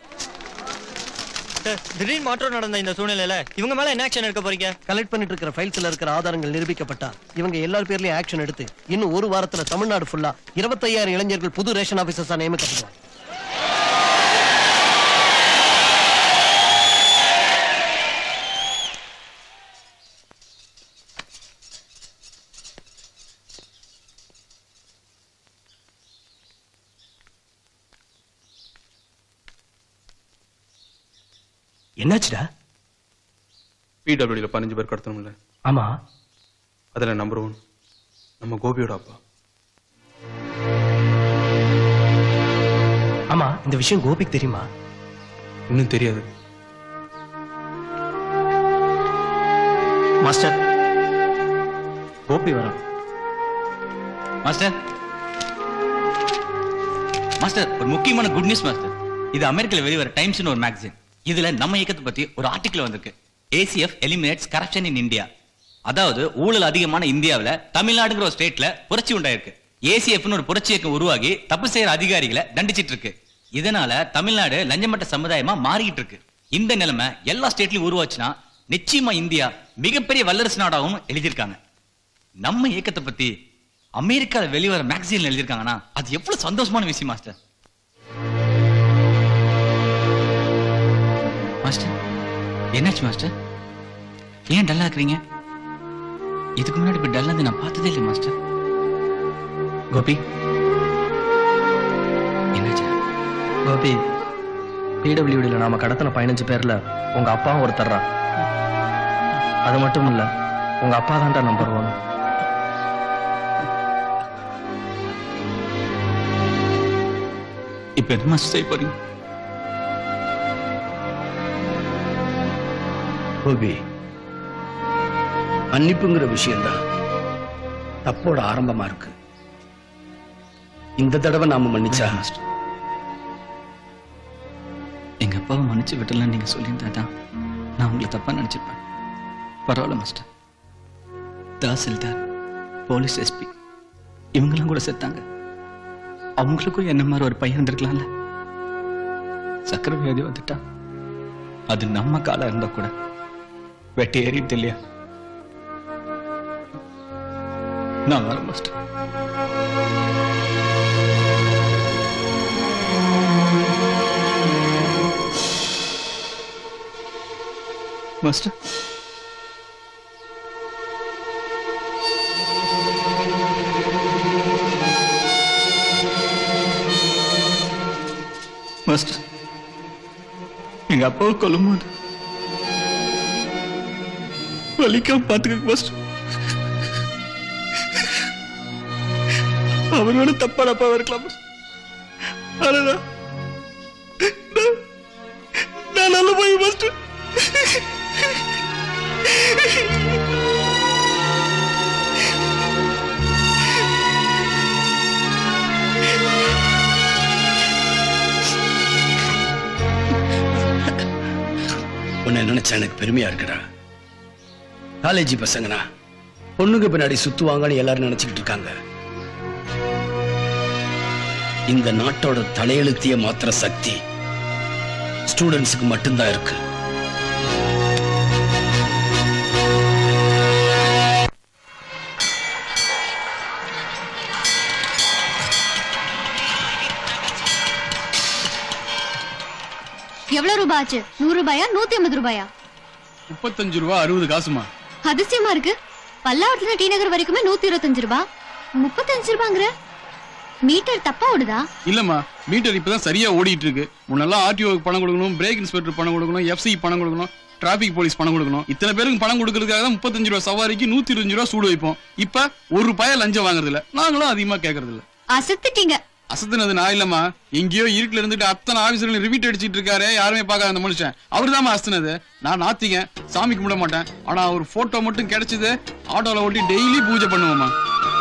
திடீர் மாற்றம் நடந்த இந்த சூழ்நிலையில இவங்க மேல என்ன ஆக்ஷன் எடுக்க போறீங்க?
கலெக்ட் பண்ணிட்டு இருக்கிற ஃபைல்ஸ்ல இருக்கிற ஆதாரங்கள் நிரூபிக்கப்பட்டா இவங்க எல்லார் பேர்லயும் ஆக்ஷன் எடுத்து இன்னும் ஒரு வாரத்துல தமிழ்நாடு ஃபுல்லா இருபத்தையாயிரம் இளைஞர்கள் புது ரேஷன் ஆபீசர்ஸா நியமிக்கப்படுவாங்க. என்னாச்சுடா?
பிடபிள்யூல பதினஞ்சு பேர் கடத்தணும்ல?
ஆமா.
அதுல நம்பர் ஒன் நம்ம கோபியோட அப்பா.
ஆமா இந்த விஷயம் கோபிக்கு தெரியுமா?
இன்னும் தெரியாது
மாஸ்டர். கோபி வரும்.
மாஸ்டர் மாஸ்டர் ஒரு முக்கியமான குட் நியூஸ் மாஸ்டர். இது அமெரிக்கால வெளிவர டைம்ஸ்னு ஒரு மேகசின். இதுல நம்ம இயக்கத்தை பத்தி ஒரு ஆர்டிகல் வந்திருக்கு. ACF eliminates corruption in India. அதாவது ஊழல் அதிகமான இந்தியாவில தமிழ்நாடுங்கிற ஒரு ஸ்டேட்ல புரட்சி உண்டாயிருக்கு. ஏசிஎஃப்னு ஒரு புரட்சி இயக்கம் உருவாகி தப்பு செய்யற அதிகாரிகளை தண்டிச்சிட்டு இருக்கு. இதனால தமிழ்நாடு லஞ்சமட்ட சமுதாயமா மாறிட்டு இருக்கு. இந்த நிலைமை எல்லா ஸ்டேட்லயும் உருவாச்சுன்னா நிச்சயமா இந்தியா மிகப்பெரிய வல்லரசு நாடாகவும் எழுதியிருக்காங்க. நம்ம இயக்கத்தை பத்தி அமெரிக்கால வெளிவர மேகசின்ல எழுதியிருக்காங்கன்னா அது எவ்வளவு சந்தோஷமான விஷயம் மாஸ்டர். மாஸ்டர் என்னாச்சு மாஸ்டர்? ஏன் டல்லா இருக்கிறீங்க? இதுக்கு முன்னாடி இப்ப டல்லா நான் பார்த்ததே இல்லை மாஸ்டர். கோபி என்னாச்சு?
கோபி பிடபிள்யூடியில் நாம கடத்தின பதினஞ்சு பேர்ல உங்க அப்பாவும் ஒருத்தர்றா. அது மட்டும் இல்ல உங்க அப்பா தான்டா நம்பர் ஒன்.
இப்ப என்ன மாஸ்டர் செய்ய போறீங்க?
கோபி மன்னிப்புங்கிற விஷயம்தான் தப்போட ஆரம்பமா இருக்கு. இந்த தடவை நாம மன்னிச்சா
எங்க அப்பாவை மன்னிச்சு விட்டலாம் நீங்க சொல்லியிருந்தா தான் நான் உங்களை தப்பா நினைச்சிருப்பேன். பரவாயில்ல மாஸ்டர். தாசில்தார், போலீஸ் எஸ்பி இவங்கெல்லாம் கூட செத்தாங்க. அவங்களுக்கும் என்ன மாதிரி ஒரு பையன் இருந்திருக்கலாம்ல. சக்கரை வியாதி வந்துட்டா அது நம்ம காலம் இருந்தா கூட வெட்டி ஏறிட்டு இல்லையா? நான் வர மாஸ்டர். மாஸ்டர் மாஸ்டர் எங்க அப்பாவை கொல்லும் போது வலிக்காம பாத்துக்க மாஸ்டர். அவரோட தப்பான அப்பாவா இருக்கலாம். ஆனா நான் நல்ல போய் மாஸ்டர்.
உன்னை நினைச்சா எனக்கு பெருமையா இருக்குடா. காலேஜ் பசங்கனா பொண்ணுங்க பின்னாடி சுத்துவாங்கன்னு எல்லாரும் நினைச்சுக்கிட்டு இருக்காங்க. இந்த நாட்டோட தலையெழுத்திய மாத்திர சக்தி ஸ்டூடெண்ட்ஸுக்கு மட்டும்தான் இருக்கு.
எவ்வளவு ரூபாய் ஆச்சு? நூறு ரூபாயா நூத்தி ஐம்பது ரூபாயா?
முப்பத்தஞ்சு ரூபா அறுபது காசுமா.
அதிசயமா இருக்கு. பல்லாவரத்துல டி நகர் வரைக்குமே நூத்தி இருபத்தஞ்சு ரூபாய், முப்பத்தஞ்சு ரூபாங்கிற. மீட்டர் தப்பா ஓடுதா?
இல்லம்மா, மீட்டர் இப்பதான் சரியா ஓடிட்டு இருக்கு. முன்னெல்லாம் ஆர்டிஓக்கு பணம் கொடுக்கணும், பிரேக் இன்ஸ்பெக்டர் பணம் கொடுக்கணும், எஃப்சி பணம் கொடுக்கணும், டிராபிக் போலீஸ் பணம் கொடுக்கணும். இத்தனை பேருக்கு பணம் கொடுக்கறதுக்காக தான் முப்பத்தஞ்சு ரூபாய் சவாரிக்கு நூத்தி இருபத்தஞ்சு ரூபாய் சூடு வைப்போம். இப்ப ஒரு ரூபாய லஞ்சம் வாங்குறது இல்ல, நாங்களும் அதிகமா கேட்கறது இல்ல.
அசத்துட்டீங்க.
அசத்துனது நான் இல்லம்மா, எங்கேயோ இருட்டுல இருந்துட்டு அத்தனை ஆபீசர்கள் ரிப்பீட் அடிச்சிட்டு இருக்காரு, யாருமே பார்க்காத அந்த மனுஷன். அவரு தான் அசத்துனது. நான் நாத்திங்க, சாமி கும்பிட மாட்டேன். ஆனா ஒரு போட்டோ மட்டும் கிடைச்சது, ஆட்டோல ஓட்டி டெய்லி பூஜை பண்ணுவோமா.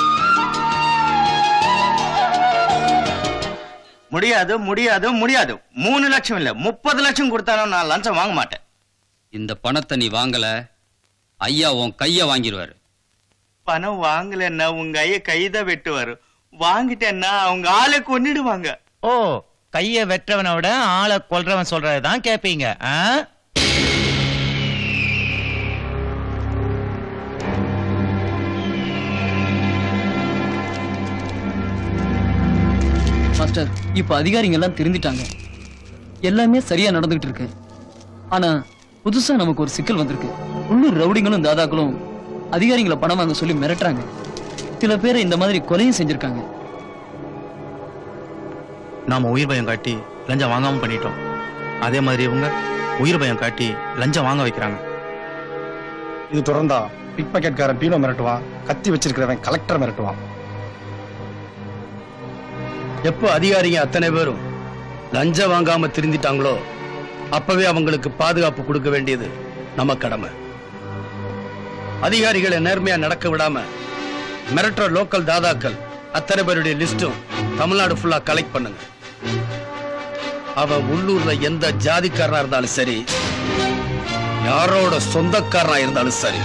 முடியாது முடியாது முடியாது. மூணு லட்சம் இல்ல முப்பது லட்சம் கொடுத்தாலும் நான் லஞ்சம் வாங்க மாட்டேன்.
இந்த பணத்தை நீ வாங்கல, ஐயா உன் கைய வாங்கிடுவாரு.
பணம் வாங்கலன்னா உங்க ஐய கைத வெட்டுவாரு, வாங்கிட்டேன்னா அவங்க ஆளை கொன்னிடுவாங்க.
ஓ, கைய வெற்றவனை விட ஆளை கொல்றவன் சொல்றதுதான் கேப்பீங்க.
மாஸ்டர், இப்ப அதிகாரிங்க எல்லாம் திருந்திட்டாங்க, எல்லாமே சரியா நடந்துகிட்டு இருக்கு. ஆனா புதுசா நமக்கு ஒரு சிக்கல் வந்திருக்கு. உள்ளூர் ரவுடிங்களும் தாதாக்களும் அதிகாரிகளை பணம் வாங்க சொல்லி மிரட்டுறாங்க. சில பேரை இந்த மாதிரி கொலையும் செஞ்சிருக்காங்க.
நாம உயிர் பயம் காட்டி லஞ்சம் வாங்காம பண்ணிட்டோம். அதே மாதிரி இவங்க உயிர் பயம் காட்டி லஞ்சம் வாங்க வைக்கிறாங்க.
இது தொடர்ந்தா பிக் பாக்கெட்காரன் பீனோ மிரட்டுவான், கத்தி வச்சிருக்கிறவன் கலெக்டர் மிரட்டுவான்.
எப்போ அதிகாரிங்க அத்தனை பேரும் லஞ்சம் வாங்காம திருந்திட்டாங்களோ அப்பவே அவங்களுக்கு பாதுகாப்பு கொடுக்க வேண்டியது நம்ம கடமை. அதிகாரிகளை நேர்மையா நடக்க விடாம மிரட்டுற லோக்கல் தாதாக்கள் அத்தனை பேருடைய லிஸ்டும் தமிழ்நாடு ஃபுல்லா கலெக்ட் பண்ணுங்க. அவன் உள்ளூர்ல எந்த ஜாதிக்காரனா இருந்தாலும் சரி, யாரோட சொந்தக்காரனா இருந்தாலும் சரி.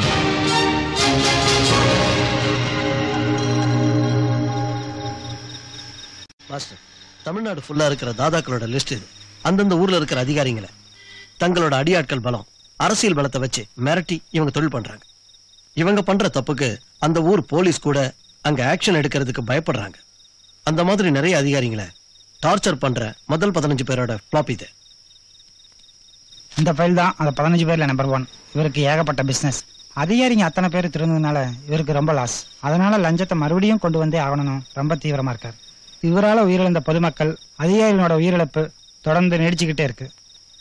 மாஸ்டர், தமிழ்நாடு ஃபுல்லா இருக்கிற தாதாக்களோட லிஸ்ட் இது. அந்தந்த ஊர்ல இருக்கிற அதிகாரிகளை தங்களோட அடியாட்கள் பலம், அரசியல் பலத்தை வச்சு மிரட்டி இவங்க தொழில் பண்றாங்க. இவங்க பண்ற தப்புக்கு அந்த ஊர் போலீஸ் கூட அங்க ஆக்ஷன் எடுக்கிறதுக்கு பயப்படுறாங்க. அந்த மாதிரி நிறைய அதிகாரிகளை டார்ச்சர் பண்ற முதல் பதினஞ்சு பேரோட ஃபிளாப் இது.
இந்த ஃபைல் தான் அந்த பதினஞ்சு பேர்ல நம்பர் ஒன். இவருக்கு ஏகப்பட்ட பிசினஸ். அதிகாரிங்க அத்தனை பேர் திருந்ததுனால இவருக்கு ரொம்ப லாஸ். அதனால லஞ்சத்தை மறுபடியும் கொண்டு வந்தே ஆகணும், ரொம்ப தீவிரமா இருக்கார். இவரால உயிரிழந்த பொதுமக்கள், அதிகாரிகளோட உயிரிழப்பு தொடர்ந்து நீடிச்சுக்கிட்டே இருக்கு.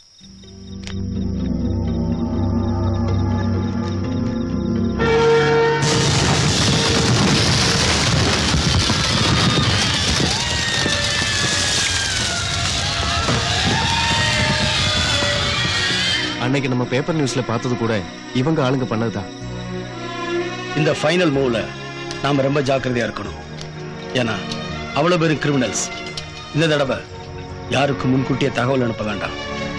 அன்னைக்கு நம்ம பேப்பர் நியூஸ்ல பார்த்தது கூட இவங்க ஆளுங்க பண்ணதுதான்.
இந்த ஃபைனல் மூவ்ல நாம ரொம்ப ஜாக்கிரதையா இருக்கணும். ஏன்னா அவ்வளவு பேரும் கிரிமினல்ஸ். இந்த தடவை யாருக்கும் முன்கூட்டியே தகவல் அனுப்ப வேண்டாம்.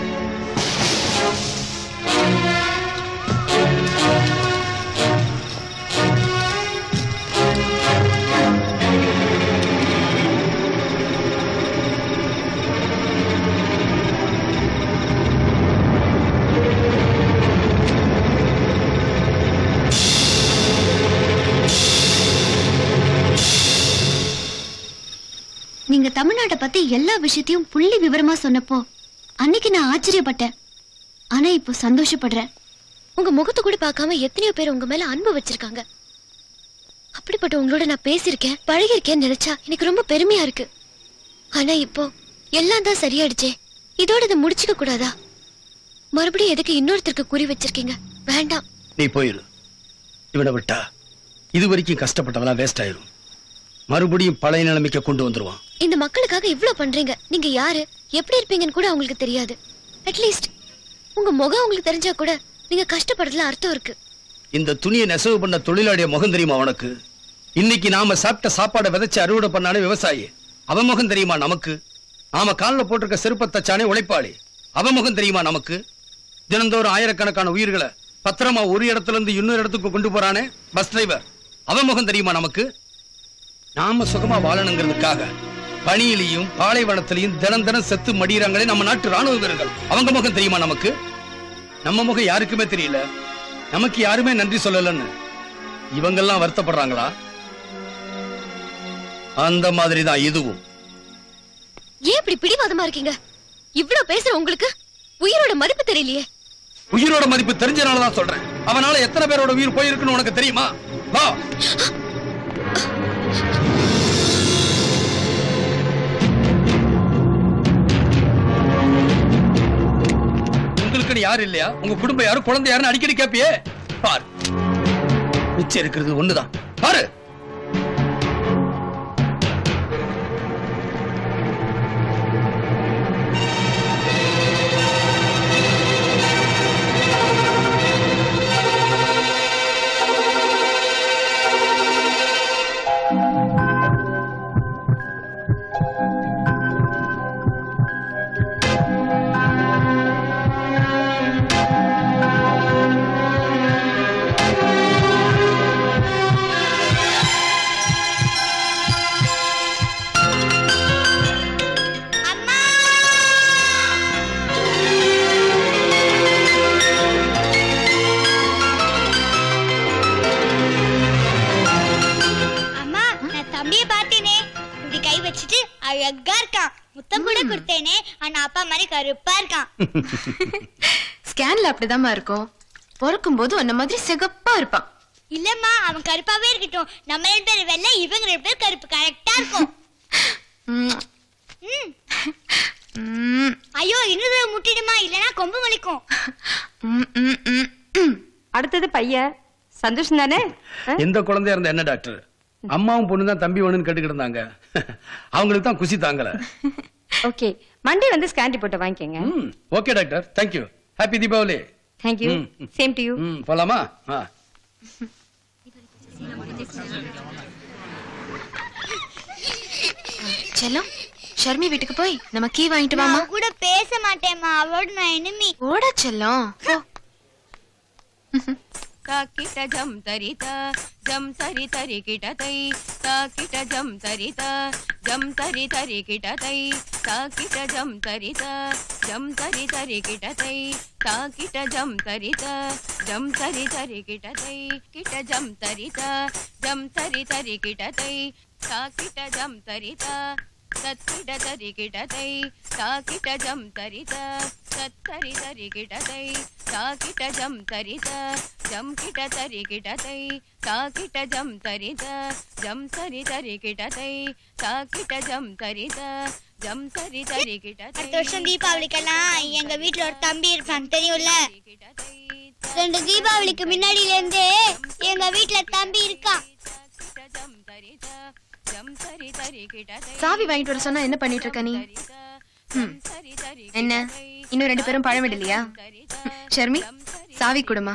நீங்க தமிழ்நாட்டை பத்தி எல்லா விஷயத்தையும் புள்ளி விவரமா சொன்னப்போ அன்னைக்கு நான் ஆச்சரியப்பட்டேன். ஆனா இப்போ சந்தோஷப்படுறேன். உங்க முகத்தை கூட பார்க்காம எத்தனையோ பேர் உங்க மேல அன்பு வச்சிருக்காங்க. அப்படிப்பட்ட உங்களோட நான் பேசியிருக்கேன், பழகிருக்கேன்னு நினைச்சா எனக்கு ரொம்ப பெருமையா இருக்கு. ஆனா இப்போ எல்லாம் தான் சரியாயிடுச்சே, இதோட இதை முடிச்சுக்க கூடாதா? மறுபடியும் எதுக்கு இன்னொருத்தருக்கு குறி வச்சிருக்கீங்க? வேண்டாம்.
நீ போயிரு. இவனை விட்டா இது வரைக்கும் கஷ்டப்பட்டவெல்லாம் வேஸ்ட் ஆயிரும். மறுபடியும் பழைய நிலைமைக்கு கொண்டு வந்துருவான்.
இந்த மக்களுக்காக இவ்வளவு பண்றீங்க. நீங்க யாரு, எப்படி இருப்பீங்கன்னு கூட அவங்களுக்கு தெரியாது. அட்லீஸ்ட் உங்க முகம் உங்களுக்கு தெரிஞ்சா கூட நீங்க கஷ்டப்படுறதுல அர்த்தம் இருக்கு.
இந்த துணியை நெசவு பண்ண தொழிலாளிய முகம் தெரியுமா உனக்கு? இன்னைக்கு நாம சாப்பிட்ட சாப்பாடை விதைச்சு அறுவடை பண்ணானே விவசாயி, அவன் முகம் தெரியுமா நமக்கு? நாம காலில் போட்டிருக்க செருப்பை தச்சானே உழைப்பாளி, அவன் முகம் தெரியுமா நமக்கு? தினந்தோறும் ஆயிரக்கணக்கான உயிர்களை பத்திரமா ஒரு இடத்துல இருந்து இன்னொரு இடத்துக்கு கொண்டு போறானே பஸ் டிரைவர், அவன் முகம் தெரியுமா நமக்கு? நாம சுகமா வாழணுங்கிறதுக்காக பனியிலையும் பாலைவனத்திலையும் தினம் தினம் செத்து மடியிறாங்களே நம்ம நாட்டு ராணுவ வீரர்கள், அவங்க முகம் தெரியுமா நமக்கு? நம்ம முகம் யாருக்குமே தெரியல, நமக்கு யாருமே நன்றி சொல்லலன்னு இவங்கெல்லாம் வருத்தப்படுறாங்களா? அந்த மாதிரிதான் இதுவும்.
ஏன் இப்படி பிடிவாதமா இருக்கீங்க? இவ்வளவு பேசுற உங்களுக்கு உயிரோட மதிப்பு தெரியலையே.
உயிரோட மதிப்பு தெரிஞ்சனாலதான் சொல்றேன். அவனால எத்தனை பேரோட உயிர் போயிருக்குன்னு உனக்கு தெரியுமா? வா. உங்களுக்கு யாரு இல்லையா? உங்க குடும்பம் யாரும் குழந்தை யாருன்னு அடிக்கடி கேப்பியே. பாரு, மிச்சம் இருக்கிறது ஒண்ணுதான். பாரு.
ஸ்கேன்ல அப்படிதான் இருக்கும். பொறுக்கும் போது அந்த மாதிரி சிகப்பா இருப்பான்.
இல்லம்மா, அவன் கருப்பாவே இருக்கட்டும். நம்ம ரெண்டு பேர் வெள்ளை, இவங்க ரெண்டு பேர் கருப்பு. கரெக்டா இருக்கும். ஐயோ, இன்னும் முட்டிடுமா, இல்லனா கொம்பு வலிக்கும்.
அடுத்தது பையன் சந்தோஷம் தானே?
எந்த குழந்தையா இருந்தா என்ன டாக்டர்? அம்மாவும் பொண்ணு தான் தம்பி வேணும்னு கேட்டுக்கிட்டு இருந்தாங்க. அவங்களுக்கு தான் குசி தாங்கல.
ஓகே, மண்டே வந்து ஸ்கேன் ரிப்போர்ட் வாங்கிக்கங்க.
Okay doctor, thank you. Happy Deepavali.
Thank you. Same to you.
போலாமா?
செல்லம், ஷர்மி வீட்டுக்கு போய் நம்ம கீ வாங்கிட்டு வாமா.
நான் கூட பேச மாட்டேம்மா, அவளோட நான் எனிமி.
ஓட செல்லம்.
ताकिट जम तरिता जम तरि तरि किटतै ताकिट जम तरिता जम तरि तरि किटतै ताकिट जम तरिता जम तरि तरि किटतै ताकिट जम तरिता जम तरि तरि किटतै किट जम तरिता जम तरि तरि किटतै ताकिट जम तरिता तत्किट तरि किटतै ताकिट जम तरिता तत्तरि तरि किटतै ताकिट जम तरिता जम किट तरि किटतै ताकिट जम तरिता जम तरि तरि किटतै ताकिट जम तरिता जम तरि तरि किटतै.
அடுத்த வருஷம் தீபாவளிக்கெல்லாம் எங்க வீட்ல ஒரு தம்பி இருப்பான், தெரியும்ல? ரெண்டு தீபாவளிக்கு முன்னாடில இருந்தே எங்க வீட்ல தம்பி இருக்கான்.
சாவி வாங்கிட்டு வர சொன்னா என்ன பண்ணிட்டு இருக்க நீ? என்ன இன்னும் ரெண்டு பேரும் பழம் விடலையா? ஷர்மி, சாவி கொடுமா.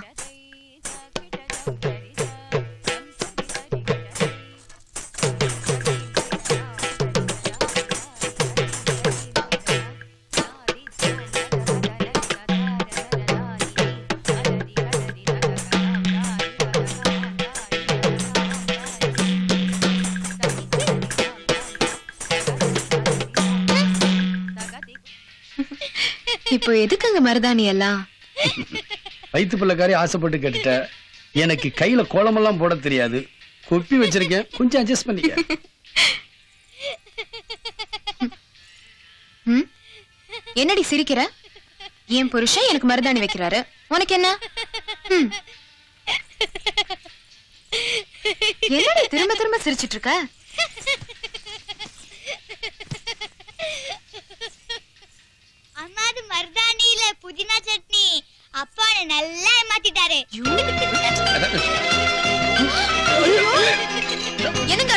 இப்போ எதுக்குங்க மருதாணி எல்லாம்?
வயிற்று பிள்ளைக்காரி ஆசைப்பட்டு கேட்டுட்ட. எனக்கு கையில கோலமெல்லாம் போட தெரியாது, கொப்பி வச்சிருக்கேன், கொஞ்சம் அட்ஜஸ்ட் பண்ணிக்க.
என்னடி சிரிக்கிற? என் புருஷன் எனக்கு மருதாணி வைக்கிறாரு, உனக்கு என்ன? என்னடி திரும்ப திரும்ப சிரிச்சிட்டு இருக்க?
அம்மா, அது மருதாணியில புதினா சட்னி. அப்பா நல்லா ஏமாத்திட்டாரு.
என்னங்க?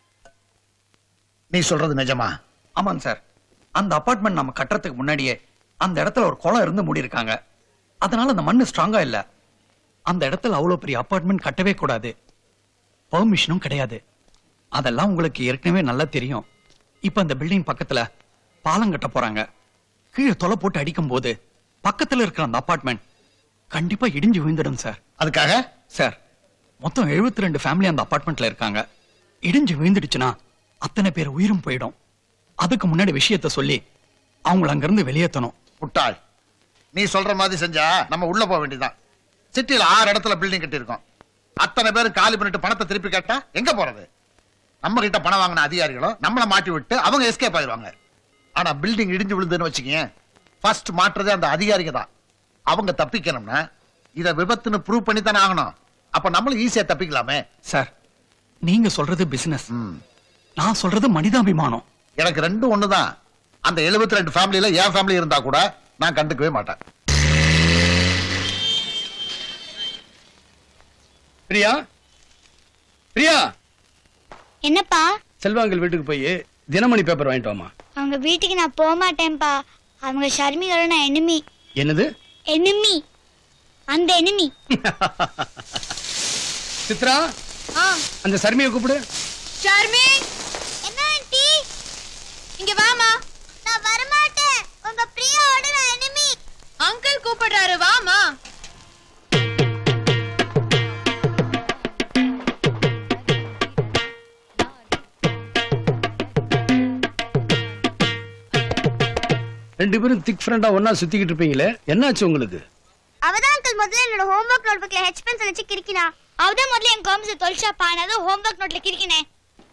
நீ சொல்றது நிஜமா?
ஆமாங்க சார். அந்த அபார்ட்மெண்ட் நம்ம கட்டுறதுக்கு முன்னாடியே
அந்த இடத்துல ஒரு குளம் இருந்து மூடி இருக்காங்க. அதனால அந்த மண்ணு ஸ்ட்ராங்கா இல்ல. அந்த இடத்துல அவ்வளவு பெரிய அபார்ட்மெண்ட் கட்டவே கூடாது. பெர்மிஷனும் கிடையாது. அதெல்லாம் உங்களுக்கு ஏற்கனவே நல்லா தெரியும். இப்ப அந்த பில்டிங் பக்கத்துல பாலம் கட்ட போறாங்க. கீழே தொலை போட்டு அடிக்கும் போது பக்கத்துல இருக்கிற அந்த அபார்ட்மெண்ட் கண்டிப்பா இடிஞ்சு விழுந்துடும் சார்.
அதுக்காக
சார் மொத்தம் எழுபத்தி ரெண்டு ஃபேமிலி அந்த அபார்ட்மெண்ட்ல இருக்காங்க. இடிஞ்சு விழுந்துடுச்சுன்னா அத்தனை பேர் உயிரும் போயிடும். அதுக்கு முன்னாடி விஷயத்த சொல்லி அவங்கள அங்கிருந்து வெளியேற்றணும்.
முட்டாள், நீ சொல்ற மாதிரி செஞ்சா நம்ம உள்ள போக வேண்டியதான். சிட்டியில ஆறு இடத்துல பில்டிங் கட்டி இருக்கோம். அத்தனை பேரும் காலி பண்ணிட்டு பணத்தை திருப்பி கேட்டா எங்க போறது? நம்ம கிட்ட பணம் வாங்கின அதிகாரிகளும் நம்மள மாட்டி விட்டு அவங்க எஸ்கேப் ஆயிடுவாங்க. ஆனா பில்டிங் இடிஞ்சு விழுதுன்னு வச்சுக்கீங்க, ஃபர்ஸ்ட் மாட்டுறதே அந்த அதிகாரிங்க தான். அவங்க தப்பிக்கணும்னா இத விபத்துன்னு ப்ரூவ் பண்ணி தானே ஆகணும். அப்ப நம்மளும் ஈஸியா தப்பிக்கலாமே.
சார் நீங்க சொல்றது பிசினஸ், நான் சொல்றது மனிதாபிமானம்.
எனக்கு ரெண்டும் ஒண்ணுதான். அந்த எழுபத்தி ரெண்டு ஃபேமிலியில என் ஃபேமிலி இருந்தா கூட நான் கண்டுக்கவே மாட்டேன்.
பிரியா, பிரியா,
என்னப்பா?
செல்வாங்கல் வீட்டுக்கு போய் தினமணி பேப்பர் வாங்கிட்டு வாமா.
அவங்க வீட்டுக்கு நான் போக மாட்டேன்ப்பா. அவங்க ஷர்மிகளோட நான் எனிமி.
என்னது
எனிமி? அந்த எனிமி.
சித்ரா, அந்த சர்மியை கூப்பிடு.
ஷர்மி,
என்ன ஆண்டி?
இங்க வாமா.
நான் வர மாட்டேன். உங்க பிரியாவோட நான் எனிமி.
அங்கிள் கூப்பிடுறாரு, வாமா.
ரெண்டு பேரும் திக் ஃப்ரெண்டா ஒன்னா சுத்திக்கிட்டு இருப்பீங்களே, என்னாச்சு உங்களுக்கு?
அவதான் அங்கிள் முதல்ல என்னோட ஹோம்வொர்க் நோட்புக்ல ஹெச் பென்சில் வச்சு கிறுக்கினா. அவதான் முதல்ல என் காமிஸ் தொல்ஷா பானது ஹோம்வொர்க் நோட்ல கிறுக்கினேன்.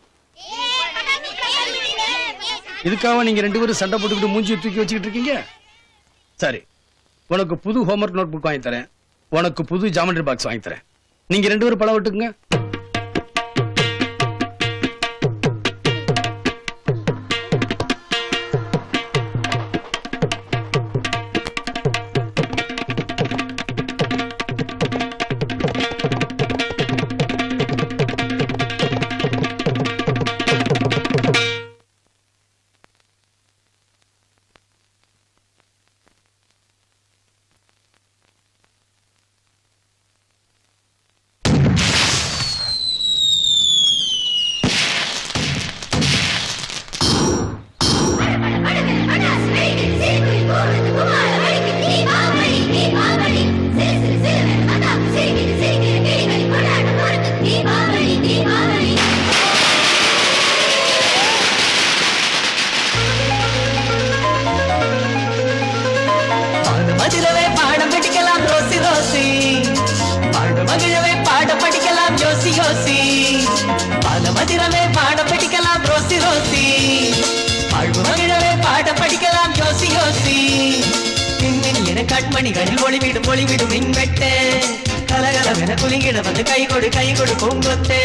இதுக்காக நீங்க ரெண்டு பேரும் சண்டை போட்டுக்கிட்டு மூஞ்சி தூக்கி வச்சுக்கிட்டு இருக்கீங்க? சரி, உனக்கு புது ஹோம்வொர்க் நோட் புக் வாங்கி தரேன், உனக்கு புது ஜாமெட்ரி பாக்ஸ் வாங்கி தரேன். நீங்க ரெண்டு பேரும் படம் விட்டுக்குங்க.
கண்மணிகளில் ஒளிவிடும் ஒளிவிடும் மின்வெட்டு கலகலவென குலுங்கிட வந்து கை கொடு கை கொடு பூங்கொத்து.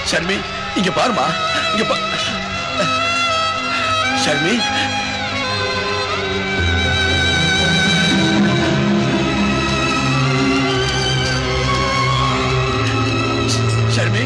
ஷர்மி இங்க பாருமா, இங்க பா ஷர்மி. ஷர்மி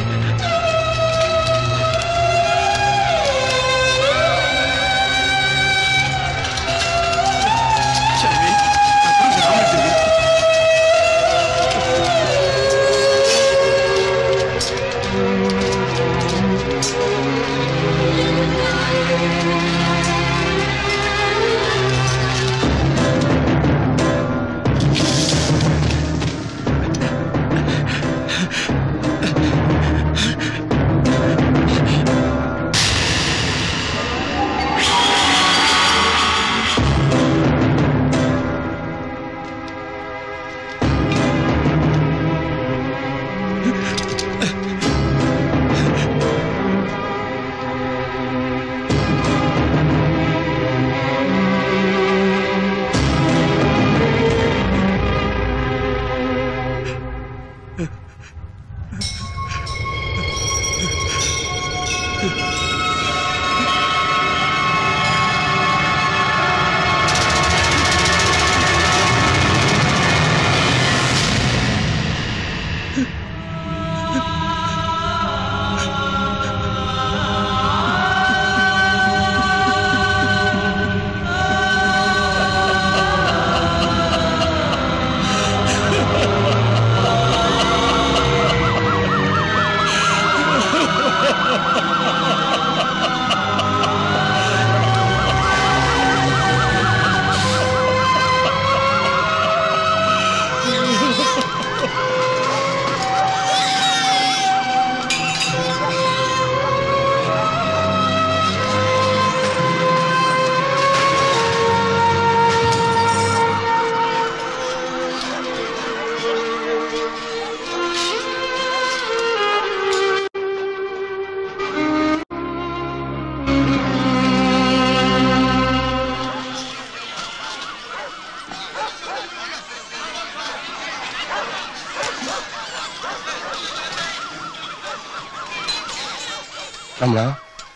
ரமணா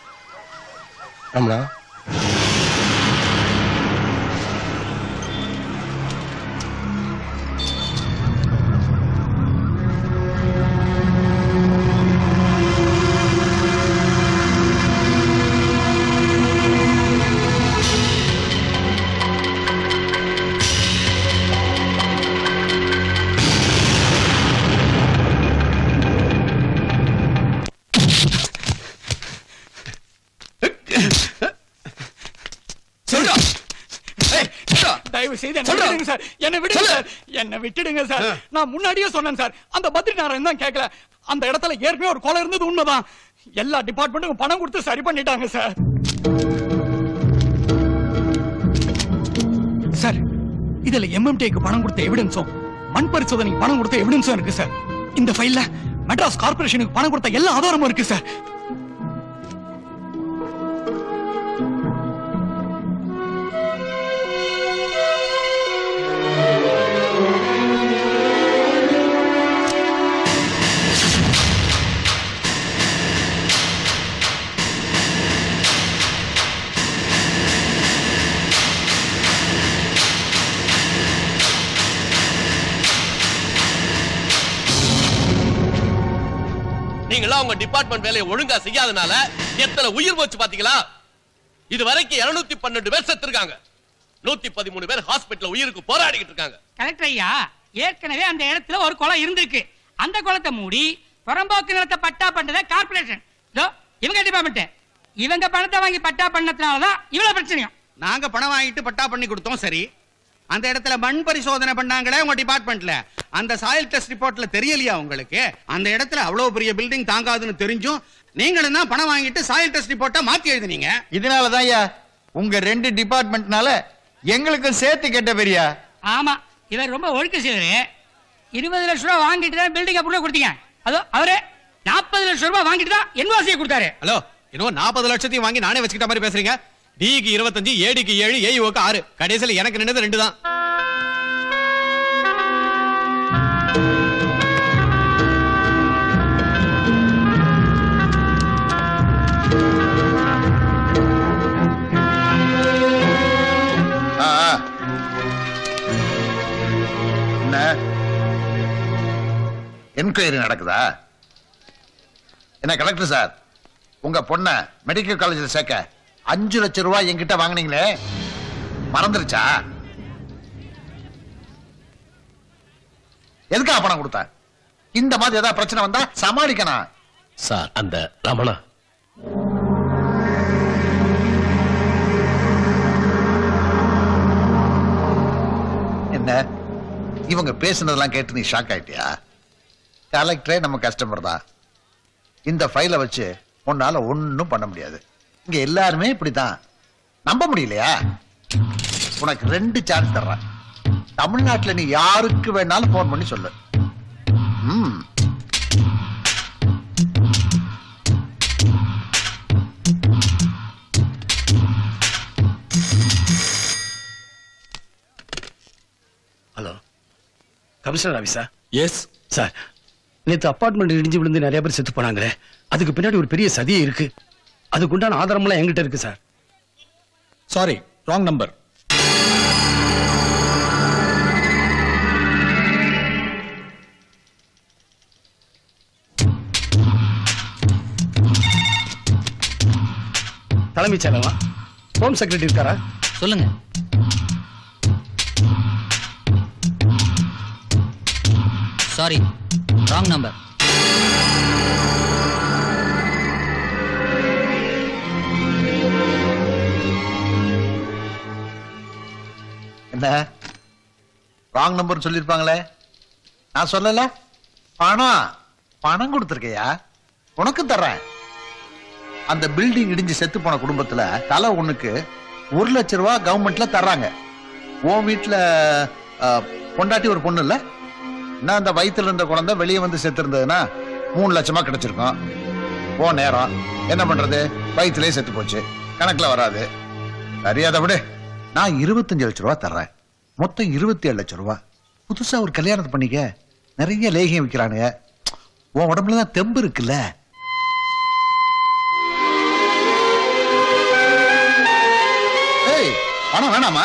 ரமணா
என்ன விடுங்க சார், என்ன விட்டுடுங்க சார். நான் முன்னாடியே சொன்னேன் சார், அந்த பத்ரிநாராயணன் தான் கேட்கல. அந்த இடத்துல ஏற்கனவே ஒரு கொலை இருந்தது உண்மைதான். எல்லா டிபார்ட்மெண்ட்டுக்கும் பணம் கொடுத்து சரி பண்ணிட்டாங்க சார். சார், இதுல எம்எம்டிக்கு பணம் கொடுத்த எவிடன்ஸும் மண் பரிசோதனைக்கு பணம் கொடுத்த எவிடன்ஸும் இருக்கு சார். இந்த ஃபைல்ல மெட்ராஸ் கார்பரேஷனுக்கு பணம் கொடுத்த எல்லா ஆதாரமும் இருக்கு சார்.
நீங்களா உங்க டிபார்ட்மெண்ட் வேலையை ஒழுங்கா செய்யாதனால எத்தனை உயிர் போச்சு பாத்தீங்களா? இது வரைக்கும் இருநூத்தி பன்னெண்டு பேர் செத்துருக்காங்க. நூத்தி பதிமூணு பேர் ஹாஸ்பிடல்ல உயிருக்கு போராடிக்கிட்டு இருக்காங்க.
கலெக்டர் ஐயா, ஏற்கனவே அந்த இடத்துல ஒரு கொலை இருந்திருக்கு. அந்த கொலத்தை மூடி புறம்போக்கு நிலத்தை பட்டா பண்றத கார்பரேஷன், இவங்க டிபார்ட்மெண்ட், இவங்க பணத்தை வாங்கி பட்டா பண்ணதுனாலதான் இவ்வளவு பிரச்சனையும்.
நாங்க பணம் வாங்கிட்டு பட்டா பண்ணி கொடுத்தோம் சரி. அந்த இடத்துல மண் பரிசோதனை பண்ணாங்களே உங்க டிபார்ட்மெண்ட்ல, அந்த சாயில் டெஸ்ட் ரிப்போர்ட்ல தெரியலையா உங்களுக்கு? அந்த இடத்துல அவ்வளவு பெரிய பில்டிங் தாங்காதுன்னு தெரிஞ்சும் நீங்களும் தான் பணம் வாங்கிட்டு சாயில் டெஸ்ட் ரிப்போர்ட்டை மாத்தி எழுதினீங்க.
இதனாலதான் ஐயா உங்க ரெண்டு டிபார்ட்மெண்ட்னால எங்களுக்கும் சேர்த்து கேட்ட பெரியா.
ஆமா, இவர் ரொம்ப ஒழுக்க செய்வாரு. இருபது லட்சம் ரூபாய் வாங்கிட்டு தான் பில்டிங் அப்ரூவ் கொடுத்தீங்க. அதோ அவரே நாற்பது லட்சம் ரூபாய் வாங்கிட்டு தான் என்வாசியை கொடுத்தாரு.
ஹலோ, இன்னும் நாற்பது லட்சத்தையும் வாங்கி நானே வச்சுக்கிட்ட மாதிரி பேசுறீங்க. டிக்கு இருபத்தஞ்சு, ஏடிக்கு ஏழு, ஏயுக்கு ஆறு, கடைசியில் எனக்கு நின்னது ரெண்டு தான்.
என்கொயரி நடக்குதா? என்ன கலெக்டர் சார், உங்க பொண்ண மெடிக்கல் காலேஜில் சேர்க்க அஞ்சு லட்சம் ரூபாய் என்கிட்ட வாங்கினீங்களே, மறந்துருச்சா? எதுக்காக பணம் கொடுத்த? இந்த மாதிரி ஏதாவது பிரச்சனை வந்தா சமாளிக்கணும்
சார். அந்த ரமணா
என்ன இவங்க பேசுனதெல்லாம் கேட்டு நீ ஷாக் ஆயிட்டியா? கலெக்டரே நம்ம கஸ்டமர் தான். இந்த ஃபைலை வச்சு உன்னால ஒன்னும் பண்ண முடியாது. இங்க எல்லாருமே இப்படிதான். நம்ப முடியலையா? உனக்கு ரெண்டு சான்ஸ் தர்றேன். தமிழ்நாட்டுல நீ யாருக்கு வேணாலும் போன் பண்ணி சொல்லு. ம்
ஹலோ, கமிஷனர் ஆபீஸா? Yes sir. நேற்று அப்பார்ட்மெண்ட் இடிஞ்சு விழுந்து நிறைய பேர் செத்து போனாங்களே, அதுக்கு பின்னாடி ஒரு பெரிய சதியே இருக்கு. அதுக்குண்டான ஆதாரம்லாம் என்கிட்ட இருக்கு சார்.
Sorry, wrong number.
தலைமைச் செயலமா? ஹோம் செக்ரட்டரி இருக்காரா?
சொல்லுங்க. Sorry, wrong number.
என்ன ராங் நம்பர் சொல்லிருப்பாங்களே? நான் சொல்லல. பணம் பணம் கொடுத்துருக்கையா? உனக்கு தர்றேன். அந்த பில்டிங் இடிஞ்சு செத்து போன குடும்பத்துல தலை ஒண்ணுக்கு ஒரு லட்சம் ரூபாய் கவர்மெண்ட்ல தர்றாங்க. உன் வீட்டுல பொண்டாட்டி ஒரு பொண்ணு இல்ல, என்ன அந்த வயிற்றுல இருந்த குழந்தை வெளியே வந்து செத்து இருந்ததுன்னா மூணு லட்சமா கிடைச்சிருக்கும். ஓ நேரம் என்ன பண்றது, வயிற்றுலயே செத்து போச்சு, கணக்குல வராது. சரியாத விடு. நான் இருபத்தஞ்சு லட்சம் ரூபாய் தர்றேன். மொத்தம் இருபத்தி ஏழு லட்சம் ரூபாய். புதுசா ஒரு கல்யாணத்தை பண்ணிக்க. நிறைய லேகியம் விற்கிறானுங்க. உன் உடம்புலதான் தெம்பு இருக்குல்ல. ஏய், பணம் வேணாமா?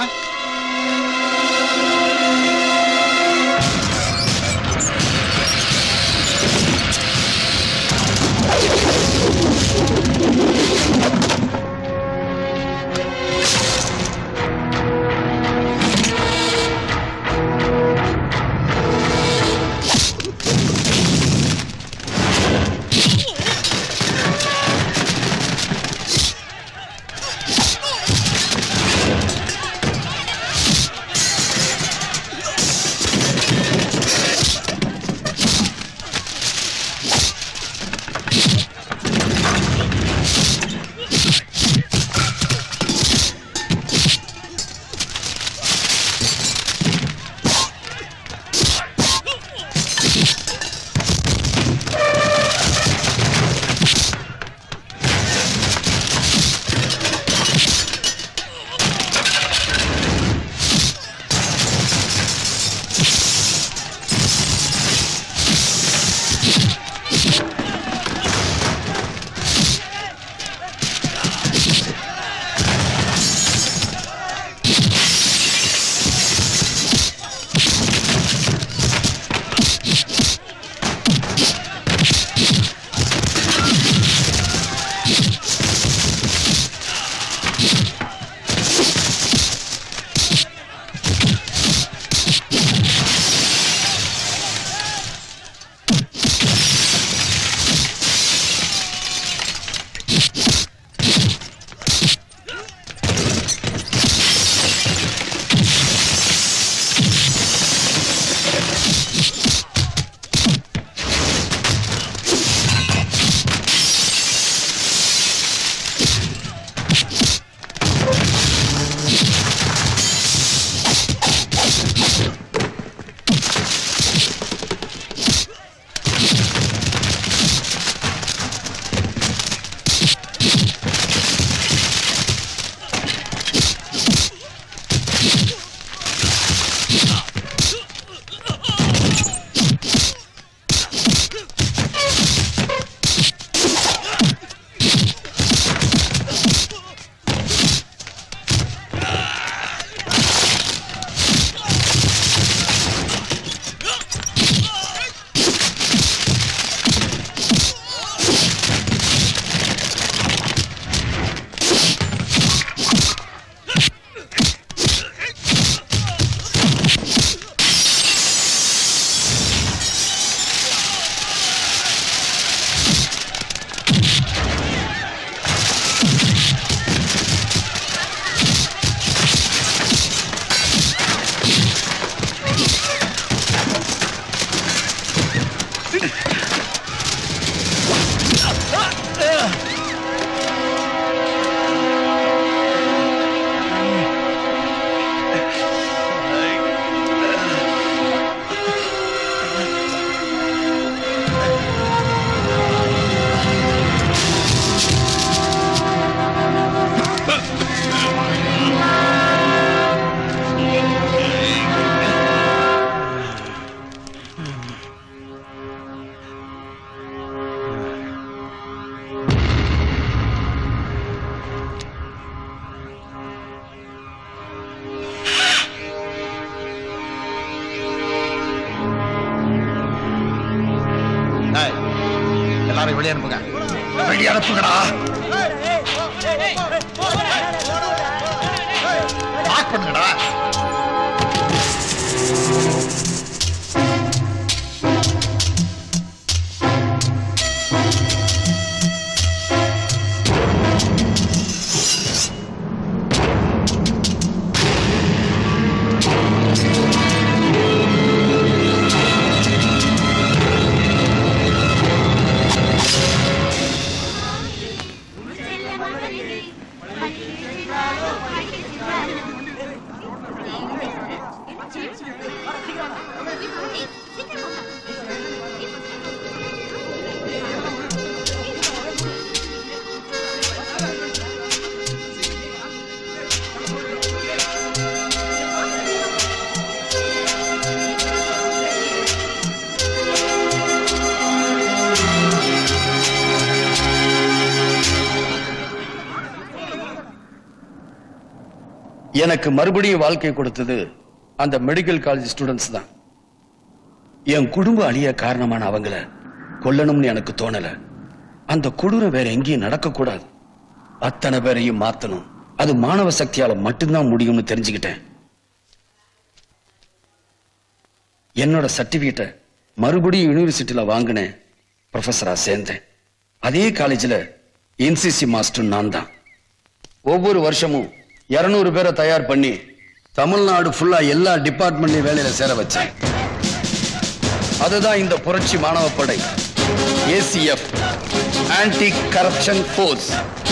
வெளியே அனுப்புங்க வெளியே அனுப்புங்கடா லாக் பண்ணுங்கடா
எனக்கு மறுபடியும் வாழ்க்கை கொடுத்தது அந்த மெடிக்கல் காலேஜ் ஸ்டூடெண்ட்ஸ் தான். என் குடும்ப அழிய காரணமான அவங்கள கொல்லணும்னு எனக்கு தோணல. அந்த கொடூரம் வேற எங்கேயும் நடக்க கூடாது. அத்தனை பேரையும் மாத்தணும். அது மாணவ சக்தியால மட்டும்தான் முடியும்னு தெரிஞ்சுக்கிட்டேன். என்னோட சர்டிபிகேட்டை மறுபடியும் யூனிவர்சிட்டியில வாங்கினேன். ப்ரொஃபஸரா சேர்ந்தேன். அதே காலேஜில் என்சிசி மாஸ்டர் நான் தான். ஒவ்வொரு வருஷமும் இருநூறு பேரை தயார் பண்ணி தமிழ்நாடு ஃபுல்லா எல்லா டிபார்ட்மெண்ட்லயும் வேலையில சேர வச்சேன். அதுதான் இந்த புரட்சி மாணவ படை, ஏசிஎஃப், ஆன்டி கரப்ஷன் போர்ஸ்.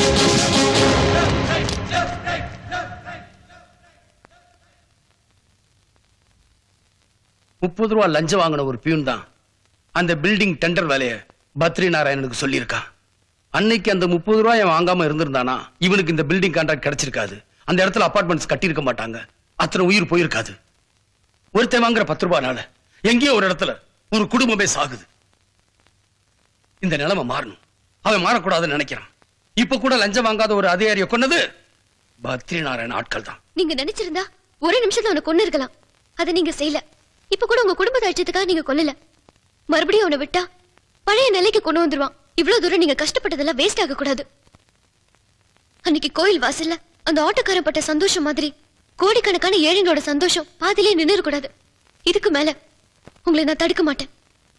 முப்பது ரூபா லஞ்சம் வாங்கின ஒரு பியூன் தான் அந்த பில்டிங் டெண்டர் வேலையை பத்ரி நாராயணனுக்கு சொல்லியிருக்கான். அன்னைக்கு அந்த முப்பது ரூபாய் வாங்காம இருந்திருந்தானா இவனுக்கு இந்த பில்டிங் கான்ட்ராக்ட் கிடைச்சிருக்காது. அந்த இடத்துல அபார்ட்மெண்ட்ஸ் கட்டியிருக்க மாட்டாங்க. அத்தனை உயிர் போயிருக்காது. ஒருத்தன் வாங்குற பத்து ரூபாய்னால எங்கேயோ ஒரு இடத்துல ஒரு குடும்பமே சாகுது. இந்த நிலைமை மாறணும். அவன் மாறக்கூடாதுன்னு நினைக்கிறான். இப்ப கூட லஞ்சம் வாங்காத ஒரு அதிகாரியை கொன்னது பத்ரி நாராயண ஆட்கள் தான்.
நீங்க நினைச்சிருந்தா ஒரு நிமிஷத்துல அவனை கொன்னு இருக்கலாம். அதை நீங்க செய்யல. இப்ப கூட உங்க குடும்ப தாட்சியத்துக்காக நீங்க கொல்லல. மறுபடியும் அவனை விட்டா பழைய நிலைக்கு கொண்டு வந்துருவான். இவ்வளவு தூரம் நீங்க கஷ்டப்பட்டதெல்லாம் வேஸ்ட் ஆக கூடாது. அன்னைக்கு கோயில் வாசல்ல அந்த ஆட்டோக்காரன் பட்ட சந்தோஷம் மாதிரி கோடிக்கணக்கான ஏழைங்களோட சந்தோஷம் பாதிலே நின்று கூடாது. இதுக்கு மேல உங்களை நான் தடுக்க மாட்டேன்.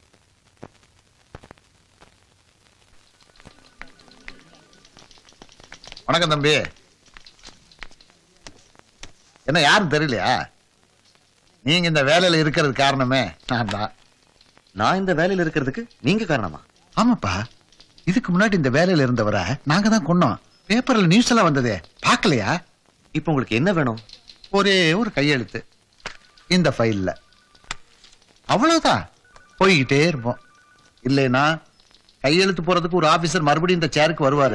வணக்கம் தம்பி. என்ன யாரும் தெரியலையா? நீங்க இந்த வேலையில இருக்கிறது காரணமே நான் தான்.
நான் இந்த வேலையில இருக்கிறதுக்கு நீங்க காரணமா?
ஆமாப்பா, இதுக்கு முன்னாடி இந்த வேலையில இருந்தவரை நாங்க தான் கொன்னோம். பேப்பர்ல நியூஸ் எல்லாம் வந்ததே, பார்க்கலையா?
இப்போ உங்களுக்கு என்ன வேணும்?
ஒரே ஒரு கையெழுத்து இந்த ஃபைல்ல. அவ்வளவுதான். போய்கிட்டே இருப்போம். இல்லைன்னா கையெழுத்து போறதுக்கு ஒரு ஆபீசர் மறுபடியும் இந்த சேருக்கு வருவாரு.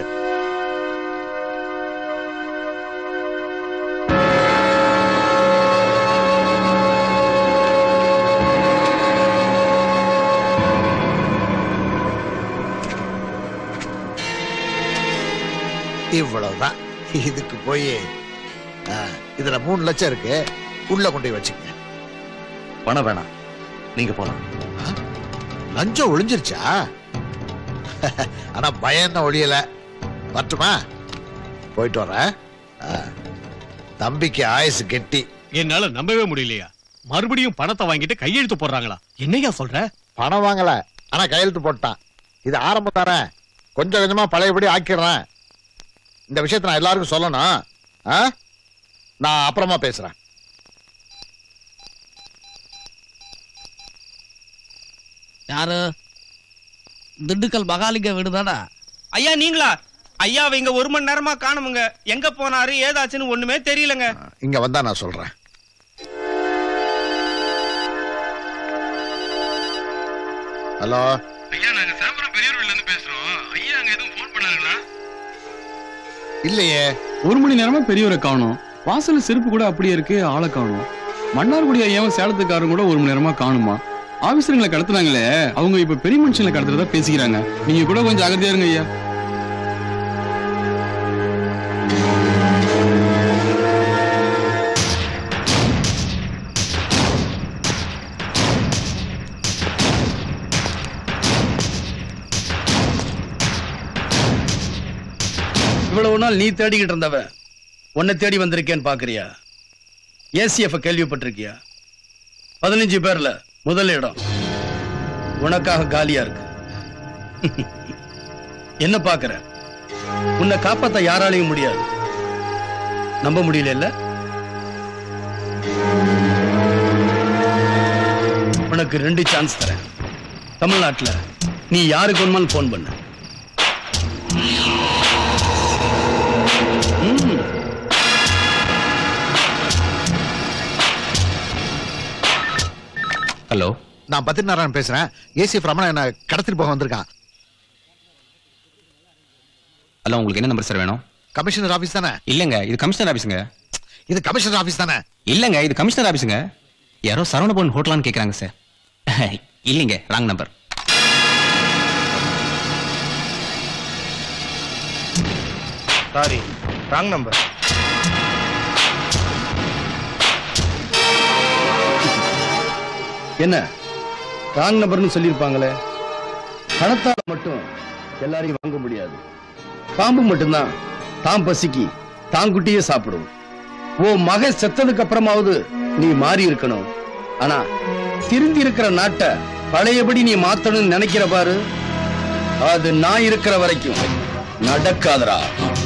இவ்வளவுதான். இதுக்கு போய் இதுல மூணு லட்சம் இருக்கு, உள்ள கொண்டு போய் வச்சுக்க.
பணம் வேணாம், நீங்க போலாம்.
லஞ்சம் ஒளிஞ்சிருச்சா? ஆனா பயம் ஒழியல. வரட்டுமா? போயிட்டு வர. தம்பிக்கு ஆயுசு கெட்டி.
என்னால நம்பவே முடியலையா? மறுபடியும் பணத்தை வாங்கிட்டு கையெழுத்து போடுறாங்களா? என்னையா சொல்ற?
பணம் வாங்கல, ஆனா கையெழுத்து போட்டான். இது ஆரம்பம் தரேன், கொஞ்சம் கொஞ்சமா பழையபடி ஆக்கிடுறேன். இந்த விஷயத்தை நான் எல்லாருக்கும் சொல்லணும். நான் அப்புறமா பேசுறேன்.
யாரு? திண்டுக்கல் மகாலிங்க வீடுதானா?
ஐயா நீங்களா? ஐயா இங்க ஒரு மணி நேரமா காணுமுங்க. எங்க போனாரு ஏதாச்சுன்னு ஒண்ணுமே தெரியலங்க.
இங்க வந்தா நான் சொல்றேன். ஹலோ
ஐயா, நாங்க சாம்பரம் பெரியூர்ல இருந்து பேசுறோம். ஐயா அங்க எதுவும் போன் பண்ணாங்களா?
இல்லையே.
ஒரு மணி நேரமா பெரியவரை காணோம். வாசல் செருப்பு கூட அப்படியே இருக்கு, ஆளை காணோம். மன்னார்குடி ஐயாவும் சேலத்துக்காரங்க கூட ஒரு மணி நேரமா காணுமா? ஆபீசருங்களை கடத்துனாங்களே, அவங்க இப்ப பெரிய மனுஷங்களை கடத்துறதா பேசிக்கிறாங்க. நீங்க கூட கொஞ்சம் அகதியா இருங்க ஐயா.
இவ்வளவு நாள் நீ தேடிக்கிட்டு இருந்தவ உன்னை தேடி வந்திருக்கேன்னு பாக்குறியா? ஏசிஎஃப் கேள்விப்பட்டிருக்கியா? பதினஞ்சு பேர்ல முதல் இடம் உனக்காக காலியா இருக்கு. என்ன பாக்குற? உன்னை காப்பாத்த யாராலையும் முடியாது. நம்ப முடியல இல்ல? உனக்கு ரெண்டு சான்ஸ் தரேன். தமிழ்நாட்டுல நீ யாருக்கு ஒன்றும் போன் பண்ண.
ஹலோ, நான் பத்ரிநாராயணன் பேசுறேன். ஏசிஎஃப் ரமணா என்ன கடத்திட்டு போக வந்திருக்கான்.
ஹலோ, உங்களுக்கு என்ன நம்பர் சார் வேணும்?
கமிஷனர் ஆபீஸ் தானே?
இல்லங்க, இது கமிஷனர் ஆபீஸுங்க.
இது கமிஷனர் ஆபீஸ் தானே?
இல்லங்க, இது கமிஷனர் ஆபீஸுங்க. யாரோ சரவணபவன் ஹோட்டலான்னு கேக்குறாங்க சார். இல்லங்க, wrong number.
Sorry, wrong number.
என்ன ராங் நம்பர்னு சொல்லியிருப்பாங்களே. பணத்தால மட்டும் எல்லாரையும் வாங்க முடியாது. பாம்பு மட்டும்தான் தான் பசிக்கு தான் குட்டியே சாப்பிடும். ஓ மக செத்ததுக்கு அப்புறமாவது நீ மாறி இருக்கணும். ஆனா திருந்தி இருக்கிற நாட்டை பழையபடி நீ மாத்தணும்னு நினைக்கிற பாரு, அது நான் இருக்கிற வரைக்கும் நடக்காதரா.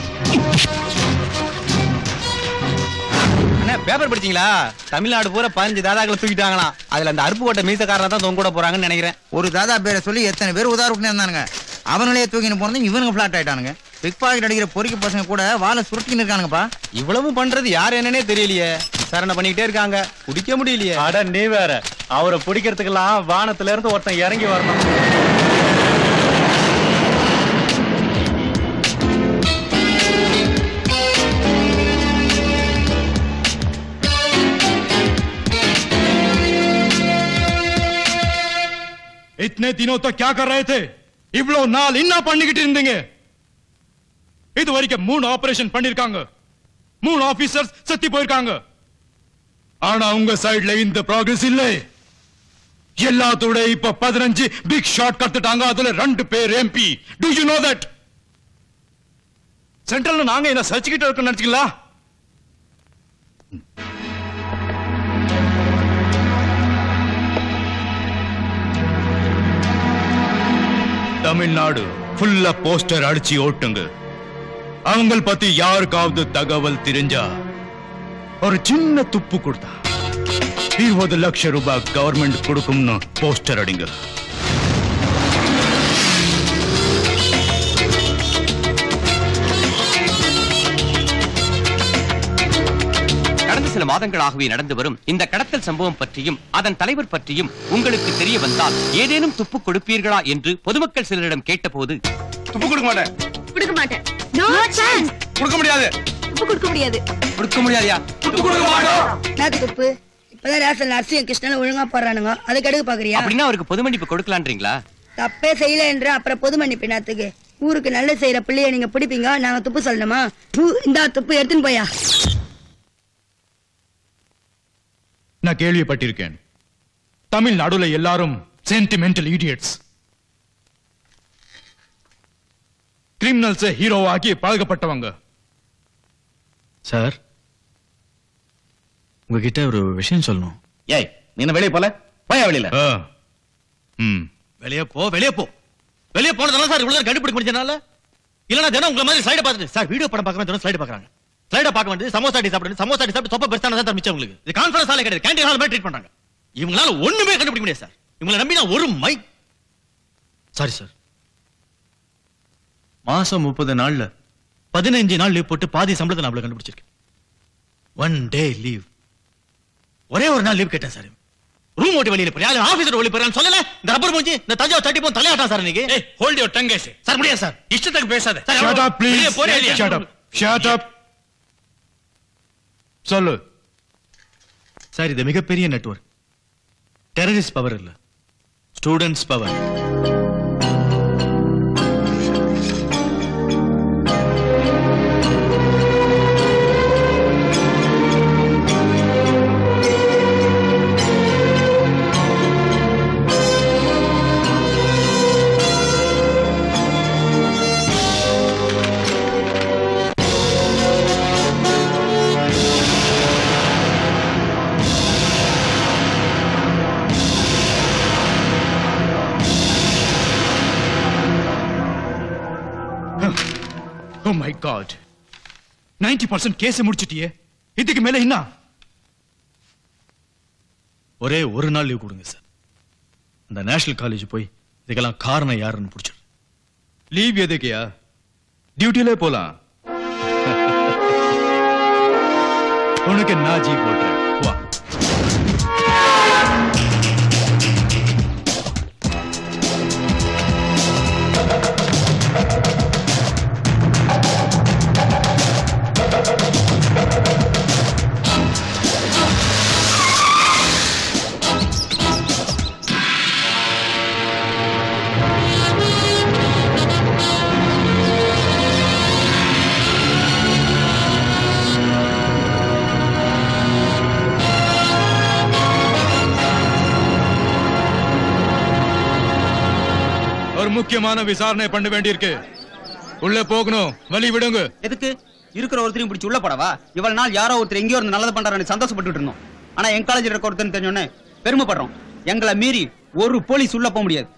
பேப்பர் படிச்சீங்களா? தமிழ்நாடு பூரா பதினஞ்சு தாதாக்களை தூக்கிட்டாங்களாம். அதுல அந்த அருப்பு கோட்டை மீசக்காரனா தான் தொங்க கூட போறாங்கன்னு நினைக்கிறேன்.
ஒரு தாதா பேரை சொல்லி எத்தனை பேர் உதாரணம் இருந்தானுங்க. அவங்களே தூக்கின்னு போனது இவனுங்க பிளாட் ஆயிட்டானுங்க. பிக் பாக்கெட் அடிக்கிற பொறிக்க பசங்க கூட வாழை சுருட்டின்னு இருக்கானுங்கப்பா.
இவ்வளவு பண்றது யார் என்னன்னே தெரியலையே. விசாரணை பண்ணிக்கிட்டே இருக்காங்க, குடிக்க முடியலையே.
அட நீ வேற, அவரை பிடிக்கிறதுக்கெல்லாம் வானத்துல இருந்து ஒருத்தன் இறங்கி வரணும்.
इतने दिनों तक क्या कर रहे थे? இவ்ளோ நாள் என்ன பண்ணிக்கிட்டு இருந்தீங்க? இது வரைக்கும் மூணு ஆபரேஷன் பண்ணிருக்காங்க. மூணு ஆபீசர்ஸ் செத்து போயிருக்காங்க. ஆனா உங்க சைடுல இந்த ப்ராக்ரஸ் இல்ல. எல்லாத்தோட இப்ப பதினஞ்சு பிக் ஷாட் கத்துட்டாங்க. அதுல ரெண்டு பேர் MP. Do you know that? சென்ட்ரல்ல நாங்க என்ன சர்ச்சுக்கிட்டு இருக்கோம் நினைச்சீங்களா? தமிழ்நாடு ஃபுல்லா போஸ்டர் அடிச்சு ஓட்டுங்க. அவங்க பத்தி யாருக்காவது தகவல் தெரிஞ்சா ஒரு சின்ன துப்பு கொடுத்தா இருபது லட்சம் ரூபாய் கவர்மெண்ட் கொடுக்கும்னு போஸ்டர் அடிங்க.
கடந்த சில மாதங்களாகவே நடந்து வரும் இந்த கடத்தல் சம்பவம் பற்றியும் அதன் தலைவர் பற்றியும் உங்களுக்கு தெரிய வந்தால் ஏதேனும் துப்பு கொடுப்பீர்களா என்று பொதுமக்கள் சிலரிடம் கேட்டபோது,
துப்பு கொடுக்க மாட்டேன்.
கொடுக்க மாட்டேன். No chance.
கொடுக்க முடியாது.
துப்பு கொடுக்க முடியாது.
கொடுக்க முடியாதியா?
துப்பு கொடுக்க மாட்டோம்.
நாத்து துப்பு இப்பதான் ரேஷன் அரிசியும் கிருஷ்ணன் ஒழுங்கா போடுறானுங்க. அதுக்கு எடுக்க பாக்குறியா?
அப்படின்னா அவருக்கு பொது மன்னிப்பு கொடுக்கலான்றீங்களா?
தப்பே செய்யல என்ற அப்புறம் பொது மன்னிப்பு நாத்துக்கு. ஊருக்கு நல்ல செய்யற பிள்ளைய நீங்க பிடிப்பீங்க, நாங்க துப்பு சொல்லணுமா? இந்த துப்பு எடுத்துன்னு போயா.
நான் கேள்விப்பட்டிருக்கேன், தமிழ்நாடுல எல்லாரும் சென்டிமெண்டல் இடியட்ஸ். கிரிமினல்ஸ் ஹீரோ ஆக்கி பழகப்பட்டவங்க.
சார், உங்ககிட்ட ஒரு விஷயம் சொல்லணும்.
ஏய், நீ என்ன வெளியே போல? போயா வெளியில.
ம்,
வெளியே போ, வெளியே போ. வெளியே போனதால சார் இவ்வளவு கண்டுபிடிக்க முடிஞ்சனால. இல்லனா தினம் உங்க மாதிரி ஸ்லைட பார்த்துட்டு சார் வீடியோ படம் பார்க்கறவங்க தினம் ஸ்லைட பார்க்கறாங்க. ஸ்லைட பார்க்க வேண்டியது சமோசா டி சாப்பிடுறது. சமோசா டி சாப்பிட்டு தொப்பை பெருசான தான் மிச்சம் உங்களுக்கு. இது கான்ஃபரன்ஸ் ஹாலே கிடையாது, கேண்டீன் ஹால் மாதிரி ட்ரீட் பண்றாங்க. இவங்களால ஒண்ணுமே கண்டுபிடிக்க முடியாது சார். இவங்களை நம்பி நான் ஒரு மை சாரி சார். மாசம் முப்பது நாள்ல பதினஞ்சு நாள் லீவ் போட்டு பாதி சம்பளத்தை நான் கண்டுபிடிச்சிருக்கேன். ஒன் டே லீவ், ஒரே ஒரு நாள் லீவ் கேட்டேன் சார். ரூம் ஓட்டி வெளியில போய் ஆபீஸர் வெளிய போறான்னு சொல்லல. இந்த ரப்பர் மூஞ்சி இந்த தஞ்சாவூர் தட்டி போன் தலையாட்டா சார் இன்னைக்கு. ஏய், hold your tongue case. Sir முடியாது சார், இஷ்டத்துக்கு பேசாத sir.
Shut up please. Shut up, shut up. சொல்லு
சார். இது மிகப்பெரிய நெட்வொர்க். டெரரிஸ்ட் பவர் இல்ல, students power.
God, ninety percent case முடிச்சிட்டியே, இதுக்கு மேல என்ன?
ஒரே ஒரு நாள் லீவ் கொடுங்க சார். அந்த நேஷனல் காலேஜ் போய் இதுக்கெல்லாம் காரணம் யாருன்னு பிடிச்சிரு.
லீவ் எதுக்கியா? டியூட்டிலே போலாம். உனக்கு நான் ஜி போடுறேன், வா. ஒரு முக்கியமான விசாரணை பண்ண வேண்டியிருக்கு. உள்ள போகணும், வழி விடுங்க.
எதுக்கு? இருக்கிற ஒருத்தரையும் பிடிச்சி உள்ள போடவா? இவ்வளவு நாள் யாரோ ஒருத்தர் எங்கேயோ இருந்து நல்லது பண்றாருன்னு சந்தோஷப்பட்டு இருந்தோம். ஆனா என் காலேஜில் இருக்க ஒருத்தர் தெரிஞ்சோன்னு பெருமைப்படுறோம். எங்களை மீறி ஒரு போலீஸ் உள்ள போக முடியாது.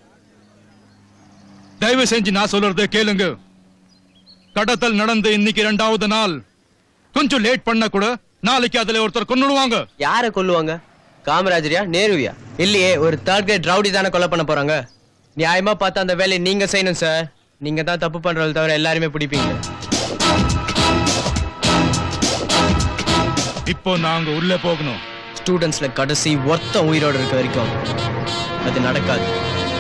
தயவு செஞ்சு நான் சொல்றதை கேளுங்க. கடத்தல் நடந்து இன்னைக்கு இரண்டாவது நாள். கொஞ்சம் லேட் பண்ண கூட நாளைக்கு அதுல ஒருத்தர் கொன்னுடுவாங்க.
யாரை கொல்லுவாங்க? காமராஜரியா, நேருவியா? இல்லையே, ஒரு தேர்ட் கிரேட் ரவுடி தானே கொலை பண்ண போறாங்க. நியாயமா பார்த்தா அந்த வேலையை நீங்க செய்யணும் சார். நீங்க தான் தப்பு பண்றத தவிர எல்லாருமே பிடிப்பீங்க.
இப்போ நாங்க உள்ள போகணும்.
ஸ்டூடெண்ட்ஸ்ல கடைசி ஒருத்த உயிரோட இருக்க வரைக்கும் அது நடக்காது.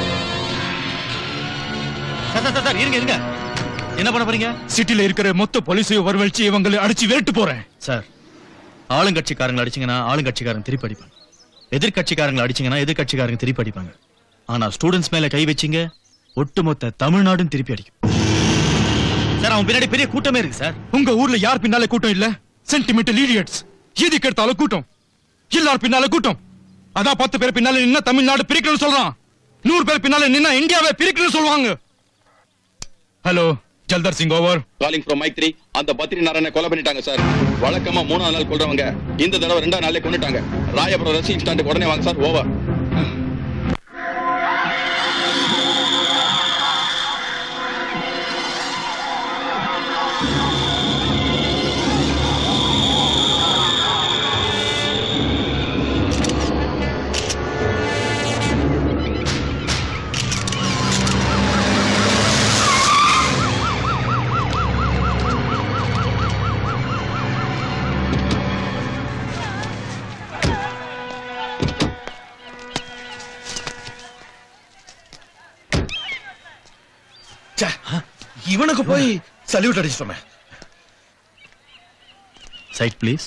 இருங்க இருங்க, என்ன பண்ண போறீங்க?
சிட்டில இருக்கிற மொத்த போலீஸையும் வரவழைச்சு இவங்களை அடிச்சு விரட்டு போறேன்.
சார், ஆளுங்கட்சிக்காரங்களை அடிச்சீங்கன்னா ஆளுங்கட்சிக்காரங்க திருப்பி அடிப்பாங்க. எதிர்கட்சிக்காரங்களை அடிச்சீங்கன்னா எதிர்கட்சிக்காரங்க திருப்பி அடிப்பாங்க. ஆனா ஸ்டூடெண்ட்ஸ் மேல கை வச்சீங்க, ஒட்டுமொத்த தமிழ்நாடும் திருப்பி அடிக்கும். சார், அவன் பின்னாடி பெரிய கூட்டமே இருக்கு சார்.
உங்க ஊர்ல யார் பின்னால கூட்டம் இல்ல? Sentimental idiots. எதுக்கு எடுத்தாலும் கூட்டம், எல்லாரும் பின்னால கூட்டம். அதான் பத்து பேர் பின்னால நின்னா தமிழ்நாடு பிரிக்கணும்னு சொல்றான். நூறு பேர் பின்னால நின்னா இந்தியாவை பிரிக்கணும்னு சொல்லுவாங்க. Hello, Jaldhar Singh over.
Calling from mike three. அந்த பத்ரி நாராயண கொலை பண்ணிட்டாங்க சார். வழக்கமா மூணாவது நாள் கொல்றவங்க இந்த தடவை ரெண்டாம் நாளே கொண்டுட்டாங்க. ராயபுரம் ரசிங் ஸ்டாண்டுக்கு உடனே வாங்க சார். ஓவர்.
இவனுக்கு போய் சல்யூட் அடிச்சு சொன்னேன். Side please.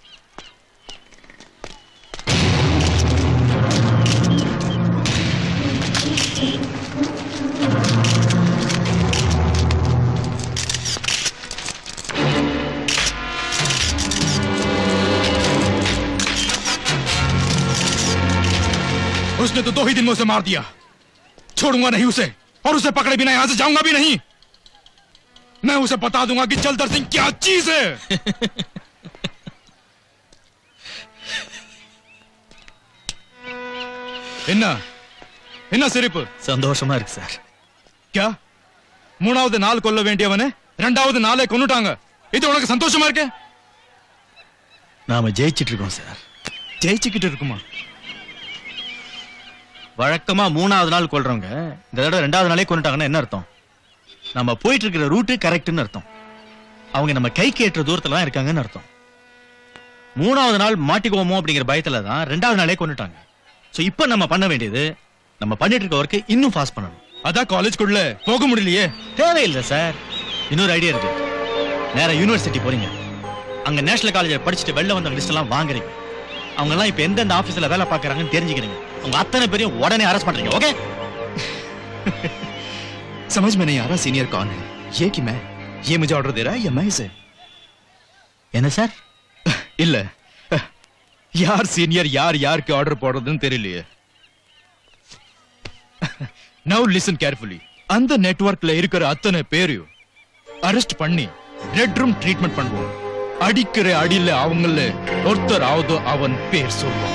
उसने तो दो ही दिन में उसे मार दिया. छोड़ूंगा नहीं उसे, और उसे पकड़े बिना यहां से जाऊंगा भी नहीं. मैं उसे बता दूंगा कि जलदर सिंह क्या चीज है. என்ன என்ன சிரிப்பு?
சந்தோஷமா இருக்கு சார்.
क्या மூணாவது நாள் கொல்ல வேண்டியவனே இரண்டாவது நாளே கொன்னுட்டாங்க. இது உனக்கு சந்தோஷமா இருக்கு?
நாம ஜெயிச்சிட்டு இருக்கோம் சார்.
ஜெயிச்சுக்கிட்டு இருக்குமா?
வழக்கமா மூணாவது நாள் கொல்றவங்க இந்த தடவை ரெண்டாவது நாளே கொண்டுட்டாங்கன்னா என்ன அர்த்தம்? நம்ம போயிட்டு இருக்கிற ரூட்டு கரெக்ட்னு அர்த்தம். அவங்க நம்ம கைக்கு ஏற்ற தூரத்துல தான் இருக்காங்கன்னு அர்த்தம். மூணாவது நாள் மாட்டிக்குவோமோ அப்படிங்கிற பயத்துல தான் ரெண்டாவது நாளே கொண்டுட்டாங்க. சோ இப்போ நம்ம பண்ண வேண்டியது, நம்ம பண்ணிட்டு இருக்க ஒர்க்கை இன்னும் ஃபாஸ்ட் பண்ணணும்.
அதான் காலேஜ்க்குள்ள போக முடியலையே.
தேவையில்லை சார். இன்னொரு ஐடியா இருக்கு. நேரா யூனிவர்சிட்டி போறீங்க. அங்க நேஷனல் காலேஜ்ல படிச்சுட்டு வெளில வந்த லிஸ்ட் எல்லாம் வாங்குறீங்க. அவங்க எல்லாம் இப்ப எந்தெந்த ஆபீஸ்ல வேலை பார்க்கறாங்கன்னு தெரிஞ்சுக்கிறீங்க. அவங்க அத்தனை பேரையும் உடனே அரெஸ்ட் பண்றீங்க. ஓகே?
समझ में नहीं आ रहा सीनियर कौन है? ये कि मैं ये मुझे ऑर्डर दे रहा है या मैं इसे?
என்ன சார்?
இல்ல, யார் சீனியர் யார் யாருக்கு ஆர்டர் போடுறதுன்னு தெரியலையே. Now listen carefully. அந்த நெட்வொர்க்ல இருக்கிற அத்தனை பேரையும் அரெஸ்ட் பண்ணி ரெட் ரூம் ட்ரீட்மெண்ட் பண்ணுவோம். அடிக்கிற அடியில அவங்கள ஒருத்தர் ஆவதோ அவன் பேர் சொல்லுவான்.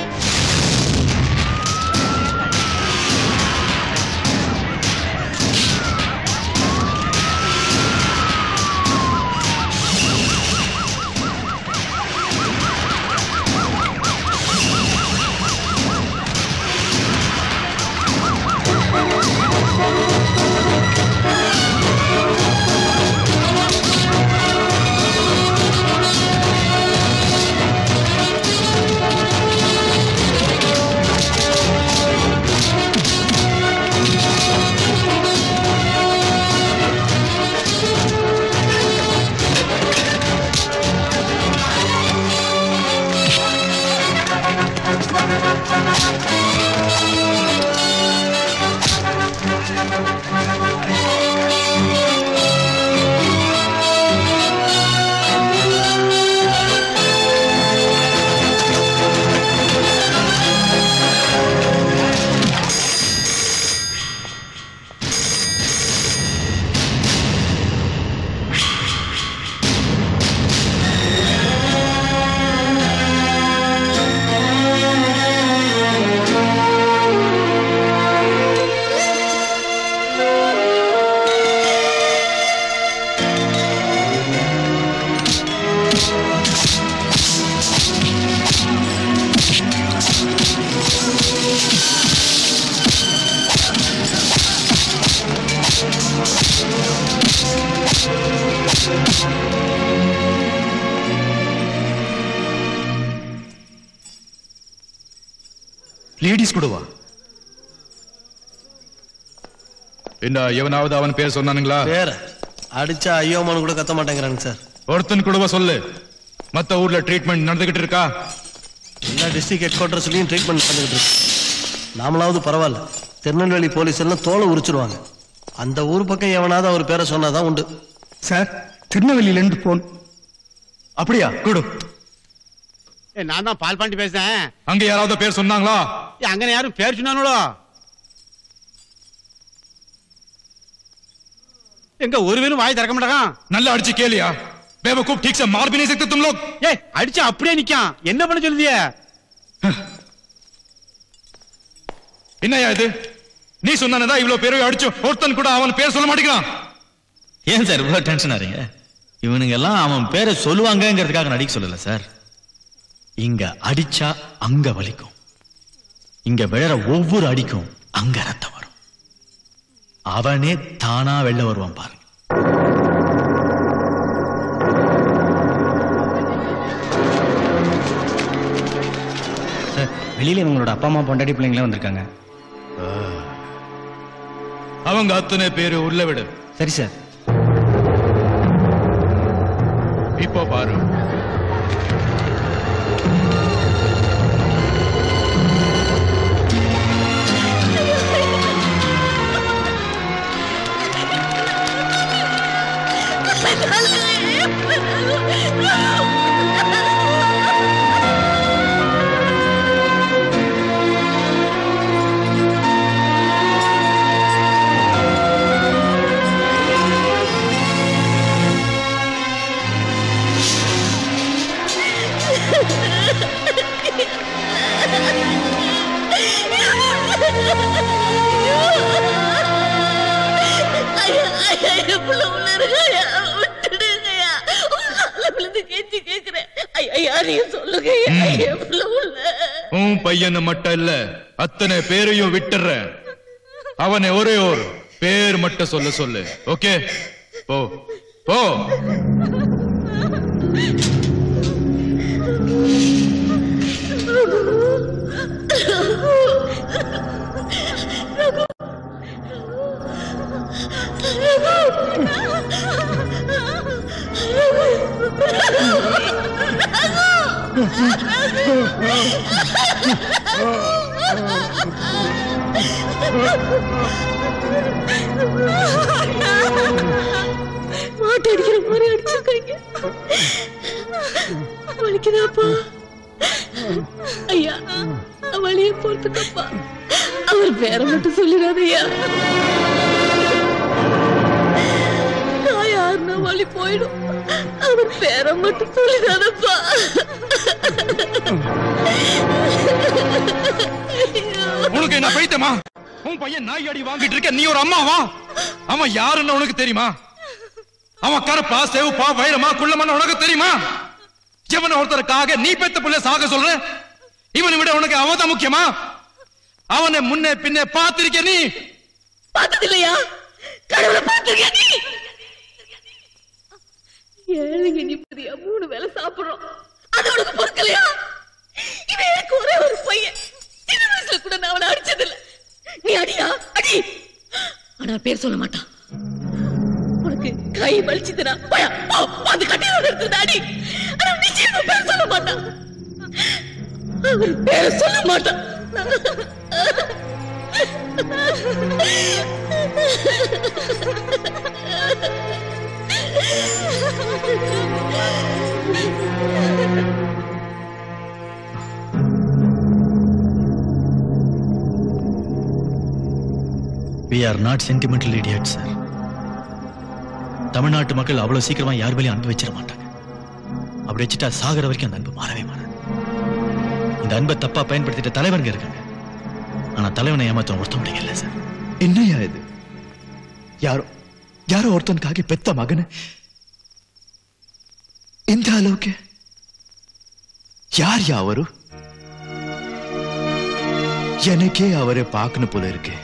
லேடிஸ் கூடவா? என்ன எவனாவது அவன் பேர் சொன்னானுங்களா?
பேர அடிச்சா ஐயோமானு கூட கத்த மாட்டேங்கிறாங்க சார்.
ஒருத்தன் கூடவா சொல்லு. மத்த ஊர்ல ட்ரீட்மெண்ட் நடந்துகிட்டு இருக்கா?
எல்லா டிஸ்ட்ரிக்ட் ஹெட் குவார்டர்ஸ்லயும் ட்ரீட்மெண்ட் பண்ணிக்கிட்டு இருக்கு. நாமளாவது பரவாயில்ல, திருநெல்வேலி போலீஸ் எல்லாம் தோலை உரிச்சிருவாங்க. அந்த ஊர் பக்கம் எவனாவது அவர் பேரை சொன்னாதான் உண்டு.
சார் திருநெல்வேலியில இருந்து போன். அப்படியா? குடு.
நான் தான் பால் பாண்டி பேசுறேன்.
அங்க யாராவது பேர் சொன்னாங்களா?
அங்க யாரும் பேர் சொன்னாங்களோ? எங்க ஒரு வேலும் வாய் திறக்க மாட்டான்.
நல்லா அடிச்சு கேளியா? बेवकूफ ठीक से मार भी नहीं सकते तुम लोग.
ए அடிச்சு அப்படியே நிக்கான். என்ன பண்ண சொல்லுதிய?
என்னையா இது? நீ சொன்னனதா இவ்ளோ பேரை அடிச்சு ஒருத்தன் கூட அவன் பேர் சொல்ல மாட்டேங்கிறான்.
ஏன் சார் இவ்வளவு டென்ஷன் ஆறீங்க? இவனுங்க எல்லாம் அவன் பேரை சொல்லுவாங்கங்கிறதுக்காக நடிக்க சொல்லல சார். இங்க அடிச்சா அங்க வலிக்கும், இங்க விழற ஒவ்வொரு அடிக்கும் அங்க ரத்தம் வரும். அவனே தானா வெளில வருவான் பாருங்க.
சார் வெளியில இவங்களோட அப்பா அம்மா பொண்டாட்டி பிள்ளைங்களே வந்திருக்காங்க.
அவங்க அத்தனை பேரு உள்ள விடு.
சரி சார்.
இப்போ பாரு. உன் பையனை மட்டும் இல்ல அத்தனை பேரையும் விட்டுற. அவனை ஒரே ஒரு பேர் மட்டும் சொல்ல சொல்லு. ஓகே போ போ.
மாட்டு அடிக்கிற மாதிரி அடிச்சிருக்கீங்க. வலிக்குதாப்பா? ஐயா வழிய போறதுக்கப்பா. அவர் பேரை மட்டும் சொல்லிடாதையா. நான் யாருன்னா வழி போயிடும். அவர் பேரை மட்டும் சொல்லிடாதப்பா.
உனக்கு என்ன பைத்தமா? உன் பையன் நாய் அடி வாங்கிட்டு இருக்க, நீ ஒரு அம்மாவா? அவன் யாருன்னு உனக்கு தெரியுமா? அவன் கருப்பா செவப்பா வைரமா குள்ளமான உனக்கு தெரியுமா? இவன் ஒருத்தருக்காக நீ பெத்த புள்ள சாக சொல்ற? இவனை விட உனக்கு அவதான் முக்கியமா? அவனை முன்னே பின்னே பார்த்திருக்க நீ?
பார்த்தது இல்லையா? கடவுளை பார்த்திருக்க நீ? ஏழைங்க நிம்மதியா மூணு வேளை சாப்பிடுறோம், அது உனக்கு பொறுக்கலையா? இவன் எனக்கு ஒரே ஒரு பையன். சின்ன வயசுல கூட நான் அவனை அடிச்சதில்லை. நீ அடியா அடி, ஆனா பேர் சொல்ல மாட்டான். உனக்கு கை வலிச்சுதுனா அந்த கட்டையோட இருக்குது அடி, ஆனா நிச்சயமா பேர் சொல்ல மாட்டான். அவர் பேர் சொல்ல மாட்டான்.
We are not sentimental idiots, sir. தமிழ்நாட்டு மக்கள் அவ்வளவு சீக்கிரமா யார் மேலேயும் அன்பு வச்சிட மாட்டாங்க. அப்படி வச்சுட்டா சாகர வரைக்கும் அந்த அன்பு மாறவே மாறாது. இந்த அன்பை தப்பா பயன்படுத்திட்ட தலைவருங்க இருக்காங்க, ஆனா தலைவனை ஏமாத்த ஒருத்த முடியல சார்.
என்னையா இது? யாரோ யாரோ ஒருத்தனுக்காக பெத்த மகனை இந்த அளவுக்கு யார் யாவரு? எனக்கே அவரை பார்க்கணும் போல இருக்கு.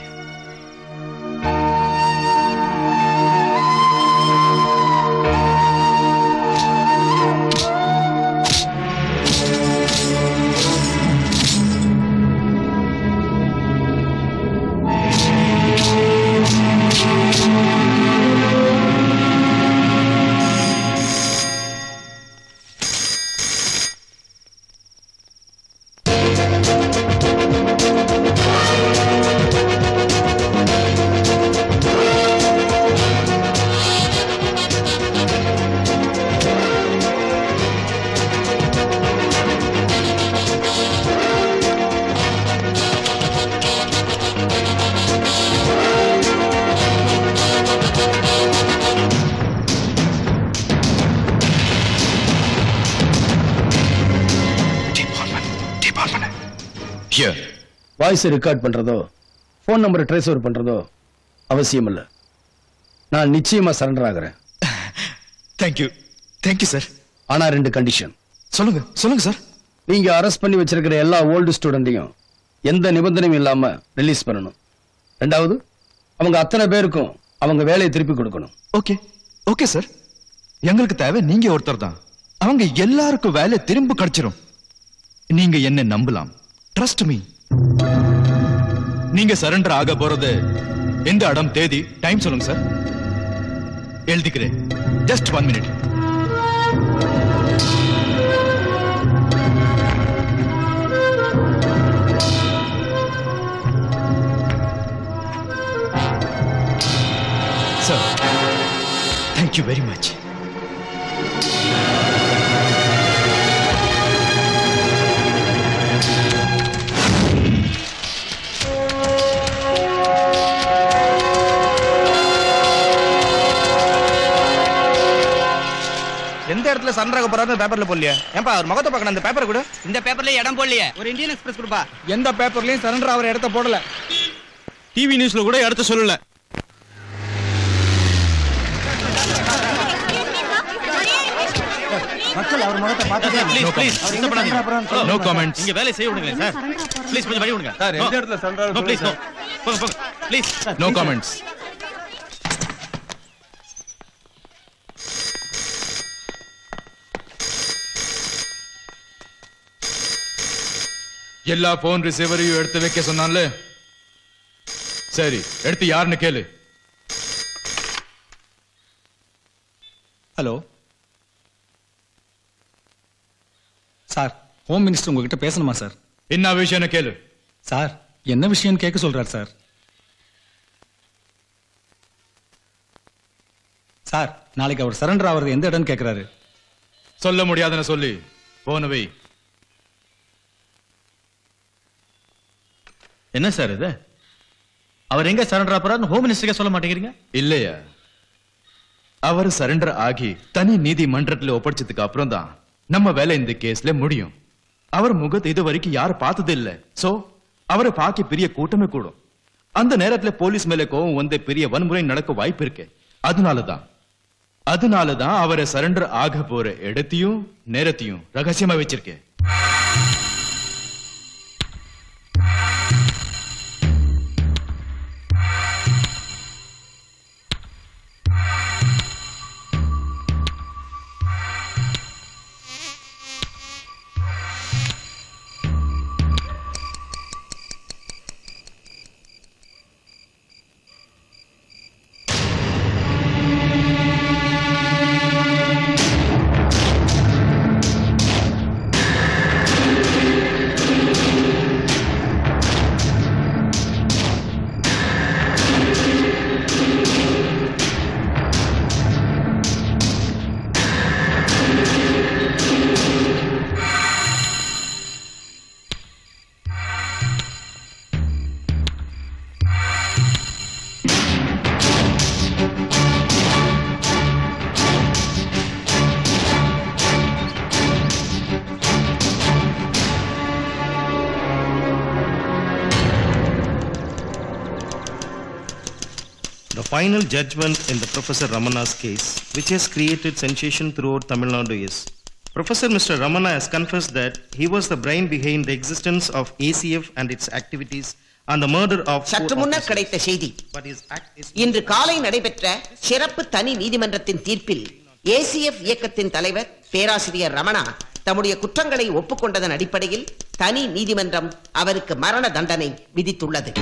வாய்ஸ் ரெக்கார்ட் பண்றதோ போன் நம்பரை ட்ரேஸ் ஓவர் பண்றதோ அவசியம் இல்ல. நான் நிச்சயமா சரண்டர் ஆகிறேன்.
Thank you thank you sir.
ஆனா ரெண்டு கண்டிஷன்.
சொல்லுங்க சொல்லுங்க சார்.
நீங்க அரெஸ்ட் பண்ணி வச்சிருக்கிற எல்லா ஓல்டு ஸ்டூடெண்ட்டையும் எந்த நிபந்தனையும் இல்லாம ரிலீஸ் பண்ணணும். ரெண்டாவது, அவங்க அத்தனை பேருக்கும் அவங்க வேலையை திருப்பி கொடுக்கணும்.
Okay okay sir. எங்களுக்கு தேவை நீங்க ஒருத்தர் தான். அவங்க எல்லாருக்கும் வேலை திரும்ப கிடைச்சிரும். நீங்க என்ன நம்பலாம். Trust me. நீங்க சரண்டர் ஆக போறது எந்த இடம், தேதி, டைம் சொல்லுங்க சார். எழுதிக்கிறேன். Just one minute. Sir, thank you very much.
எந்த இடத்துல சன்றாக போறாரு பேப்பர்ல போடலையா? ஏன்பா அவர் முகத்தை பார்க்கணும். அந்த பேப்பர் கூட
இந்த பேப்பர்ல இடம் போடலையே. ஒரு இந்தியன் எக்ஸ்பிரஸ் கொடுப்பா.
எந்த பேப்பர்லயும் சரண்டர் அவர் இடத்த போடல.
டிவி நியூஸ்ல கூட இடத்த சொல்லல.
மக்கள் அவர் முகத்தை பார்த்து
ப்ளீஸ் ப்ளீஸ் இந்த பண்ணாதீங்க.
No comments.
இங்க வேலை செய்ய விடுங்க சார். ப்ளீஸ் கொஞ்சம் வழி விடுங்க
சார். எந்த இடத்துல சரண்டர்
நோ ப்ளீஸ் நோ. போங்க போங்க ப்ளீஸ்.
No comments. எல்லா போன் ரிசீவரையும் எடுத்து வைக்க சொன்னான்ல. சரி, எடுத்து யாருன்னு கேளு.
ஹலோ சார், ஹோம் மினிஸ்டர் உங்ககிட்ட பேசணுமா சார்?
என்ன விஷயம்னு கேளு.
சார், என்ன விஷயம் கேட்க சொல்றார் சார்? சார், நாளைக்கு அவர் சரண்டர் ஆகிறது எந்த இடம்னு கேட்கிறாரு.
சொல்ல முடியாதுன்னு சொல்லி போனவை.
என்ன சார் இது? அவர் எங்க சரண்டர் ஆகிறார் ஹோம் மினிஸ்டருக்கு சொல்ல மாட்டேங்கிறீங்க?
இல்லையா, அவர் சரண்டர் ஆகி தனி நீதிமன்றத்தில் ஒப்படைச்சதுக்கு அப்புறம் தான் நம்ம வேலை இந்த கேஸ்ல முடியும். அவர் முகத்தை இது வரைக்கும் யாரும் பார்த்தது இல்ல. சோ அவரை பார்க்க பெரிய கூட்டமே கூடும். அந்த நேரத்துல போலீஸ் மேல கோவம் வந்து பெரிய வன்முறை நடக்க வாய்ப்பு இருக்கு. அதனாலதான் அதனாலதான் அவரை சரண்டர் ஆக போற இடத்தையும் நேரத்தையும் ரகசியமா வச்சிருக்கேன்.
final judgment in the Professor Ramana's case, which has created sensation throughout Tamil Nadu, is Professor Mister Ramana has confessed that he was the brain behind the existence of A C F and its activities and the murder of
சற்று முன்னர் கிடைத்த செய்தி. இன்று காலை நடைபெற்ற சிறப்பு தனி நீதிமன்றத்தின் தீர்ப்பில் ஏசிஎஃப் இயக்கத்தின் தலைவர் பேராசிரியர் ரமணா தம்முடைய குற்றங்களை ஒப்புக்கொண்டதன் அடிப்படையில் தனி நீதிமன்றம் அவருக்கு மரண தண்டனை விதித்துள்ளது.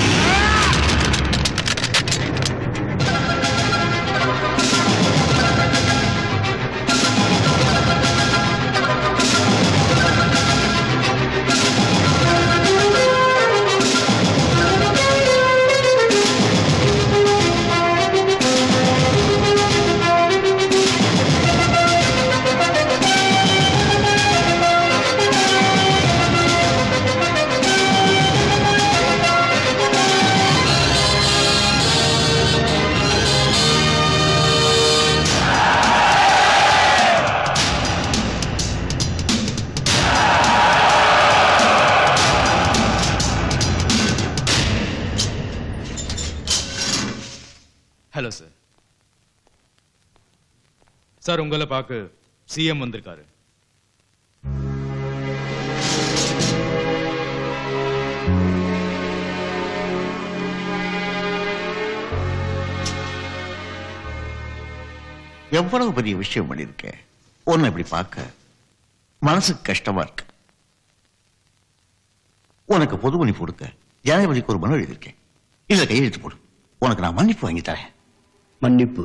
Hello sir. சார் உங்களை பார்க்க சிஎம் வந்திருக்காரு.
எவ்வளவு பெரிய விஷயம் பண்ணிருக்க, ஒன்னு இப்படி பார்க்க மனசுக்கு கஷ்டமா இருக்கு. உனக்கு பொது மன்னிப்பு கொடுக்க ஜனாதிபதிக்கு ஒரு மனு எழுதியிருக்கேன். இதுல கையெழுத்து போடு, உனக்கு நான் மன்னிப்பு வாங்கி தரேன்.
மன்னிப்பு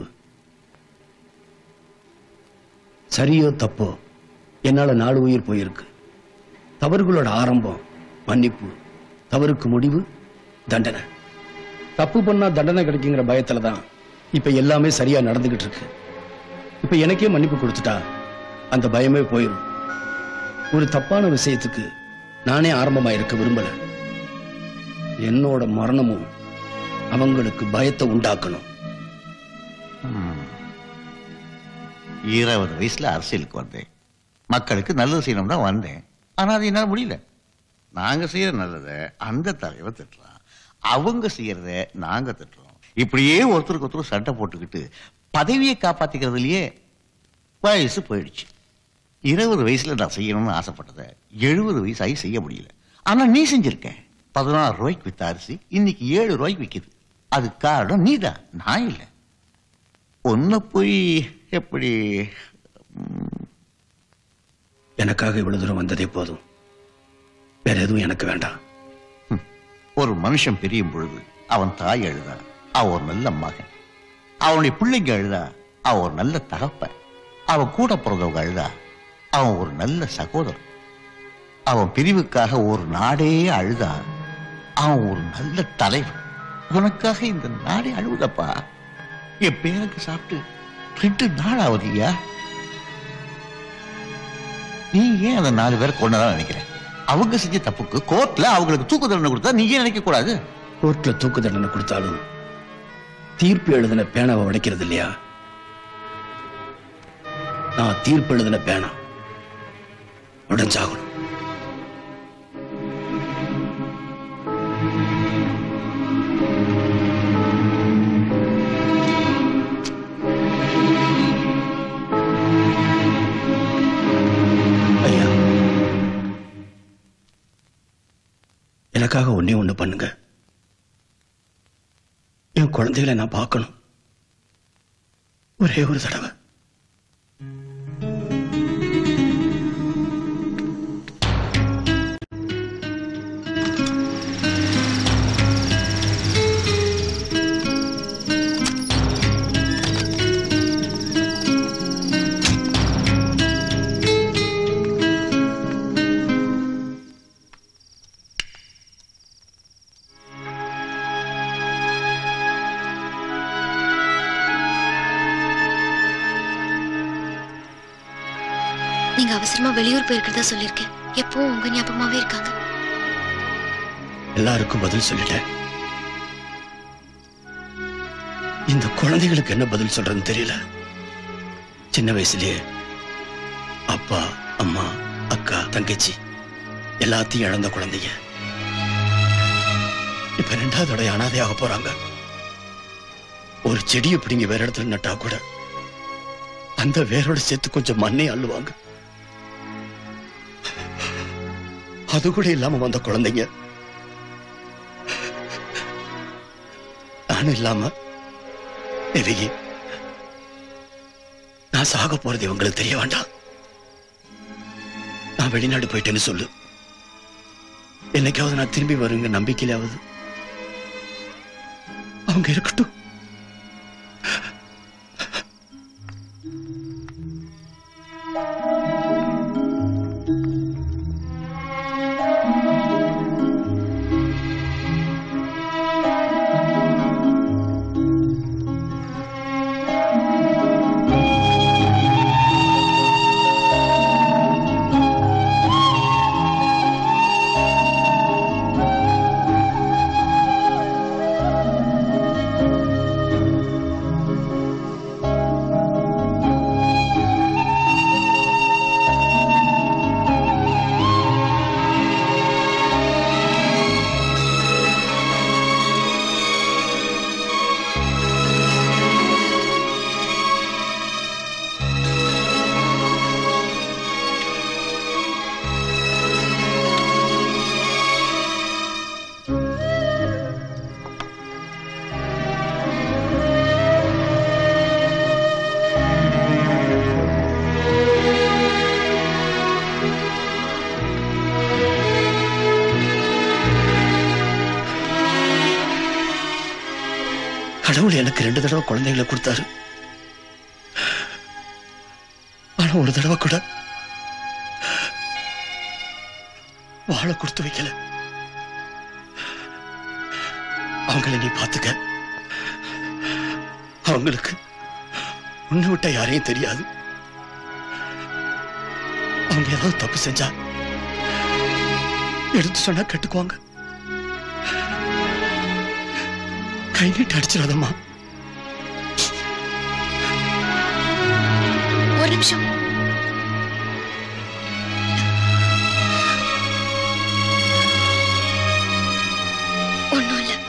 சரியோ தப்போ என்னால நாலு உயிர் போயிருக்கு. தவறுகளோட ஆரம்பம் மன்னிப்பு, தவறுக்கு முடிவு தண்டனை. தப்பு பண்ணா தண்டனை கிடைக்குங்கிற பயத்துல தான் இப்ப எல்லாமே சரியா நடந்துகிட்டு இருக்கு. இப்ப எனக்கே மன்னிப்பு கொடுத்துட்டா அந்த பயமே போயிடும். ஒரு தப்பான விஷயத்துக்கு நானே ஆரம்பமா இருக்க விரும்பல. என்னோட மரணமும் அவங்களுக்கு பயத்தை உண்டாக்கணும்.
இருபது வயசுல அரசியலுக்கு வந்தேன். மக்களுக்கு நல்லது செய்யணும் தான் வந்தேன். ஆனா அது என்னால முடியல. நாங்க செய்யற நல்லத அந்த தலைவர் திட்டுறான், அவங்க செய்யறத நாங்க திட்டுறோம். இப்படியே ஒருத்தருக்கு ஒருத்தர் சண்டை போட்டுக்கிட்டு பதவியை காப்பாத்திக்கிறதுலயே வயசு போயிடுச்சு. இருபது வயசுல நான் செய்யணும்னு ஆசைப்பட்டத எழுபது வயசாகி செய்ய முடியல. ஆனா நீ செஞ்சிருக்க. பதினாறு ரூபாய்க்கு வித்த அரிசி இன்னைக்கு ஏழு ரூபாய்க்கு விற்கிது. அது காரணம் நீதான், நான் இல்லை. ஒன்ன போய் எப்படி?
எனக்காக இவ்வளவு தூரம் வந்ததே போதும், வேற எதுவும் எனக்கு வேண்டாம்.
ஒரு மனுஷன் பிரியும் பொழுது அவன் தாய் அழுதா அவன் ஒரு நல்ல மகன், அவனுடைய பிள்ளைங்க அழுதா அவன் ஒரு நல்ல தகப்பன், அவன் கூட பிறந்தவங்க அழுதா அவன் ஒரு நல்ல சகோதரன், அவன் பிரிவுக்காக ஒரு நாடே அழுதா அவன் ஒரு நல்ல தலைவன். உனக்காக இந்த நாடே அழுவுதப்பா. என் பேருக்கு சாப்பிட்டு ரெண்டு நாள் ஆகுதியா? நீ ஏன் அந்த நாலு பேரை கொண்டதான் நினைக்கிற? அவங்க செஞ்ச தப்புக்கு கோர்ட்ல அவங்களுக்கு தூக்கு தண்டனை கொடுத்தா நீ ஏன் நினைக்க கூடாது?
கோர்ட்ல தூக்கு தண்டனை கொடுத்தாலும் தீர்ப்பு எழுதின பேனாவை உடைக்கிறது இல்லையா? நான் தீர்ப்பு எழுதின பேனா உடைஞ்சாகணும். ஐயா, எனக்காக ஒன்னே ஒண்ணு பண்ணுங்க. என் குழந்தைகளை நான் பார்க்கணும், ஒரே ஒரு தடவை.
நீங்க அவசரமா வெளியூர் போயிருக்கிறதா சொல்லிருக்கேன். எப்போ உங்க ஞாபகமாவே இருக்காங்க.
எல்லாருக்கும் பதில் சொல்லிட்டேன். இந்த குழந்தைகளுக்கு என்ன பதில் சொல்றதுன்னு தெரியல. சின்ன வயசுலயே அப்பா, அம்மா, அக்கா, தங்கச்சி எல்லாத்தையும் இழந்த குழந்தைங்க இப்ப ரெண்டாவது தடவை அனாதையாக போறாங்க. ஒரு செடியை பிடிங்க வேற இடத்துல நட்டா கூட அந்த வேரோட சேர்த்து கொஞ்சம் மண்ணை அள்ளுவாங்க. அது கூட இல்லாம வந்த குழந்தைங்க நானும் இல்லாம நெருங்கி நான் சாக போறது இவங்களுக்கு தெரிய வேண்டாம். நான் வெளிநாடு போயிட்டேன்னு சொல்லு, என்னைக்காவது நான் திரும்பி வருங்க நம்பிக்கையிலாவது அவங்க இருக்கட்டும். கடவுள் எனக்கு ரெண்டு தடவை குழந்தைகளை கொடுத்தாரு. ஆனா ஒரு தடவை கூட வாழ கொடுத்து வைக்கல. அவங்களை நீ பாத்துக்க. அவங்களுக்கு உன்னை விட்ட யாரையும் தெரியாது. அவங்க ஏதாவது தப்பு செஞ்சா எடுத்து சொன்னா கட்டுக்குவாங்க. கை நீட்டு அடிச்சிடாதம்மா.
ஒரு நிமிஷம். ஒண்ணும் இல்ல.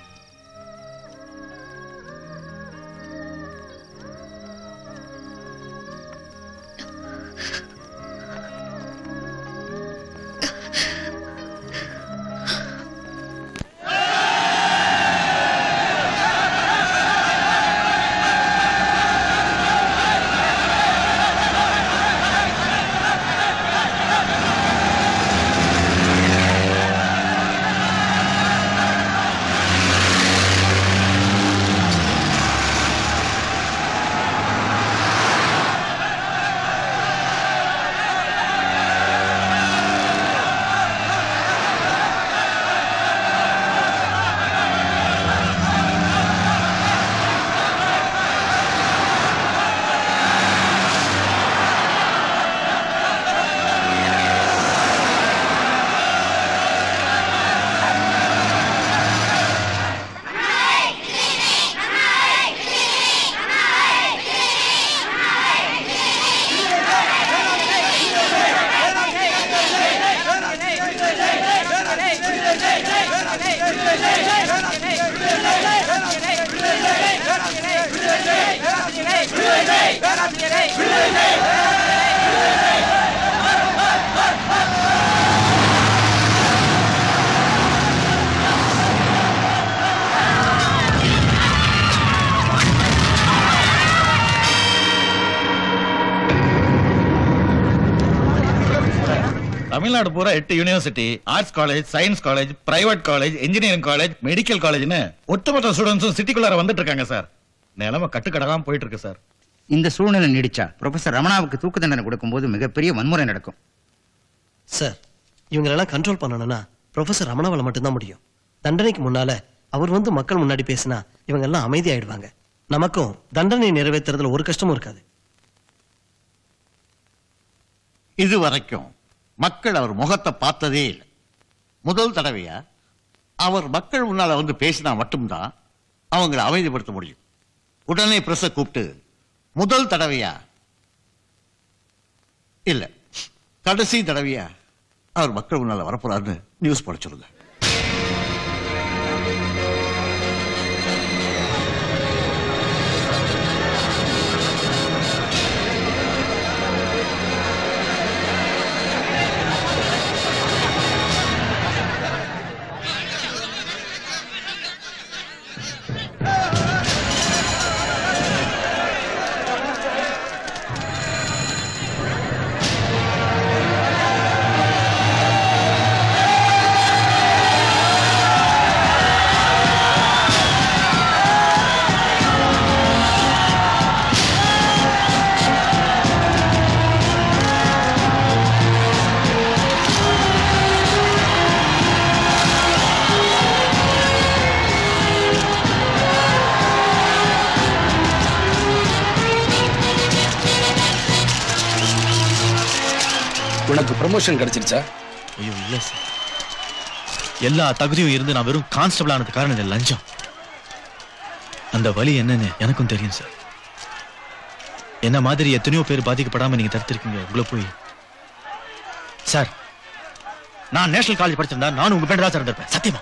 தமிழ்நாடு பூரா எட்டு university, arts college, science college, private college, engineering college, medical காலேஜ்னு ஒட்டுமொத்த ஸ்டூடெண்ட்ஸும் சிட்டிக்குள்ளார வந்துட்டு இருக்காங்க சார். நிலைமை கட்டுக்கடலாம் போயிட்டு இருக்கு சார்.
இந்த சூழ்நிலை நீடிச்சா ப்ரொஃபசர் ரமணாவுக்கு தூக்கு தண்டனை கொடுக்கும்போது மிகப்பெரிய வன்முறை நடக்கும்.
சார், இவங்களெல்லாம் கண்ட்ரோல் பண்ணணும்னா ப்ரொஃபசர் ரமணாவால மட்டும்தான் முடியும். தண்டனைக்கு முன்னால அவர் வந்து மக்கள் முன்னாடி பேசினா இவங்க எல்லாம் அமைதியாயிடுவாங்க. நமக்கும் தண்டனை நிறைவேற்றுறதுல ஒரு கஷ்டமும் இருக்காது.
இது வரைக்கும் மக்கள் அவர் முகத்தை பார்த்ததே இல்லை. முதல் தடவையா அவர் மக்கள் முன்னால வந்து பேசினா மட்டும்தான் அவங்களை அமைதிப்படுத்த முடியும். உடனே பிரஸை கூப்பிட்டு முதல் தடவையா இல்ல கடைசி தடவையா அவர் மக்கள் முன்னால வரப்போறாருன்னு நியூஸ் படிச்சிருங்க.
ப்ரொமோஷன் கிடைச்சிருச்சா?
ஐயோ இல்ல சார், எல்லா தகுதியும் இருந்து நான் வெறும் கான்ஸ்டபிள் ஆனது காரணம் இந்த லஞ்சம். அந்த வலி என்னன்னு எனக்கும் தெரியும் சார். என்ன மாதிரி எத்தனையோ பேர் பாதிக்கப்படாம நீங்க தடுத்திருக்கீங்க. உங்களை போய் சார், நான் நேஷனல் காலேஜ் படிச்சிருந்தா நானும் உங்க பேர் தான் சார் இருந்திருப்பேன் சத்தியமா.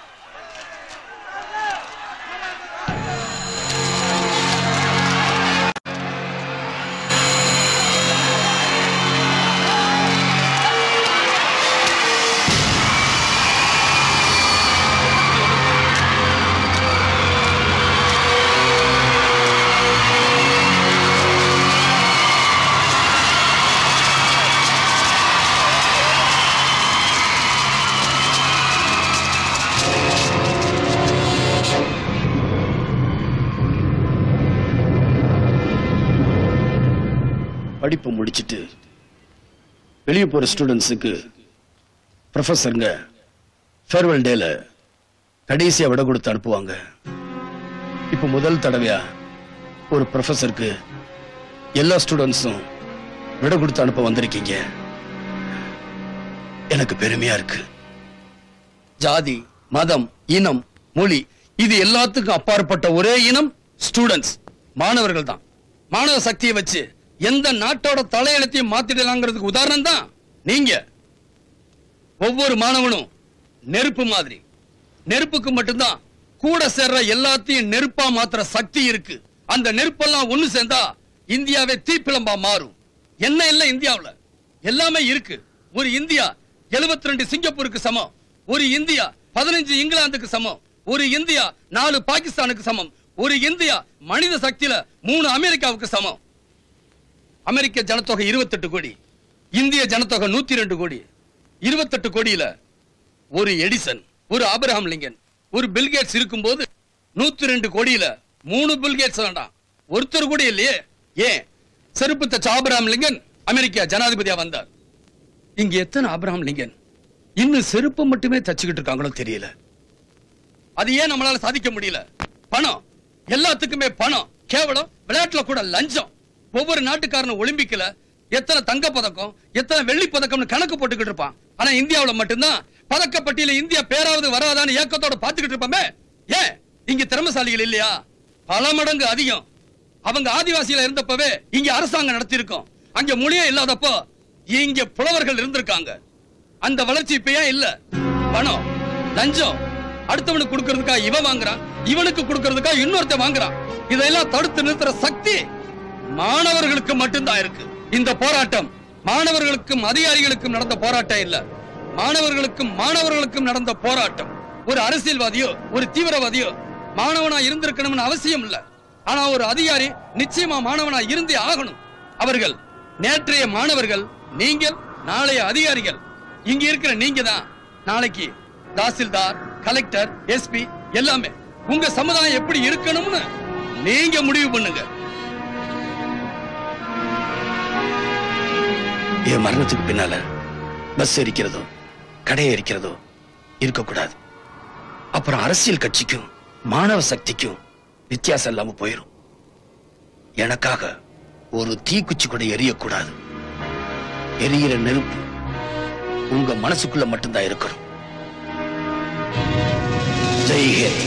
படிப்பு முடிச்சிட்டு வெளியே போற ஸ்டூடெண்ட்ஸுக்கு ப்ரொஃபஸருங்க ஃபேர்வெல் டேல கடைசியா விட கொடுத்து அனுப்புவாங்க. இப்ப முதல் தடவையா ஒரு ப்ரொஃபஸருக்கு எல்லா ஸ்டூடெண்ட்ஸும் விட கொடுத்து அனுப்ப வந்திருக்கீங்க. எனக்கு பெருமையா இருக்கு. ஜாதி, மதம், இனம், மொழி இது எல்லாத்துக்கும் அப்பாற்பட்ட ஒரே இனம் ஸ்டூடெண்ட்ஸ், மாணவர்கள் தான். மாணவ சக்தியை வச்சு எந்த நாட்டோட தலையெழுத்தையும் மாத்திடலாங்கிறதுக்கு உதாரணம் தான் நீங்க. ஒவ்வொரு மாணவனும் நெருப்பு மாதிரி. நெருப்புக்கு மட்டும்தான் கூட சேர்ற எல்லாத்தையும் நெருப்பா மாத்திர சக்தி இருக்கு. அந்த நெருப்பெல்லாம் ஒண்ணு சேர்ந்தா இந்தியாவே தீப்பிழம்பா மாறும். என்ன இல்ல இந்தியாவுல எல்லாமே இருக்கு. ஒரு இந்தியா எழுபத்தி ரெண்டு சிங்கப்பூருக்கு சமம். ஒரு இந்தியா பதினஞ்சு இங்கிலாந்துக்கு சமம். ஒரு இந்தியா நாலு பாகிஸ்தானுக்கு சமம். ஒரு இந்தியா மனித சக்தியில மூணு அமெரிக்காவுக்கு சமம். அமெரிக்க ஜனத்தொகை இருபத்தி எட்டு கோடி, இந்திய ஜனத்தொகை நூத்தி ரெண்டு கோடி. இருபத்தி எட்டு கோடியில ஒரு எடிசன், ஒரு ஆபிரகாம் லிங்கன், ஒரு பில்கேட்ஸ் இருக்கும் போது நூத்தி ரெண்டு கோடியில மூணு பில்கேட்ஸ் வேண்டாம், ஒருத்தர் கூட இல்லையே. ஏன் செருப்பு தச்ச ஆபிரகாம் லிங்கன் அமெரிக்கா ஜனாதிபதியா வந்தார். இங்க எத்தனை ஆபிரகாம் லிங்கன் இன்னும் செருப்பு மட்டுமே தச்சுக்கிட்டு இருக்காங்களோ தெரியல. அது ஏன் நம்மளால சாதிக்க முடியல? பணம், எல்லாத்துக்குமே பணம். கேவலம் விளையாட்டுல கூட லஞ்சம். ஒவ்வொரு நாட்டுக்காரனும் ஒலிம்பிக்ல எத்தனை தங்க பதக்கம், எத்தனை வெள்ளி பதக்கம்னு கணக்கு போட்டுக்கிட்டு இருப்பான். ஆனா இந்தியாவுல மட்டும்தான் பதக்கப்பட்டியல இந்தியா பேராவது வராதான்னு ஏக்கத்தோட பாத்துக்கிட்டு இருப்போமே. ஏன் இங்க திறமசாலிகள் இல்லையா? பல மடங்கு அதிகம். அவங்க ஆதிவாசியில இருந்தப்பவே இங்க அரசாங்கம் நடத்தி இருக்கோம். அங்க மொழியே இல்லாதப்போ இங்க புலவர்கள் இருந்திருக்காங்க. அந்த வளர்ச்சி இப்ப ஏன் இல்ல? பணம், லஞ்சம். அடுத்தவனுக்கு கொடுக்கறதுக்கா இவன் வாங்குறான், இவனுக்கு கொடுக்கறதுக்கா இன்னொருத்த வாங்குறான். இதெல்லாம் தடுத்து நிறுத்துற சக்தி மாணவர்களுக்கு மட்டும்தான் இருக்கு. இந்த போராட்டம் மாணவர்களுக்கும் அதிகாரிகளுக்கும் நடந்த போராட்டம் இல்ல, மாணவர்களுக்கும் மாணவர்களுக்கும் நடந்த போராட்டம். ஒரு அரசியல்வாதியோ ஒரு தீவிரவாதியோ மாணவனா இருந்திருக்கணும்னு அவசியம் இல்ல. ஆனா ஒரு அதிகாரி நிச்சயமா மாணவனா இருந்தே ஆகணும். அவர்கள் நேற்றைய மாணவர்கள், நீங்கள் நாளைய அதிகாரிகள். இங்க இருக்கிற நீங்க தான் நாளைக்கு தாசில்தார், கலெக்டர், எஸ்பி எல்லாமே. உங்க சமுதாயம் எப்படி இருக்கணும்னு நீங்க முடிவு பண்ணுங்க. என் மரணத்துக்கு பின்னால பஸ் எரிக்கிறதோ கடை எரிக்கிறதோ இருக்கக்கூடாது. அப்புறம் அரசியல் கட்சிக்கும் மாணவ சக்திக்கும் வித்தியாசம் இல்லாம போயிரும். எனக்காக ஒரு தீக்குச்சி கூட எரியக்கூடாது. எரியிற நெருப்பு உங்க மனசுக்குள்ள மட்டும்தான் இருக்கணும். Jai Hind.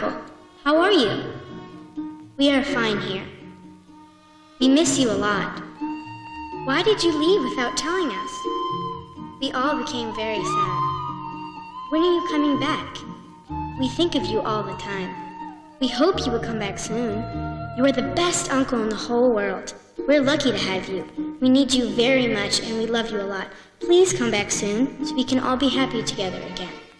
uncle. How are you? We are fine here. We miss you a lot. Why did you leave without telling us? We all became very sad. When are you coming back? We think of you all the time. We hope you will come back soon. You are the best uncle in the whole world. We're lucky to have you. We need you very much and we love you a lot. Please come back soon so we can all be happy together again.